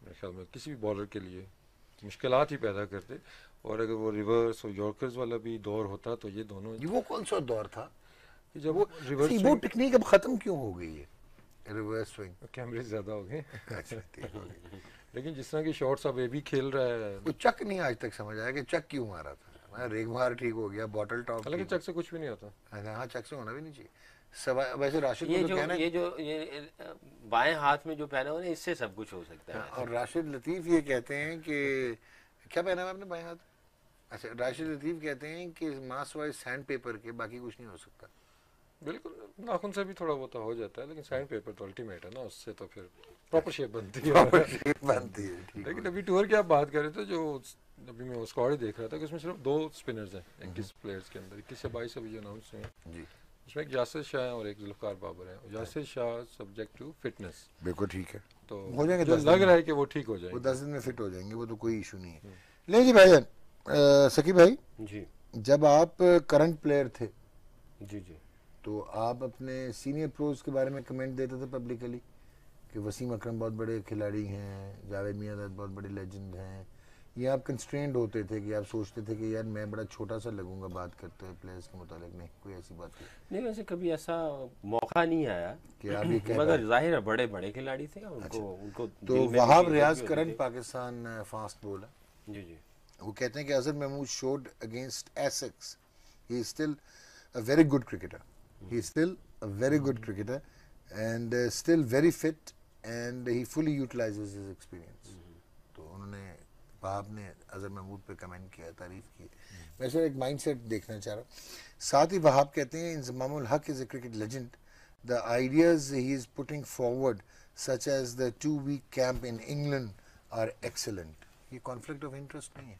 मेरे ख्याल में किसी भी बॉलर के लिए मुश्किलात ही पैदा करते। और अगर वो रिवर्स और यॉर्कर्स वाला भी दौर होता तो ये दोनों ये वो कौन सा दौर था? कि जब वो रिवर्स वो स्विंग टेक्निक अब खत्म क्यों हो गई है, रिवर्स स्विंग? कैमरे ज़्यादा हो गए। अच्छा, ठीक हो गई। लेकिन जिस तरह की शॉट्स अब ये भी खेल रहा है, वो चक नहीं आज तक समझ आया कि चक क्यों मारा था। मैं रेगमार ठीक हो गया, बॉटल टॉप हालांकि ठीक चक से कुछ भी नहीं होता। हाँ, चक से होना भी नहीं चाहिए। वैसे राशिद ये को तो जो कहना है। ये बाएं हाथ में जो पहना हुआ है इससे सब कुछ हो सकता है हाँ, वैसे। और राशिद लतीफ़ ये कहते हैं कि क्या पहना है आपने बाएं हाथ? अच्छा, राशिद लतीफ़ कहते हैं कि मास वाइज सैंड पेपर के बाकी कुछ नहीं हो सकता। बिल्कुल, नाखून से भी थोड़ा बहुत हो जाता है, लेकिन सैंड पेपर तो अल्टीमेट है ना, उससे तो फिर प्रॉपर शेप बनती है। शेप बनती है, ठीक लेकिन है। अभी टूर की आप बात करें तो जो अभी मैं वो स्क्वाड ही देख रहा था कि उसमें सिर्फ 2 स्पिनर्स हैं 21 प्लेयर्स के अंदर। 21 से 22 अभी जो अनाउंस हुए हैं जी, उसमें एक यासिर शाह है और एक जुल्फ़िकार बाबर है। Yasir Shah subject to fitness, बिल्कुल ठीक है। तो हो जाएंगे जो 10 लग दिन रहा है कि वो ठीक हो वो जाएंगे। 10 दिन में फिट हो जाएंगे, वो तो कोई इशू नहीं है। ले जी भाईजान, सकीब भाई, जी जब आप करंट प्लेयर थे जी जी। तो आप अपने सीनियर प्रोज के बारे में कमेंट देते थे पब्लिकली कि वसीम अकरम बहुत बड़े खिलाड़ी हैं, जावेद मियां बहुत बड़े लेजेंड हैं, या आप कंस्ट्रेंड होते थे कि आप सोचते थे कि यार मैं बड़ा छोटा सा लगूंगा बात करते हुए प्लेयर्स के मुतालिक? नहीं, कोई ऐसी बात नहीं वैसे कभी ऐसा मौका नहीं आया कि आप ये कह मगर पाए? जाहिर है बड़े बड़े खिलाड़ी थे उनको अच्छा, उनको तो दिल में भी वहाब इज्जत रियाज भी होती करंट थी। पाकिस्तान फास्ट बॉलर, जी जी। वो कहते हैं कि Azhar Mahmood showed against Essex he is still a very good cricketer. He is still a very good cricketer and still very fit and he fully utilizes his experience. तो उन्होंने वहाब ने अजहर महमूद पे कमेंट किया, तारीफ की। मैं सर एक माइंडसेट देखना चाह रहा हूँ। साथ ही वहाब कहते हैं Inzamamul Haq is a cricket legend, the ideas he is putting forward such as the 2-week camp in England are excellent. ये कॉन्फ्लिक्ट ऑफ इंटरेस्ट नहीं है?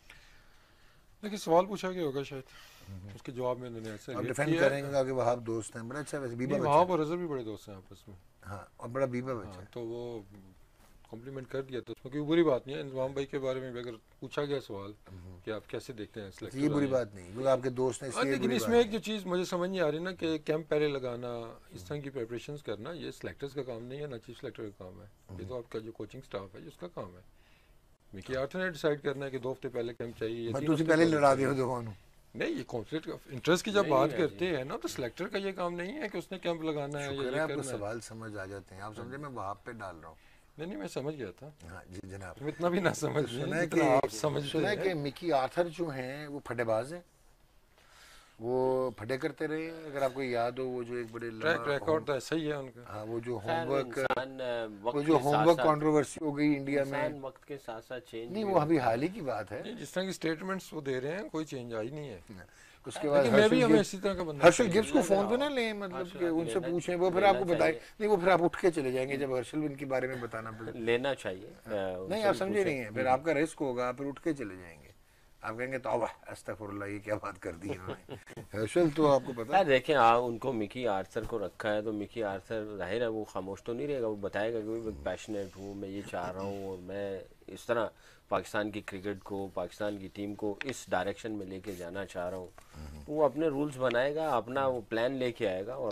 लेकिन सवाल पूछा गया होगा शायद, उसके जवाब में उन्होंने ऐसे आप रिएक्ट डिफेंड किया करेंगे कि वहाब दोस्त हैं, बड़ा अच्छा, वैसे बीबा नहीं, बच्चा वहाँ है। और अजहर भी बड़े दोस्त हैं आपस में। हाँ, और बड़ा बीबा बच्चा हाँ, है। तो वो कॉम्प्लीमेंट कर दिया तो उसमें कोई बुरी बात नहीं है। इंजमाम भाई के बारे में भी अगर पूछा गया सवाल कि आप कैसे देखते हैं तो सिलेक्टर ये बुरी बात नहीं, क्योंकि आपके दोस्त हैं इसलिए लेकिन बुरी इसमें बात एक जो चीज़ मुझे समझ नहीं आ रही ना कि कैंप पहले लगाना, इस तरह की प्रिपरेशंस करना, ये सिलेक्टर्स का काम नहीं है, ना चीफ सिलेक्टर का काम है। ये तो आपका जो कोचिंग स्टाफ है उसका काम है। मिकी आर्थर ने डिसाइड करना है कि 2 हफ्ते पहले कैंप चाहिए या मैं 3 तो उसे हफ्ते पहले पहले लड़ा चाहिए। दिया दोनों। नहीं, ये कॉन्फ्लिक्ट ऑफ इंटरेस्ट की जब नहीं, बात नहीं, करते हैं ना तो सिलेक्टर का ये काम नहीं है कि उसने कैंप लगाना है या शुक्र है ये आपको करना है। सवाल समझ आ जाते हैं, आप समझे मैं वहां पे डाल रहा हूँ। नहीं नहीं, मैं समझ गया था, हाँ जी जनाब। तुम इतना भी ना समझ तो सुना है जितना आप कि समझते सुना है कि हैं। मिकी आर्थर जो हैं वो फटेबाज हैं, वो फटे करते रहे हैं। अगर आपको याद हो वो जो एक बड़े ट्रैक लंबा रिकॉर्ड तो ऐसा ही है उनका। हाँ, वो जो खैर होमवर्क, इंसान वो वक्त जो के साथ होमवर्क साथ कंट्रोवर्सी हो गई इंडिया इंसान में। वक्त के साथ साथ चेंज नहीं, भी वो अभी होता हाल है। ही की बात है। नहीं, जिस तरह की स्टेटमेंट्स वो दे रहे हैं कोई चेंज आई नहीं है। उसके बाद लेकिन मैं भी हर्षल हमें गिब्स, इसी तरह का बंदा हर्षल चाहिए। गिब्स को लग फोन रहा पे हो। ना लें, मतलब हर्षल कि उनसे लेना- पूछें, वो फिर लेना आपको बताए। चाहिए। नहीं, वो फिर आप उठ के चले जाएंगे जब हर्षल इनके बारे में बताना पड़े। लेना चाहिए नहीं, उनसे आप भी समझे पूछें। नहीं है, फिर आपका रिस्क होगा, आप फिर उठ के चले जाएंगे। आप कहेंगे तौबा अस्तगफुरुल्लाह, ये क्या बात कर दी इन्होंने। हर्षल तो आपको पता यार है। देखें आप उनको मिकी आर्थर को रखा है तो मिकी आर्थर जाहिर है वो खामोश तो नहीं रहेगा, वो बताएगा कि मैं पैशनेट हूँ, मैं ये चाह रहा हूँ और मैं इस तरह पाकिस्तान की क्रिकेट को, पाकिस्तान की टीम को इस डायरेक्शन में लेके जाना चाह रहा हूँ। वो अपने रूल्स बनाएगा, अपना वो प्लान लेके आएगा। और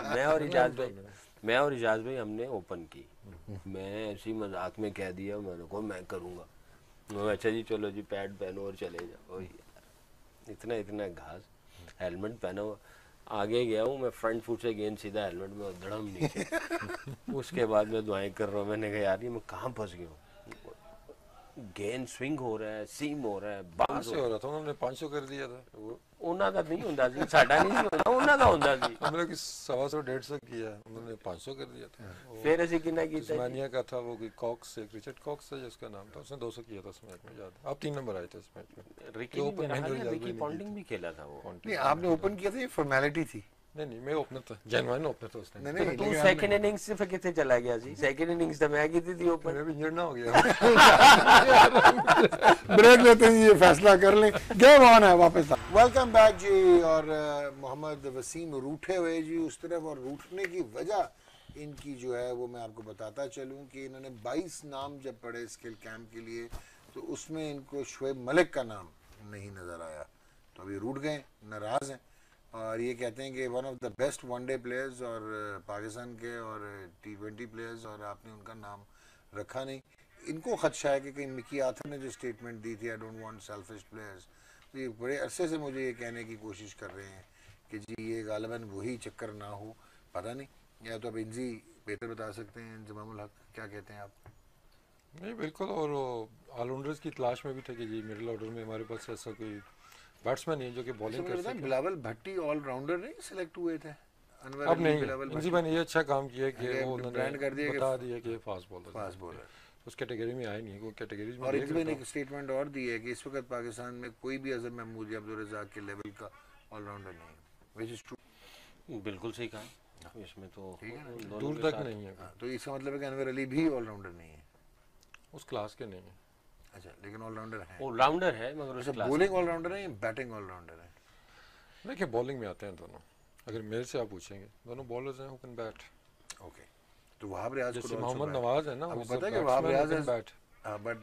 मैं और इजाज़ भाई हमने ओपन की, मैं ऐसी मजाक में कह दिया, मैंने कहा मैं करूँगा। अच्छा जी चलो जी पैड पहनो और चले जाओ। इतना इतना घास, हेलमेट पहना हुआ आगे गया हूँ मैं, फ्रंट फुट से गेंद सीधा हेलमेट में और धड़म नीचे। उसके बाद मैं दुआएं कर रहा हूँ, मैंने कहा यार ये मैं कहाँ फंस गया हूँ। गेंद स्विंग हो रहा है, सीम हो रहा है, बाउंस से हो रहा था, उन्होंने 500 कर दिया था। वो ਉਹਨਾਂ ਦਾ नहीं ਹੁੰਦਾ ਸੀ, ਸਾਡਾ नहीं ਸੀ ਹੁੰਦਾ, ਉਹਨਾਂ ਦਾ ਹੁੰਦਾ ਸੀ। हमने कि 125 किया, उन्होंने 500 कर दिया था। वो फिर ਅਸੀਂ कितना ਕੀਤਾ जी? तस्मानिया का था वो कोई कॉक्स, एक रिचर्ड कॉक्स था जिसका नाम था, उसने 200 किया था उस मैच में, याद है। आप 3 नंबर आए थे उस मैच में। रिकी जो भी ओपन मेरा मैच ख्याल में है, जल्दी रिकी नहीं पॉन्टिंग भी खेला था वो। नहीं, आपने ओपन किया था, ये फॉर्मेलिटी थी। नहीं, मैं ओपनर था, जेन्युइन ओपनर था उस टाइम। नहीं, तू लेकिन सेकंड इनिंग्स से फिर कितने चला गया सी? सेकंड इनिंग्स तो मैं की थी ओपन। मैं भी इंजर्ड ना हो गया। ब्रेक लेते हैं, ये फैसला कर लें। गेम ऑन है, वापस वेलकम बैक जी। और मोहम्मद वसीम रूठे हुए जी उस तरफ, और रूठने की वजह इनकी जो है वो मैं आपको बताता चलूं कि इन्होंने 22 नाम जब पढ़े स्किल कैंप के लिए तो उसमें इनको शुएब मलिक का नाम नहीं नज़र आया, तो अभी रूठ गए, नाराज़ हैं। और ये कहते हैं कि one of the best one day players और पाकिस्तान के और T20 प्लेयर्स, और आपने उनका नाम रखा नहीं। इनको खदशा है कि कहीं मिकी आर्थर ने जो स्टेटमेंट दी थी, I don't want selfish players, तो ये बड़े अरसे से मुझे ये कहने की कोशिश कर रहे हैं कि जी ये गालिबन वही चक्कर ना हो, पता नहीं, या तो अब इंजी बेहतर बता सकते हैं। जमामुल हक क्या कहते हैं आप? नहीं बिल्कुल, और ऑलराउंडर्स की तलाश में भी थे कि जी मिडिल ऑर्डर में हमारे पास ऐसा कोई बैट्समैन नहीं है जो कि बॉलिंग कर सके। बिलावल भट्टी ऑलराउंडर नहीं सिलेक्ट हुए थे? अनवर अब अली, नहीं, बिलावल इंजी भट्टी भाई ने ये अच्छा काम किया कि आगे वो उन्होंने ब्रांड कर दिया बता दिया कि फास्ट बॉलर फास्ट बॉलर। उस कैटेगरी में आए नहीं, वो कैटेगरीज में और देख इंजी रहा भाई ने था। एक स्टेटमेंट और दी है कि इस वक्त पाकिस्तान में कोई भी अजहर महमूद या अब्दुल रज़ाक के लेवल का ऑलराउंडर नहीं है, विच इज ट्रू। बिल्कुल सही कहा, इसमें तो दोनों दूर के तक साथ- नहीं है, तो इसका मतलब है कि अनवर अली भी ऑलराउंडर नहीं है। उस क्लास के नहीं है। अच्छा, लेकिन ऑलराउंडर है। ऑलराउंडर है मगर उस अच्छा, क्लास बॉलिंग ऑलराउंडर है या बैटिंग ऑलराउंडर है? देखिए बॉलिंग में आते हैं दोनों, अगर मेरे से आप पूछेंगे दोनों बॉलर्स हैं हु कैन बैट। ओके, तो वहाब रियाज जैसे मोहम्मद नवाज है ना, आपको वो पता है कि वहाब रियाज है, bat. But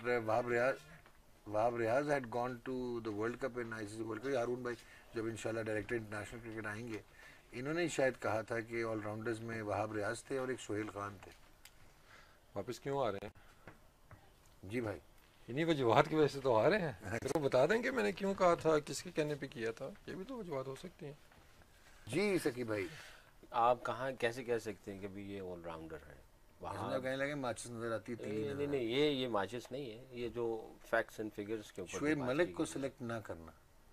Wahab Riaz had gone to the world cup in ICC world cup. Haroon भाई जब इंशाल्लाह डायरेक्टर इंटरनेशनल क्रिकेट आएंगे, इन्होंने ही शायद कहा था कि ऑलराउंडर्स में वहाब रियाज थे और एक सोहेल खान थे। वापस क्यों आ रहे हैं? जी भाई, इन्हीं वजूहत की वजह से तो आ रहे हैं। अगर वो बता दें कि मैंने क्यों कहा था, किसके कहने पे किया था, ये भी तो वजूहत हो सकती हैं। जी सकी भाई, आप कहाँ कैसे कह सकते हैं कि भी ये ऑलराउंडर है? इसमें कहने लगे माचिस नजर आती है, तीली नहीं नजर नहीं, ये माचिस नहीं है, ये जो फैक्ट्स एंड फिगर्स के ऊपर शुएब जो बात मलिक की को गई है। सिलेक्ट ना करना,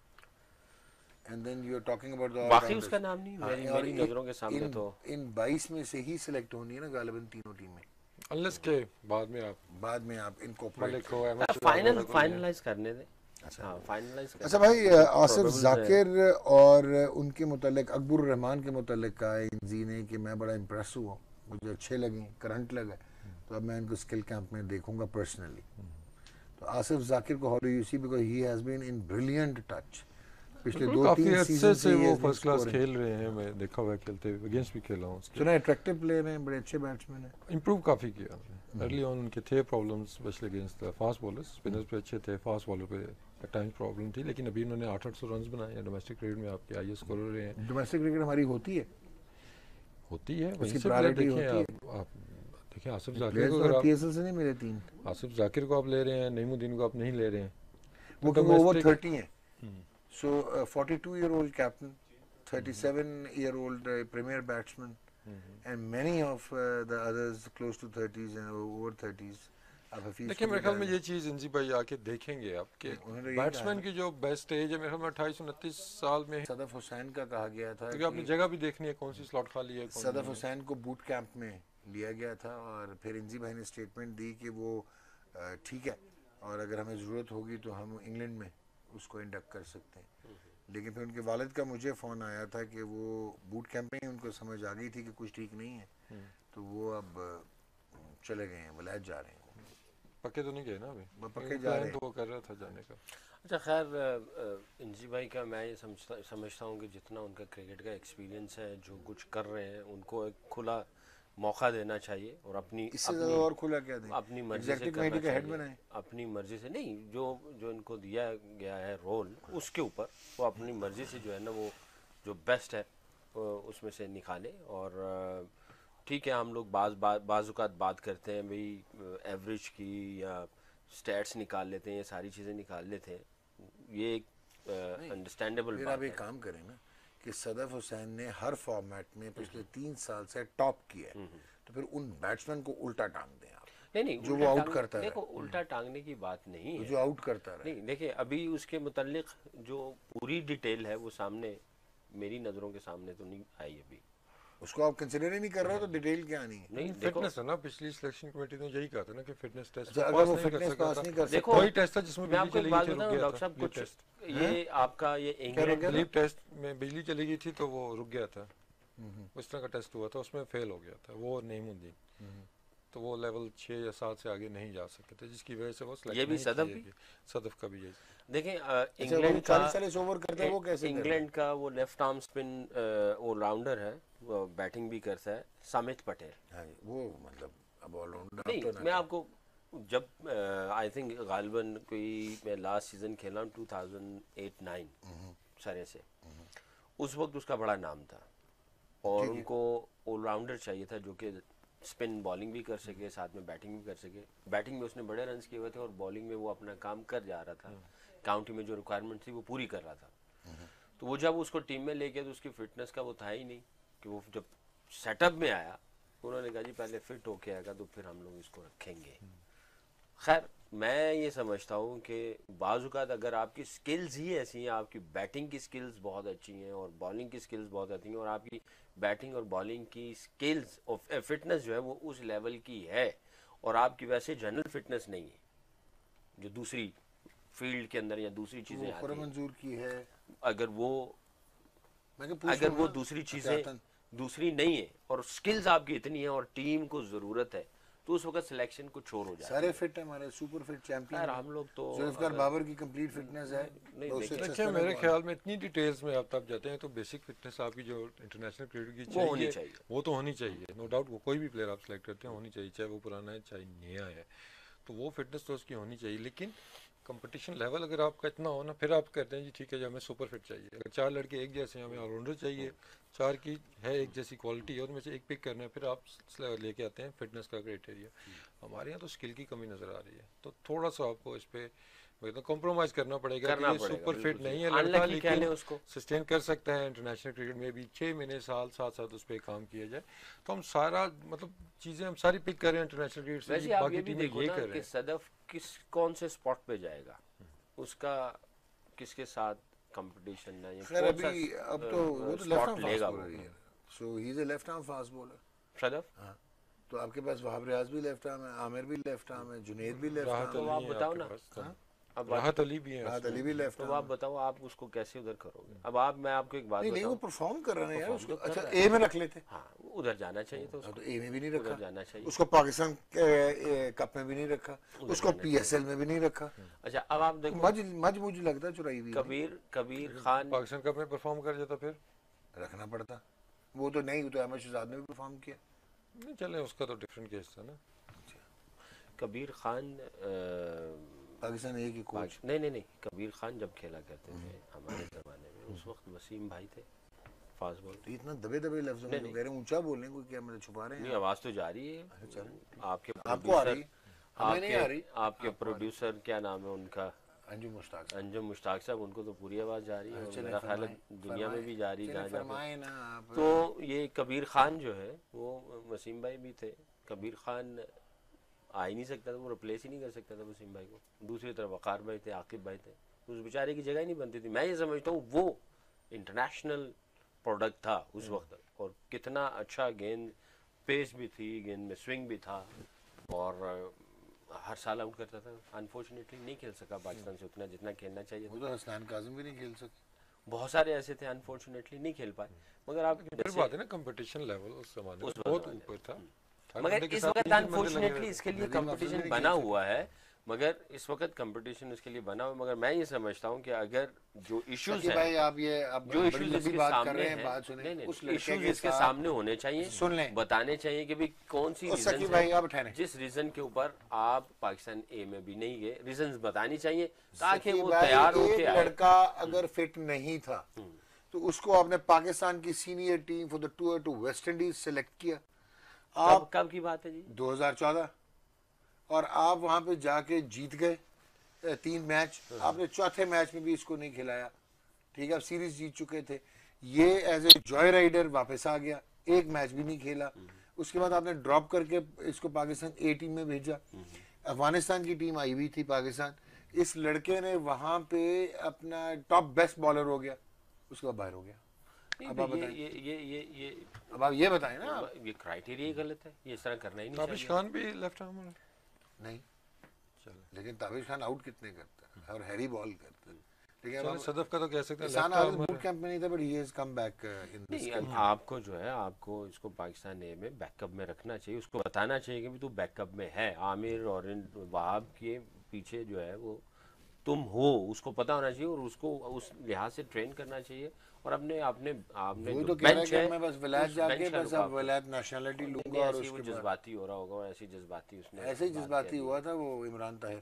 and then you are talking about the वाकई उसका नाम नहीं, और मेरी नज़रों के सामने तो इन 22 में से ही सिलेक्ट होनी है ना गालिबन तीनों टीमें, अनलेस के बाद में आप इनकॉर्पोरेट मलिक को अहमद फाइनलाइज करने दें। हाँ, फाइनलाइज अच्छा भाई, आसिफ जाकिर और उनके मुतालिक अकबर रहमान के मुतालिक कहा इंजी ने कि मैं बड़ा इम्प्रेस हुआ, मुझे अच्छे लगे, करंट लगा, तो अब मैं इनको स्किल कैंप में देखूंगा पर्सनली। तो आसिफ जाकिर को how do you see, because he has been in brilliant touch पिछले बिल्कुल 2-3 काफी अच्छे सीजन से वो he has been first class scoring। खेल रहे हैं, मैं देखा हुआ है खेलते हुए, अगेंस्ट भी खेला हूँ उसके। सुना अट्रैक्टिव प्लेयर हैं, बड़े अच्छे बैट्समैन हैं। इम्प्रूव काफ़ी किया अर्ली ऑन, उनके थे problems especially against fast bowlers. Spinners पे अच्छे थे, फास्ट बॉलर पे एट टाइम्स प्रॉब्लम थी, लेकिन अभी उन्होंने 800 रन बनाए हैं। डोमेस्टिक क्रिकेट में आपके हाईएस्ट स्कोरर रहे हैं। डोमेस्टिक क्रिकेट हमारी होती है, वहीं उसकी से प्रायोरिटी देखें होती आप देखिए आसिफ जाकिर प्लेयर्स को, तो अगर आप पीएसएल से नहीं मिले 3, आसिफ जाकिर को आप ले रहे हैं, नईमुद्दीन को आप नहीं ले रहे हैं, वो तो क्योंकि ओवर domestic- 30 हैं। So 42 year old captain, 37 year old premier batsman, and many of the others close to 30s and over 30s। अब हफीज देखिए मेरे ख्याल में ये चीज़ इंजी भाई आके देखेंगे आप कि उन्होंने तो यही बैट्समैन की जो बेस्ट एज है मेरे ख्याल में 28-29 साल में है, सदफ हुसैन का कहा गया था क्योंकि आपने जगह भी देखनी है कौन सी स्लॉट खाली है, कौन सदफ हुसैन को बूट कैंप में लिया गया था, और फिर इंजी भाई ने स्टेटमेंट दी कि वो ठीक है, और अगर हमें ज़रूरत होगी तो हम इंग्लैंड में उसको इंडक्ट कर सकते हैं। लेकिन फिर उनके वालिद का मुझे फ़ोन आया था कि वो बूट कैंप में उनको समझ आ गई थी कि कुछ ठीक नहीं है, तो वो अब चले गए हैं, वलायत जा रहे हैं। पक्के तो नहीं गए ना अभी, पक्के जा रहे हैं। तो वो कर रहा था जाने का। अच्छा खैर, इंजी भाई का मैं ये समझता हूँ कि जितना उनका क्रिकेट का एक्सपीरियंस है, जो कुछ कर रहे हैं, उनको एक खुला मौका देना चाहिए और इससे ज़्यादा और खुला क्या दें, अपनी मर्जी से करना चाहिए। अपनी मर्जी से नहीं, जो इनको दिया गया है रोल, उसके ऊपर वो अपनी मर्जी से जो है ना, वो जो बेस्ट है उसमें से निकाले। और ठीक है, हम लोग बाज़ बात करते हैं भाई एवरेज की या स्टैट्स निकाल लेते हैं, ये सारी चीज़ें निकाल लेते हैं, ये एक अंडरस्टैंडेबल फिर बात आप एक है। काम करें ना कि सदफ हुसैन ने हर फॉर्मेट में पिछले 3 साल से टॉप किया है, तो फिर उन बैट्समैन को उल्टा टांग दें आप, नहीं जो वो आउट करता है। देखो, उल्टा टांगने की बात नहीं है, जो आउट करता रहे। नहीं देखिए, अभी उसके मुतालिक जो पूरी डिटेल है वो सामने, मेरी नज़रों के सामने तो नहीं आई अभी। उसको आप कंसिडर ही नहीं कर रहे हो, तो डिटेल क्या आनी है? नहीं देखो, फिटनेस है ना, पिछली सिलेक्शन कमेटी ने यही कहा था ना कि फिटनेस टेस्ट अच्छा, अगर वो फिटनेस पास नहीं कर देखो, सकता, वही टेस्ट था जिसमें मैं आपको एक बात बताऊं बिजली डॉक्टर साहब, कुछ ये आपका ये क्या इंग्लैंड रुक गया? बिलीव टेस्ट में बिजली चली गई थी तो वो रुक गया था, उस तरह का टेस्ट हुआ था, उसमें फेल हो गया था वो नईमुद्दीन, तो वो लेवल 6 या 7 से आगे नहीं जा सके थे, जिसकी वजह से वो select ये भी नहीं सदफ किए भी? गए। सदफ का भी यही। देखें, अच्छा, इंग्लैंड वो का 40 ओवर करता है, वो कैसे कर रहा है? इंग्लैंड का वो लेफ्ट आर्म स्पिन ऑलराउंडर है, वो बैटिंग भी करता है, सामित पटेल। हाँ जी, वो मतलब अब ऑलराउंडर नहीं, मैं आपको जब आई थिंक गालिबन कोई मैं लास्ट सीजन खेला हूँ 2008-9 सरे से, उस वक्त उसका बड़ा नाम था और उनको ऑलराउंडर चाहिए था जो कि स्पिन बॉलिंग भी कर सके, साथ में बैटिंग भी कर सके। बैटिंग में उसने बड़े रन्स किए हुए थे और बॉलिंग में वो अपना काम कर जा रहा था, काउंटी में जो रिक्वायरमेंट थी वो पूरी कर रहा था। तो वो जब उसको टीम में ले गया तो उसकी फिटनेस का वो था ही नहीं, कि वो जब सेटअप में आया उन्होंने कहा जी पहले फिट होके आएगा तो फिर हम लोग इसको रखेंगे। खैर मैं ये समझता हूँ कि बाज़-औक़ात अगर आपकी स्किल्स ही ऐसी हैं, आपकी बैटिंग की स्किल्स बहुत अच्छी हैं और बॉलिंग की स्किल्स बहुत अच्छी हैं, और आपकी बैटिंग और बॉलिंग की स्किल्स और फिटनेस जो है वो उस लेवल की है, और आपकी वैसे जनरल फिटनेस नहीं है जो दूसरी फील्ड के अंदर या दूसरी चीज़ें आती हैं, मंजूर की है, अगर वो अगर वो दूसरी चीज़ें दूसरी नहीं है और स्किल्स आपकी इतनी है और टीम को ज़रूरत है, तो उस वक्त सिलेक्शन को छोड़ हो जाए। सारे फिट है हमारे, सुपर फिट चैंपियन हम लोग तो जुल्फिकार बाबर की कंप्लीट फिटनेस है। देखिए मेरे ख्याल में इतनी डिटेल्स में आप तब जाते हैं तो बेसिक फिटनेस आपकी जो इंटरनेशनल क्रिकेट की चाहिए वो तो होनी चाहिए, नो डाउट। वो कोई भी प्लेयर आप सेलेक्ट करते हैं होनी चाहिए, चाहे वो पुराना है चाहे नया है, तो वो फिटनेस तो उसकी होनी चाहिए। लेकिन कंपटीशन लेवल अगर आपका इतना हो ना, फिर आप कहते हैं जी ठीक है जी हमें सुपर फिट चाहिए। अगर 4 लड़के एक जैसे हैं, हमें ऑलराउंडर चाहिए, 4 की है एक जैसी क्वालिटी है, उनमें से एक पिक करना है, फिर आप लेके आते हैं फिटनेस का क्राइटेरिया। हमारे यहाँ तो स्किल की कमी नज़र आ रही है, तो थोड़ा सा आपको इस पर कॉम्प्रोमाइज करना पड़ेगा कि ये सुपर फिट नहीं है लड़का, लेकिन उसको सस्टेन कर सकता है इंटरनेशनल क्रिकेट में भी 6 महीने साल साथ साथ उस पर काम किया जाए। तो हम सारा मतलब चीज़ें हम सारी पिक कर रहे हैं इंटरनेशनल क्रिकेट से, बाकी टीमें ये कर रहे हैं। सदफ कौन से स्पॉट पे जाएगा, उसका किसके साथ कंपटीशन ना, ये खैर अभी अब तो वो तो लेफ्ट आर्म फास्ट बॉलर है, so he is a left arm fast bowler Sadaf. हां तो आपके पास वहाब रियाज भी लेफ्ट आर्म है, आमिर भी लेफ्ट आर्म है, जुनैद भी लेफ्ट आर्म है, तो आप बताओ ना, अब राहत अली भी है, राहत अली भी लेफ्ट तो आप बताओ आप उसको कैसे उधर करोगे। अब आप मैं आपको एक बात बताऊं, नहीं वो परफॉर्म कर रहे हैं यार उसको, अच्छा ए में रख लेते, हाँ उधर जाना चाहिए, तो तो ए में भी नहीं रखा, जाना चाहिए उसको पाकिस्तान कप में भी नहीं रखा, उसको पीएसएल में भी नहीं रखा। अच्छा अब आप देखो मज मुझे लगता है चुराई हुई कबीर खान पाकिस्तान कप में परफॉर्म कर जाता फिर रखना पड़ता, वो तो नहीं, तो अहमद शहजाद ने भी परफॉर्म किया। नहीं चले उसका तो डिफरेंट केस था ना। कबीर खान पाकिस्तान एक ही कोच, नहीं कबीर खान जब खेला करते थे हमारे ज़माने में, उस वक्त वसीम भाई थे फास्ट बॉल। तो इतना दबे दबे लफ्ज़ों में कह रहे हैं, ऊंचा बोलने को क्या मतलब छुपा रहे हैं? नहीं आवाज़ तो जा रही है आपके, आपको आ रही, हमें नहीं आ रही। आपके प्रोड्यूसर क्या नाम है उनका, अंजुम मुश्ताक साहब, उनको तो पूरी आवाज़ जा रही है और मेरा ख्याल है दुनिया में भी जा रही है जहाँ। तो ये कबीर खान जो है वो वसीम भाई भी थे, कबीर खान आ ही नहीं सकता था, वो रिप्लेस ही नहीं कर सकता था वसीम भाई को। दूसरी तरफ वकार भाई थे, आकिब भाई थे, उस बेचारे की जगह ही नहीं बनती थी। मैं ये समझता हूँ वो इंटरनेशनल प्रोडक्ट था उस वक्त, और कितना अच्छा गेंद, पेस भी थी, गेंद में स्विंग भी था, और हर साल आउट करता था। अनफॉर्चुनेटली नहीं खेल सका पाकिस्तान से उतना जितना खेलना चाहिए। वो तो हसनैन काज़िम भी नहीं खेल सके, बहुत सारे ऐसे थे अनफॉर्चुनेटली नहीं खेल पाए। मगर आप बात है ना कंपटीशन लेवल उस जमाने में बहुत ऊपर था, मगर इस वक्त अनफॉर्चुनेटली इसके लिए कंपटीशन बना हुआ है, मगर इस वक्त कंपटीशन इसके लिए बना हुआ है। मगर मैं ये समझता हूँ कि अगर जो इश्यूज हैं, भाई आप ये जो इश्यूज इसके सामने हैं, बात सुने, उस इश्यूज इसके सामने होने चाहिए, सुन लें, बताने चाहिए कि भाई कौन सी रीजन है, जिस रीजन के ऊपर आप पाकिस्तान ए में भी नहीं गए, रीजन बतानी चाहिए ताकि वो तैयार होके आए। लड़का अगर फिट नहीं था तो उसको आपने पाकिस्तान की senior team for the tour to West Indies select किया। आप कब की बात है जी? 2014, और आप वहां पे जाके जीत गए 3 मैच, आपने चौथे मैच में भी इसको नहीं खिलाया, ठीक है, आप सीरीज जीत चुके थे, ये एज ए जॉय राइडर वापस आ गया, एक मैच भी नहीं खेला। उसके बाद आपने ड्रॉप करके इसको पाकिस्तान ए टीम में भेजा, अफगानिस्तान की टीम आई हुई थी पाकिस्तान, इस लड़के ने वहां पे अपना टॉप बेस्ट बॉलर हो गया, उसके बाद बाहर हो गया। अब आप बताएं, ये अब आप ये बताएं ना, ये क्राइटेरिया ही गलत है, ये इस तरह करना ही नहीं चाहिए। ताबिश खान भी लेफ्ट आर्म है नहीं, लेकिन ताबिश खान आउट कितने करता है और हैरी बॉल करता है, लेकिन सदफ का तो कह सकते हैं बूट कैंप में नहीं था, but he has come back in this camp. आपको जो है आपको इसको पाकिस्तान ए में बैकअप में रखना चाहिए, उसको बताना चाहिए कि तू बैकअप में है, आमिर और वहाब के पीछे जो है वो तुम हो, उसको पता होना चाहिए और उसको उस लिहाज से ट्रेन करना चाहिए। और अपने आपने वो तो कह रहा है कि मैं बस विलायत जाके बस अब विलायत नेशनलिटी लूंगा, और उसके बाद जज्बाती हो रहा होगा, ऐसी जज्बाती उसने ऐसे ही जज्बाती हुआ था वो इमरान ताहिर,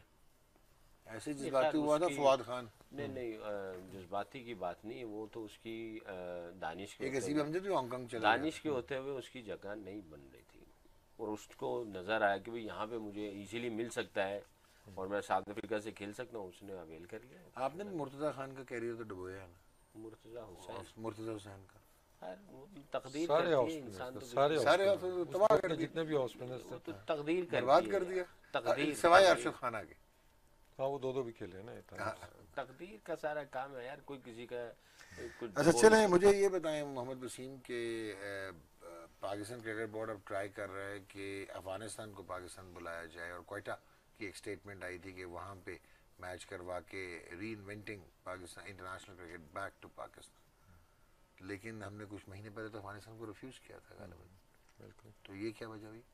ऐसे जज्बाती हुआ था फवाद खान। नहीं जज्बाती की बात नहीं, वो तो उसकी दानिश के एक ऐसी भी हमसे भी हांगकांग चला, दानिश के होते हुए उसकी जगह नहीं बन रही थी, और उसको नज़र आया कि भाई यहाँ पे मुझे इजीली मिल सकता है और मैं साउथ अफ्रीका से खेल सकता हूँ, उसने अवेल कर लिया। आपने मुर्तज़ा खान का कैरियर तो डुबोया है ना, मुर्तज़ा हुसैन, मुर्तज़ा हुसैन का यार वो तो तकदीर सारे करती ऑफ है, इंसान तो सारे कुछ सारे ऑफ ऑफिस उस तबाह वक्त कर के दिए, जितने भी ऑफ स्पिनर्स वो थे। तो तकदीर बर्बाद करती कर है दिया, यार, तकदीर सिवाय तकदीर अरशद खान आगे। हाँ वो दो भी खेले ना इतना। हाँ। तकदीर का सारा काम है यार, कोई किसी का कुछ अच्छा बोल चलें, मुझे ये बताएं मोहम्मद वसीम के पाकिस्तान क्रिकेट बोर्ड अब ट्राई कर रहा है कि अफगानिस्तान को पाकिस्तान बुलाया जाए, और क्वेटा की एक स्टेटमेंट आई थी कि वहाँ पे मैच करवा के reinventing Pakistan international cricket back to Pakistan, लेकिन हमने कुछ महीने पहले तो अफगानिस्तान को रिफ्यूज़ किया था गालिबन। बिल्कुल। तो ये क्या वजह हुई?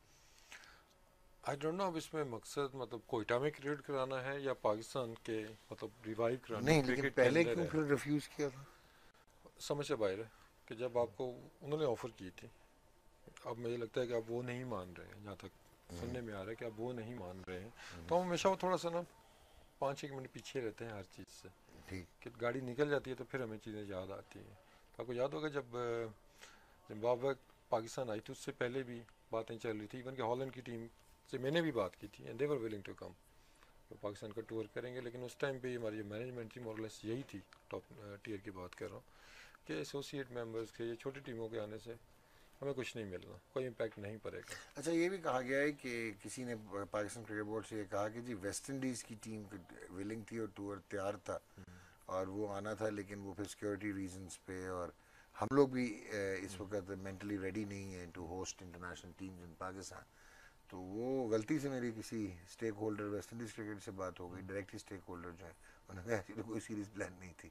आई डोंट नो अब इसमें मकसद मतलब कोयटा में क्रिकेट कराना है या पाकिस्तान के मतलब रिवाइव कराना नहीं, है लेकिन क्रिकेट के पहले अंदर क्यों है। फिर रिफ्यूज़ किया था? समझ से बाहर है कि जब आपको उन्होंने ऑफर की थी, अब मुझे लगता है कि अब वो नहीं मान रहे हैं, जहाँ तक सुनने में आ रहा है कि अब वो नहीं मान रहे हैं। तो हम हमेशा वो थोड़ा सा ना 5-1 मिनट पीछे रहते हैं हर चीज़ से, ठीक। कि गाड़ी निकल जाती है तो फिर हमें चीज़ें याद आती हैं। तो आपको याद होगा जब जिम्बाब्वे पाकिस्तान आई थी उससे पहले भी बातें चल रही थी, इवन कि हॉलैंड की टीम से मैंने भी बात की थी and they were willing to come, तो पाकिस्तान का टूर करेंगे। लेकिन उस टाइम पे हमारी मैनेजमेंट थी मोरलेस यही थी, टॉप टीयर की बात कर रहा हूँ, कि एसोसिएट मेंबर्स के ये छोटी टीमों के आने से हमें कुछ नहीं मिलना, कोई इम्पैक्ट नहीं पड़ेगा। अच्छा, ये भी कहा गया है कि किसी ने पाकिस्तान क्रिकेट बोर्ड से ये कहा कि जी वेस्ट इंडीज़ की टीम विलिंग थी और टूर तैयार था और वो आना था, लेकिन वो फिर सिक्योरिटी रीजंस पे, और हम लोग भी इस वक्त मेंटली रेडी नहीं है to host international teams in Pakistan. तो वो गलती से मेरी किसी stakeholder West Indies cricket से बात हो गई, डायरेक्ट ही स्टेक होल्डर जो है, उन्होंने कहा ऐसी तो कोई सीरीज प्लान नहीं थी।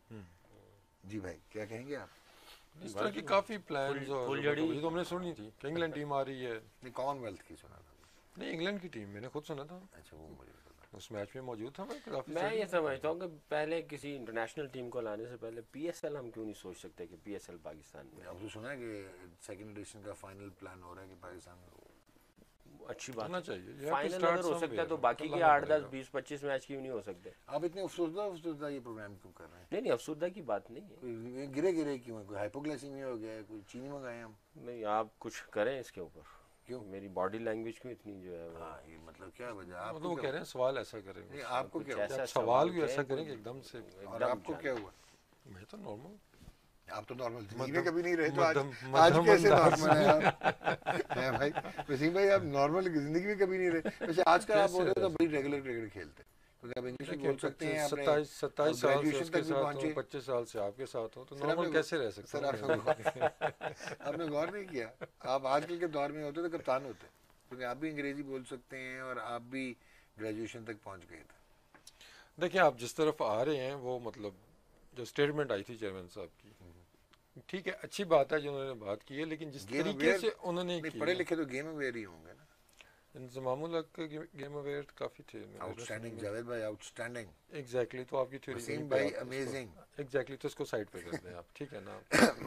जी भाई, क्या कहेंगे आप? इस तरह की काफ़ी प्लान्स और फुलझड़ी ये तो हमने सुनी थी कि इंग्लैंड टीम आ रही है। नहीं, कॉमनवेल्थ की सुना था। नहीं, इंग्लैंड की टीम मैंने खुद सुना था, अच्छा, वो मुझे पता। उस मैच में मौजूद था मैं काफ़ी। मैं ये समझता हूँ कि पहले किसी इंटरनेशनल टीम को लाने से पहले पीएसएल हम क्यों नहीं सोच सकते कि पीएसएल पाकिस्तान में अब तो सुना है कि सेकंड एडिशन का फाइनल प्लान हो रहा है कि पाकिस्तान में अच्छी बात होना है। चाहिए। फाइनल अगर हो सकता है तो बाकी के 8, 10, 20, 25 मैच क्यों नहीं हो सकते? आप इतने अफसोसदा ये प्रोग्राम क्यों कर रहे हैं? नहीं नहीं, अफसुर्दा की बात नहीं है। कोई गिरे गिरे क्यों है? कोई हाइपोग्लाइसीमिया हो गया है? कोई चीनी मंगाए हम? नहीं, आप कुछ करें इसके ऊपर। क्यों? मेरी बॉडी लैंग्वेज क्यों इतनी जो है वो हाँ, ये मतलब क्या वजह? मतलब आपको वो क्या कह रहे हैं सवाल ऐसा करेंगे, नहीं, आपको कुछ क्या हुआ? ऐसा आप सवाल भी करें, ऐसा कोई करेंगे एकदम से। और एकदम आपको क्या हुआ? मैं तो नॉर्मल, आप तो नॉर्मल जिंदगी में मध्यम- कभी नहीं रहे, तो आज मध्यम- आज मध्यम कैसे अंदाज नॉर्मल है आप? हैं भाई वसीम भाई, आप नॉर्मल जिंदगी में कभी नहीं रहे। वैसे आजकल आप होते तो बड़ी रेगुलर क्रिकेट खेलते, क्योंकि आप इंग्लिश में बोल सकते हैं, आपने 27 साल से ग्रेजुएशन उसके तक भी साथ हूँ, पहुंचे। 25 साल से आपके साथ हूँ, तो सर, नॉर्मल आपने- कैसे रह सकता सर, हूँ मैं? आपने गौर नहीं किया? आप आजकल के दौर में होते तो कप्तान होते, क्योंकि आप भी अंग्रेजी बोल सकते हैं और आप भी ग्रेजुएशन तक पहुंच गए थे। देखिए आप जिस तरफ आ रहे हैं वो मतलब जो स्टेटमेंट आई थी चेयरमैन साहब की, ठीक है, अच्छी बात है जो उन्होंने बात की है, लेकिन जिस गेम तरीके अवेयर से उन्होंने नहीं, की पढ़े लिखे तो गेम अवेयर ही होंगे ना। इंजमामुल हक के गेम अवेयर काफ़ी थे। आउटस्टैंडिंग जावेद भाई, आउटस्टैंडिंग। एग्जैक्टली, तो आपकी थ्योरी वसीम भाई अमेजिंग। एग्जैक्टली, तो इसको साइड पे कर दें आप, ठीक है ना।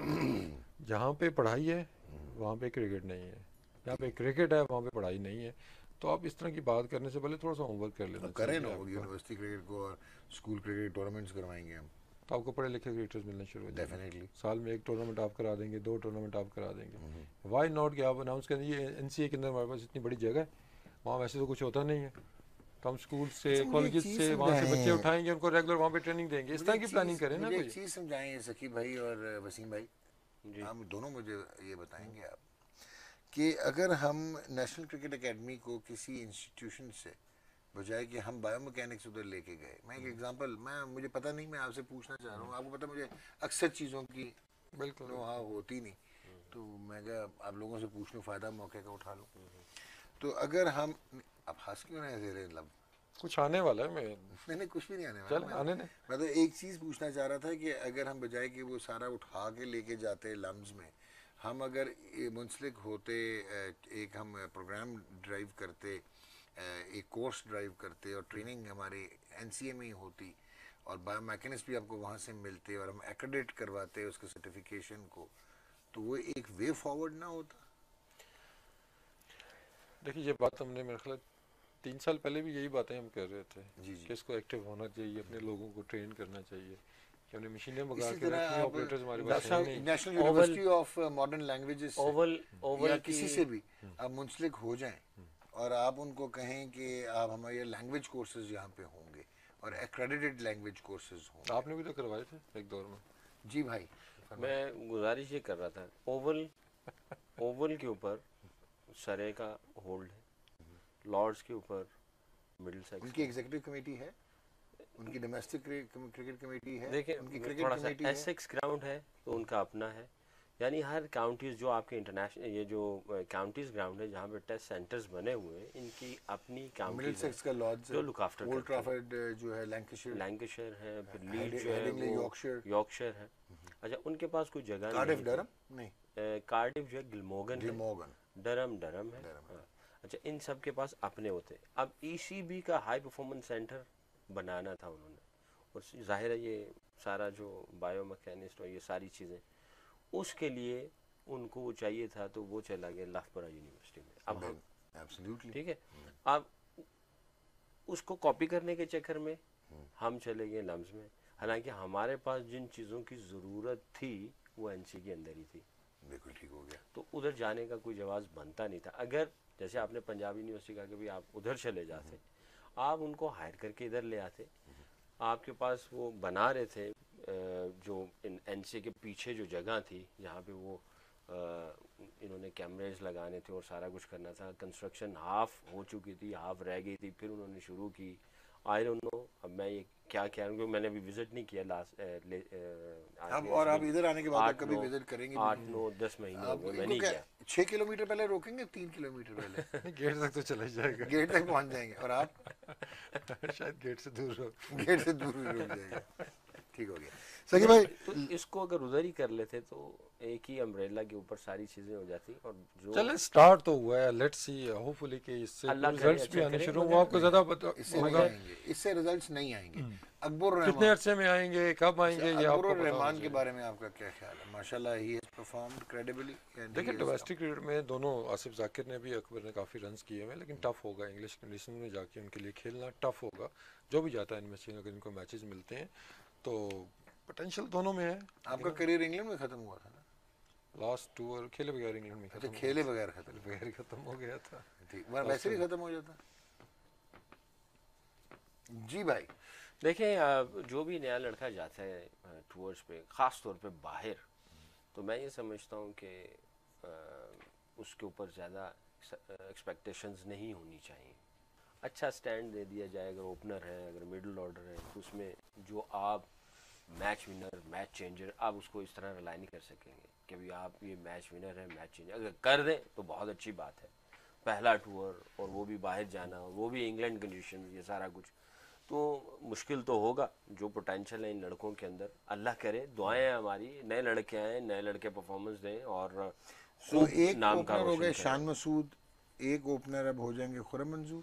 जहाँ पे पढ़ाई है वहाँ पे क्रिकेट नहीं है, जहाँ पे क्रिकेट है वहाँ पे पढ़ाई नहीं है। तो आप इस तरह की बात करने से पहले थोड़ा सा होमवर्क कर लेना करें ना, चाहिए आपको। यूनिवर्सिटी क्रिकेट को और स्कूल क्रिकेट टूर्नामेंट्स करवाएंगे हम, तो आपको पढ़े लिखे क्रिकेटर्स मिलने शुरू हो जाएंगे। डेफिनेटली। साल में 1 टूर्नामेंट आप करा देंगे, 2 टूर्नामेंट आप करा देंगे। वाई नॉट कि आप अनाउंस करें ये एनसीए के अंदर हमारे पास इतनी बड़ी जगह है, वहाँ वैसे तो कुछ होता नहीं है, तो हम स्कूल से अच्छा, मुझे एक कॉलेज चीज़ से वहाँ से बच्चे समझाएं। उठाएंगे, उनको रेगुलर वहाँ पे ट्रेनिंग देंगे, इस तरह की प्लानिंग करें ना मुझे कोई। एक चीज़ समझाएं सकी भाई और वसीम भाई, जी। आप दोनों मुझे ये बताएंगे आप कि अगर हम नेशनल क्रिकेट एकेडमी को किसी इंस्टीट्यूशन से बजाय कि हम बायोमैकेनिक्स उधर लेके गए, मैं एक एग्जांपल, मुझे पता नहीं, मैं आपसे पूछना चाह रहा हूँ, आपको पता मुझे अक्सर चीज़ों की बिल्कुल नो हाँ होती नहीं, तो मैं क्या आप लोगों से पूछ लूँ, फ़ायदा मौके का उठा लूँ। तो अगर हम, अब हंस क्यों रहे हैं ज़ेरे लब? कुछ आने वाला है, मैं नहीं, कुछ भी नहीं आने चल वाला। आने ने मैं तो एक चीज़ पूछना चाह रहा था कि अगर हम बजाय कि वो सारा उठा के लेके जाते लम्स में, हम अगर मुंसलिक होते, एक हम प्रोग्राम ड्राइव करते, एक कोर्स ड्राइव करते और ट्रेनिंग हमारी एनसीए में ही होती और बायोमैकेनिक्स भी आपको वहाँ से मिलते और हम एक्रेडिट करवाते उसके सर्टिफिकेशन को, तो वो एक वे फॉरवर्ड ना होता? देखिए ये बात हमने मेरे ख्याल 3 साल पहले भी यही बातें हम कर रहे थे जी जी। कि इसको एक्टिव होना चाहिए, अपने लोगों को ट्रेन करना चाहिए। कि हमने मशीनें मंगा इसी के तरह रखी, आप ऑपरेटर्स हमारे पास डॉक्टर हैं साहब नहीं। National University of Modern Languages से ओवल ओवल या की किसी से भी आप मुंसलिक हो जाएं और आप उनको कहें कि आप हमारे लैंग्वेज कोर्सेज यहाँ पे होंगे और एक्रेडिटेड लैंग्वेज कोर्सेज होंगे। आपने भी तो करवाए थे एक दौर में। जी भाई, मैं गुजारिश ये कर रहा था, ओवल ओवल के ऊपर सरे का होल्ड है, लॉर्ड्स के ऊपर मिडिल सेक्स उनकी एग्जीक्यूटिव कमेटी है, उनकी डोमेस्टिक क्रिकेट कमेटी है, देखिए उनकी क्रिकेट थोड़ा सा कमेटी है। एसेक्स ग्राउंड है तो उनका अपना है, यानी हर काउंटीज जो आपके इंटरनेशनल ये जो काउंटीज ग्राउंड है जहाँ पे टेस्ट सेंटर्स बने हुए हैं, इनकी अपनी मिडिल काउंटीज सेक्स का लॉर्ड्स जो लुक आफ्टर ओल्ड ट्रैफर्ड जो है लैंकाशायर, लैंकाशायर है, फिर लीड जो है हेडिंगले वो यॉर्कशायर, यॉर्कशायर है। अच्छा, उनके पास कोई जगह कार्डिफ नहीं डरम नहीं, है, कार्डिफ जो है गिलमोगन है, ग्लिमोगन, डरम डरम है। हाँ। अच्छा, इन सब के पास अपने होते हैं। अब ईसीबी का हाई परफॉर्मेंस सेंटर बनाना था उन्होंने, और जाहिर है ये सारा जो बायोमैकेनिस्ट और ये सारी चीज़ें उसके लिए उनको वो चाहिए था, तो वो चला गया लफबरा यूनिवर्सिटी में। अब हम एब्सोल्युटली ठीक है, अब उसको कॉपी करने के चक्कर में हम चले गए लम्स में, हालांकि हमारे पास जिन चीज़ों की ज़रूरत थी वो एनसी के अंदर ही थी, बिल्कुल ठीक हो गया। तो उधर जाने का कोई जवाब बनता नहीं था। अगर जैसे आपने पंजाब यूनिवर्सिटी कहा कि भाई आप उधर चले जाते, आप उनको हायर करके इधर ले आते, आपके पास वो बना रहे थे जो एनसी के पीछे जो जगह थी जहाँ पे वो इन्होंने कैमरेज लगाने थे और सारा कुछ करना था, कंस्ट्रक्शन हाफ हो चुकी थी, हाफ रह गई थी, फिर उन्होंने शुरू की। आई डोंट नो, अब मैं ये क्या कह रहा हूँ, मैंने अभी विजिट नहीं किया लास्ट अब और आप इधर आने के बाद कभी विजिट करेंगे? 8 9 10 महीने हो गए, मैं नहीं गया। 6 किलोमीटर पहले रोकेंगे, 3 किलोमीटर पहले गेट तक तो चला जाएगा। गेट तक पहुंच जाएंगे और आप शायद गेट से दूर हो। गेट से दूर ही रुक जाएंगे। ठीक हो गया सही भाई। तो इसको अगर उधर ही कर लेते तो एक ही अम्ब्रेला के ऊपर सारी चीजें हो जाती। और जो चले स्टार्ट तो हुआ है, लेट्स सी, होपफुली कि इससे अल्लाह रिजल्ट्स करे, भी अच्छा आने करे, शुरू मगर वो आपको ज्यादा इससे नहीं होगा। आएंगे, इससे रिजल्ट्स नहीं आएंगे। अकबर कितने अरसे में आएंगे, कब आएंगे, ये आपको पता रहमान होना के बारे में आपका क्या ख्याल है? माशाल्लाह ही हैज परफॉर्म्ड क्रेडिबली। देखिए डोमेस्टिक क्रिकेट में दोनों, आसिफ जाकिर ने भी, अकबर ने काफ़ी रन्स किए हुए, लेकिन टफ होगा इंग्लिश कंडीशन में जाके उनके लिए खेलना टफ होगा। जो भी जाता है इनमें से, अगर इनको मैचेस मिलते हैं तो पोटेंशियल दोनों में है। आपका करियर इंग्लैंड में खत्म हुआ था ना? लास्ट टूर खेले बगैर इंग्लैंड में अच्छा, खेले बगैर खत्म हो गया था। ठीक, वैसे भी खत्म हो जाता। जी भाई, देखें, जो भी नया लड़का जाता है टूर्स पे, ख़ास तौर पे बाहर, तो मैं ये समझता हूँ कि उसके ऊपर ज़्यादा एक्सपेक्टेशंस नहीं होनी चाहिए। अच्छा स्टैंड दे दिया जाए, अगर ओपनर है, अगर मिडिल ऑर्डर है, तो उसमें जो आप मैच विनर, मैच चेंजर, आप उसको इस तरह रिलाई नहीं कर सकेंगे कि भाई आप ये मैच विनर है, मैच चेंजर। अगर कर दें तो बहुत अच्छी बात है, पहला टूर और वो भी बाहर जाना, और वो भी इंग्लैंड कंडीशन, ये सारा कुछ तो मुश्किल तो होगा। जो पोटेंशियल है इन लड़कों के अंदर, अल्लाह करे, दुआएं हैं हमारी, नए लड़के आए, नए लड़के परफॉर्मेंस दें और खूब एक नाम का ओपनर हो गए रोशन शान करें। मसूद, एक ओपनर अब हो जाएंगे खुरम मंजूर,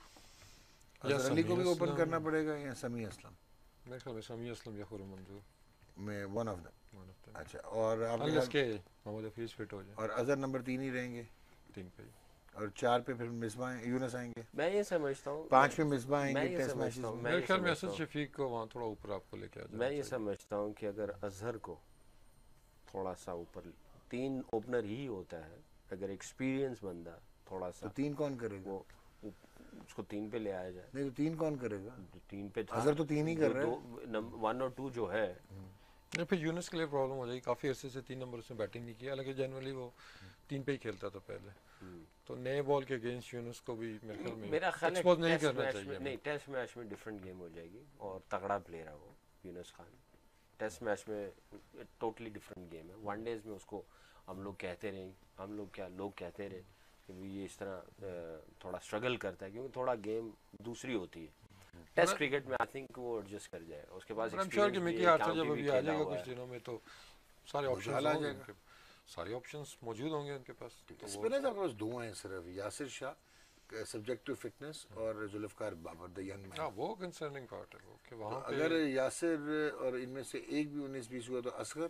या अजहर अली को भी समी ओपन असलम। करना पड़ेगा, या समी असलम मेरे ख्याल में समी असलम या खुरम मंजूर, में one of them. One of अच्छा, और आपके अनलेस ख्याल- के मोहम्मद हफीज फिट हो जाए। और अजहर नंबर 3 ही रहेंगे, 3 पे और 4 पे फिर मिसबाह यूनस आएंगे, मैं ये समझता हूँ 5 पे मिसबाह मैं आएंगे ये टेस्ट समझता मैचेस हूँ, में। मैं मेरे ये ख्याल में समझता असद हूँ, शफीक को वहाँ थोड़ा ऊपर आपको लेके आ मैं ये जाना चाहिए। समझता हूँ कि अगर अजहर को थोड़ा सा ऊपर, 3 ओपनर ही होता है, अगर एक्सपीरियंस बंदा थोड़ा तो सा, 3 कौन करेगा? वो उसको 3 पे ले आया जाए। नहीं, तो 3 कौन करेगा? 3 पे था, अजहर तो 3 ही कर रहा है। 1 और 2 जो है, नहीं, फिर यूनस के लिए प्रॉब्लम हो जाएगी, काफ़ी अरसे से 3 नंबर से बैटिंग नहीं किया, हालांकि जनरली वो 3 पे ही खेलता था पहले। तो नए बॉल के अगेंस्ट यूनस को भी मेरे ख्याल में मेरा ख्याल है एक्सपोज नहीं टेस्ट करना मैच चाहिए में, नहीं, टेस्ट मैच में डिफरेंट गेम हो जाएगी और तगड़ा प्लेयर है वो यूनस खान। टेस्ट मैच में टोटली डिफरेंट गेम है। वनडेज में उसको हम लोग कहते रहे, हम लोग क्या लोग कहते रहे कि भी ये इस तरह थोड़ा स्ट्रगल करता है, क्योंकि थोड़ा गेम दूसरी होती है। टेस्ट क्रिकेट में आई थिंक वो एडजस्ट कर जाएगा, उसके पास आई एम श्योर कि एक्सपीरियंस भी मिकी है, आर्चर जब काउंटी भी अभी आ खेला जाएगा हुआ कुछ है। दिनों में तो सारे ऑप्शंस उछाल आ होंगे जाएगा। उनके, सारे ऑप्शंस मौजूद होंगे उनके पास। तो वो स्पिनर्स आपके पास 2 हैं सिर्फ, Yasir Shah subject to fitness और Zulfiqar Babar the young man. हाँ, वो कंसर्निंग पार्ट है वो कि वहाँ पे अगर यासिर और इनमें से एक भी 19-20 हुआ तो असगर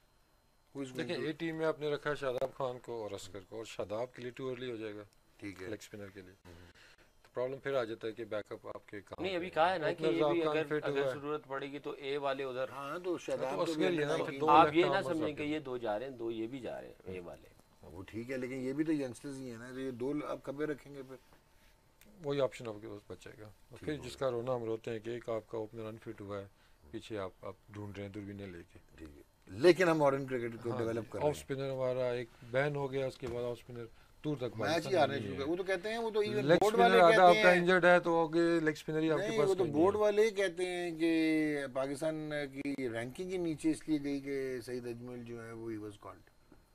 देखिए ए टीम में आपने रखा है शादाब खान को और असगर को, और शादाब के लिए टू अर्ली हो जाएगा ठीक है। लेग स्पिनर के लिए। प्रॉब्लम फिर आ जाता है कि बैकअप आपके कहाँ नहीं, अभी पे कहा है ना कि ओपनर्स ये भी आपका अगर अनफिट अगर हुआ है। जरूरत पड़ेगी तो ए वाले उधर। हाँ तो हाँ, शादाब तो तो भी असगर ही है ना, अंडर फिर 19 दो आप लेफ्ट ये ना आर्मर्स समझें आपके कि ये 2 जा रहे हैं, 2 ये भी जा रहे हैं ए वाले। वो ठीक है, लेकिन ये भी तो यंगस्टर्स ही है ना, तो ये दो आप कब रखेंगे फिर? वही ऑप्शन आपके पास बचेगा। और ठीक फिर हो जिसका रोना हम रोते हैं कि एक आपका ओपनर अनफिट हुआ है, पीछे आप ढूंढ रहे हैं दूरबीनें लेके। ठीक है, लेकिन हम मॉडर्न क्रिकेट को हाँ जी, डेवलप कर ऑफ रहे हैं। स्पिनर हमारा एक बैन हो गया, उसके बाद ऑफ स्पिनर दूर तक मैच ही पाकिस्तान में हारने नहीं शुरू कर, है। वो तो कहते हैं, वो तो इवन लेग बोर्ड स्पिनर वाले आधा कहते आपका हैं। इंजर्ड है तो आगे लेग स्पिनर ही आपके नहीं, पास वो तो कोई नहीं बोर्ड है। वाले ही कहते हैं कि पाकिस्तान की रैंकिंग ही नीचे इसलिए गई कि सईद अजमल जो है वो ही वाज कॉल्ड,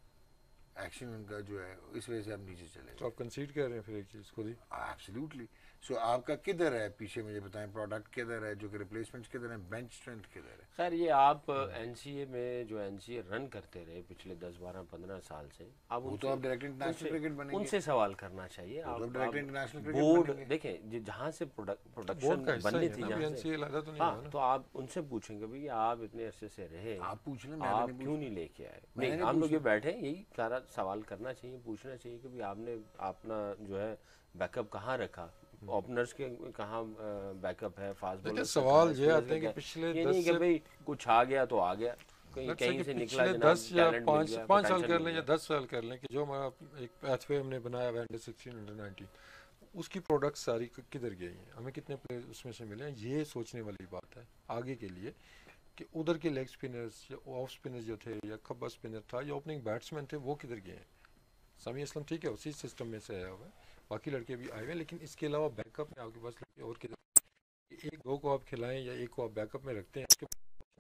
एक्शन उनका जो है इस वजह से आप नीचे चले तो आप कंसीड कर रहे हैं फिर एक चीज़ खुद ही। गए। एब्सोल्युटली। सो आपका किधर है पीछे, मुझे बताएं, प्रोडक्ट किधर है, जो कि रिप्लेसमेंट्स किधर है, बेंच स्ट्रेंथ किधर है? खैर ये आप एनसीए में जो एनसीए रन करते रहे पिछले 10-12-15 साल से, आप वो तो उनसे आप डायरेक्ट इंटरनेशनल क्रिकेट बनेंगे, उनसे सवाल करना चाहिए। वो तो आप डायरेक्ट इंटरनेशनल क्रिकेट बोर्ड बनेंगे। देखें जहाँ से बोर्ड प्रोडक्शन का हिस्सा ही बननी है थी, ना, जहाँ से, एनसीए लादा तो नहीं हुआ हाँ, ना। तो आप उनसे पूछेंगे भाई आप इतने अरसे से रहे, आप पूछ लें, मैं तो आप नहीं क्यों पूछ नहीं लेके आए? मैंने नहीं, नहीं हम लोग ये पूछना। बैठे हैं, यही सारा सवाल करना चाहिए, पूछना चाहिए कि भाई आपने अपना जो है बैकअप कहाँ रखा, ओपनर्स के कहाँ बैकअप है, फास्ट देखिए बॉलर्स सवाल ये आते हैं कि पिछले ये 10 नहीं कि से भाई कुछ आ गया तो आ गया, कहीं लेट्स से कहीं कि से निकला पिछले जनाब, 10 या टैलेंट मिल 5 गया, 5 साल पोटेंशियल कर मिल लें या गया। 10 साल कर लें कि जो हमारा एक पैथवे हमने बनाया हुआ अंडर 16 अंडर 19, उसकी प्रोडक्ट सारी किधर गई हैं, हमें कितने प्लेयर उसमें से मिले हैं, ये सोचने वाली बात है आगे के लिए कि उधर के लेग स्पिनर्स या ऑफ स्पिनर्स जो थे या खब्बा स्पिनर था या ओपनिंग बैट्समैन थे वो किधर गए हैं। समी असलम ठीक है उसी सिस्टम में से आया हुआ है, बाकी लड़के भी आए हुए हैं, लेकिन इसके अलावा बैकअप में आपके पास लड़के और किधर, एक दो को आप खिलाएं या एक को आप बैकअप में रखते हैं, उसके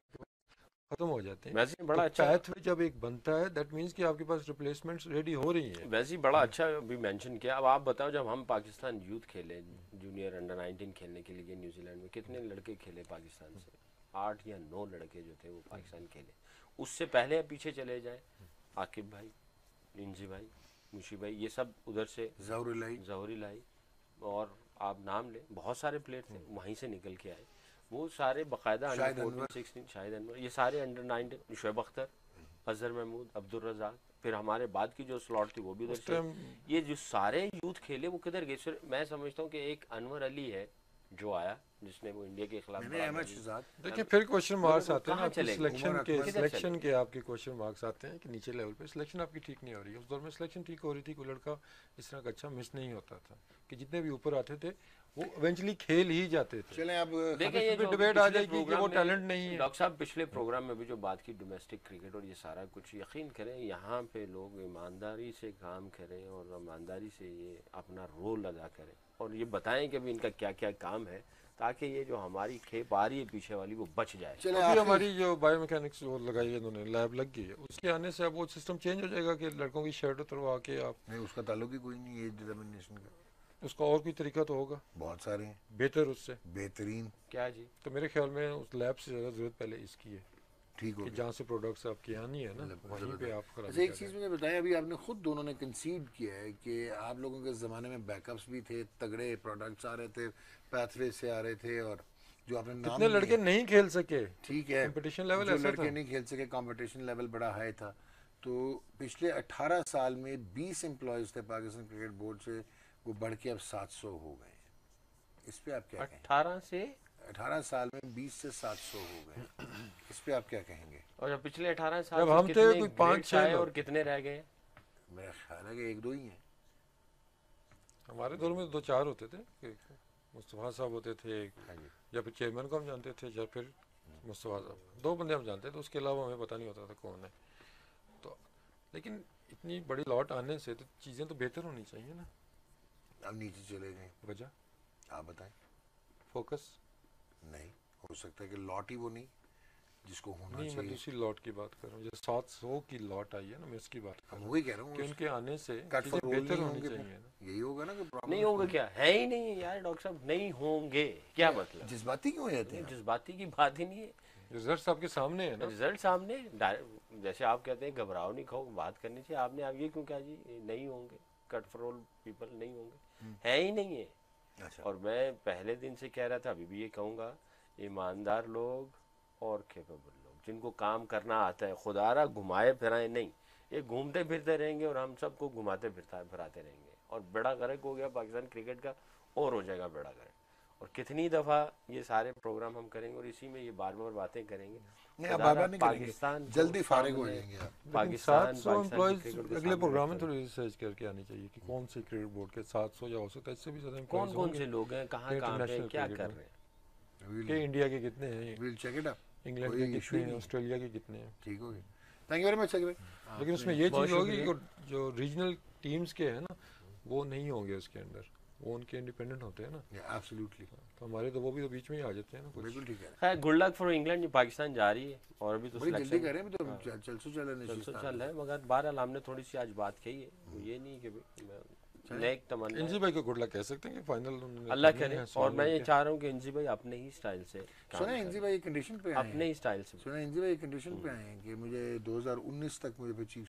खत्म हो जाते हैं। वैसे ही तो बड़ा अच्छा, पैथवे जब एक बनता है दैट मीन्स कि आपके पास रिप्लेसमेंट्स रेडी हो रही हैं। वैसे ही बड़ा अच्छा भी मेंशन किया। अब आप बताओ, जब हम पाकिस्तान यूथ खेले, जूनियर अंडर 19 खेलने के लिए न्यूजीलैंड में, कितने लड़के खेले पाकिस्तान से? 8 या 9 लड़के जो थे वो पाकिस्तान खेले। उससे पहले आप पीछे चले जाए, आकिब भाई, इंजी भाई, मुशी भाई, ये सब उधर से, जहूरी लाई, और आप नाम लें, बहुत सारे प्लेयर थे वहीं से निकल के आए, वो सारे बाकायदा शाहिद अंडर अनवर। 14, 16, शाहिद अनवर, ये सारे अंडर 19, शुएब अख्तर, अजहर महमूद, अब्दुल रज़ाक, फिर हमारे बाद की जो स्लॉट थी वो भी उधर उस से। टाइम ये जो सारे यूथ खेले वो किधर गए? सिर्फ मैं समझता हूँ कि एक अनवर अली है जो आया, जिसने वो इंडिया के खिलाफ मैंने बड़ा अहमद खेला। शहजाद, देखिए फिर क्वेश्चन मार्क्स वो आते हैं ना कहाँ आपके चले गए? सिलेक्शन उमर के, अकबर। सिलेक्शन के आपके क्वेश्चन मार्क्स आते हैं कि नीचे लेवल पे सिलेक्शन आपकी ठीक नहीं हो रही है। उस दौर में सिलेक्शन ठीक हो रही थी, कोई लड़का इस तरह का अच्छा मिस नहीं होता था कि जितने भी ऊपर आते थे वो इवेंचुअली खेल ही जाते थे। चलें अब देखें ये जो डिबेट आ पिछले जाएगी कि वो प्रोग्राम में टैलेंट नहीं है। डॉक्टर साहब पिछले प्रोग्राम में भी जो बात की डोमेस्टिक क्रिकेट और ये सारा कुछ, यकीन करें यहाँ पे लोग ईमानदारी से काम करें और ईमानदारी से ये अपना रोल अदा करें और ये बताएं कि अभी इनका क्या क्या काम है, ताकि ये जो हमारी खेप आ रही है पीछे वाली वो बच जाए। चलें अभी आखिरी- हमारी जो बायोमैकेनिक्स वो लगाई है इन्होंने, लैब लग गई है, उसके आने से अब वो सिस्टम चेंज हो जाएगा कि लड़कों की शर्ट उतरवा के आप, नहीं, उसका ताल्लुक ही कोई नहीं है एज डिटर्मिनेशन का, उसका और कोई तरीका तो होगा बहुत सारे हैं बेहतर उससे। बेहतरीन। क्या जी? तो मेरे ख्याल में उस लैब से ज़्यादा ज़रूरत पहले इसकी है ठीक हो कि गया। जहाँ से प्रोडक्ट्स आपकी आनी है ना वहीं पे आप अच्छा, एक चीज़ मुझे बताएं, अभी आपने खुद दोनों ने कंसीड किया है कि आप लोगों के ज़माने में बैकअप्स भी थे, तगड़े प्रोडक्ट्स आ रहे थे, पैथवे से आ रहे थे, और जो आपने नाम कितने लिए- लड़के नहीं खेल सके, ठीक है, कंपटीशन लेवल जो ऐसा लड़के था। नहीं खेल सके, कंपटीशन लेवल बड़ा हाई था। तो पिछले 18 साल में 20 एम्प्लॉयज़ थे पाकिस्तान क्रिकेट बोर्ड से, वो बढ़ के अब 700 हो गए हैं। इस पे आप क्या कहेंगे? 18 साल में 20 से 700 हो गए, इस पे आप क्या कहेंगे? और जब पिछले 18 साल जब से हम थे कितने कोई ग्रेड्स 5-6 आए लोग। और कितने रह गए? मेरा ख्याल है कि 1-2 ही हैं। हमारे दौर में तो 2-4 होते थे, मुस्तफ़ा साहब होते थे हाँ जी। या फिर चेयरमैन को हम जानते थे या फिर मुस्तफ़ा साहब, 2 बंदे हम जानते थे, उसके अलावा हमें पता नहीं होता था कौन है। तो लेकिन इतनी बड़ी लॉट आने से तो चीज़ें तो बेहतर होनी चाहिए ना। अब नीचे चले गए, वजह आप बताएं। फोकस नहीं हो सकता है कि लॉट ही वो नहीं जिसको होना नहीं, मैं चाहिए। दूसरी लॉट की बात कर रहा हूँ, जैसे 700 की लॉट आई है ना, मैं इसकी बात कर अब रहा वही कह रहा हूँ कि हूँ, उनके आने से कट चीज़ें फॉर रोल बेहतर नहीं होनी होंगे चाहिए फिर। ना। यही होगा ना कि प्रॉब्लम नहीं होंगे क्या? है ही नहीं यार डॉक्टर साहब, नहीं होंगे क्या मतलब? जज्बाती क्यों हो जाते हैं? जज्बाती की बात ही नहीं है, रिजल्ट्स आपके सामने है ना। रिजल्ट सामने। जैसे आप कहते हैं घबराओ नहीं खाओ, बात करनी चाहिए आपने। आप ये क्यों कहा जी नहीं होंगे, कट फॉर ऑल पीपल नहीं होंगे? है ही नहीं है। अच्छा, और मैं पहले दिन से कह रहा था, अभी भी ये कहूँगा, ईमानदार लोग और कैपेबल लोग जिनको काम करना आता है, खुदारा घुमाए फिराए नहीं, ये घूमते फिरते रहेंगे और हम सबको घुमाते फिराते रहेंगे। और बड़ा गर्क हो गया पाकिस्तान क्रिकेट का, और हो जाएगा बड़ा करें। और कितनी दफ़ा ये सारे प्रोग्राम हम करेंगे और इसी में ये बार बार बातें करेंगे। नहीं आप खुदा बार रहा बार नहीं करेंगे, पाकिस्तान को जल्दी फारिग हो सामने- जाएंगे आप। लेकिन पाकिस्तान 700 की एम्प्लॉयज क्रिकेट के अगले सामने प्रोग्राम में रखकर। थोड़ी रिसर्च करके आनी चाहिए कि कौन से क्रिकेट बोर्ड के 700 या हो सकता है इससे भी ज़्यादा कौन एम्प्लॉयज कौन होंगे से लोग हैं, कहाँ कि कहाँ पे इंटरनेशनल क्या क्रिकेट कर में। रहे हैं। कि इंडिया के कितने हैं, will check it up, England कोई के इशू ही कितने हैं, नहीं, ऑस्ट्रेलिया के कितने हैं। ठीक होगी। थैंक यू वेरी मच भाई। लेकिन उसमें ये बहुत चीज़ होगी शुक्रिया। कि जो रीजनल टीम्स के हैं ना वो नहीं होंगे उसके अंदर, वो उनके इंडिपेंडेंट होते हैं ना, एब्सोल्युटली, तो हमारे तो वो भी तो बीच में ही आ जाते हैं ना कुछ। बिल्कुल ठीक है। खैर good luck for England, Pakistan जा रही है और अभी तो बड़ी जल्दी सिलेक्शन कह रहे हैं, अभी तो चल चल है, मगर बहरहाल हमने थोड़ी सी आज बात कही है, ये नहीं कि नेक तमन्ना एनजी है। भाई को गुड लक कह सकते हैं कि फाइनल अल्लाह करे। और मैं ये चाह रहा हूँ कि एनजी भाई अपने ही स्टाइल से काम सुना करें, इंजी भाई कंडीशन पे आए अपने हैं, ही स्टाइल से। सुना इंजी भाई कंडीशन पे आए हैं कि मुझे 2019 तक मुझे फिर चीफ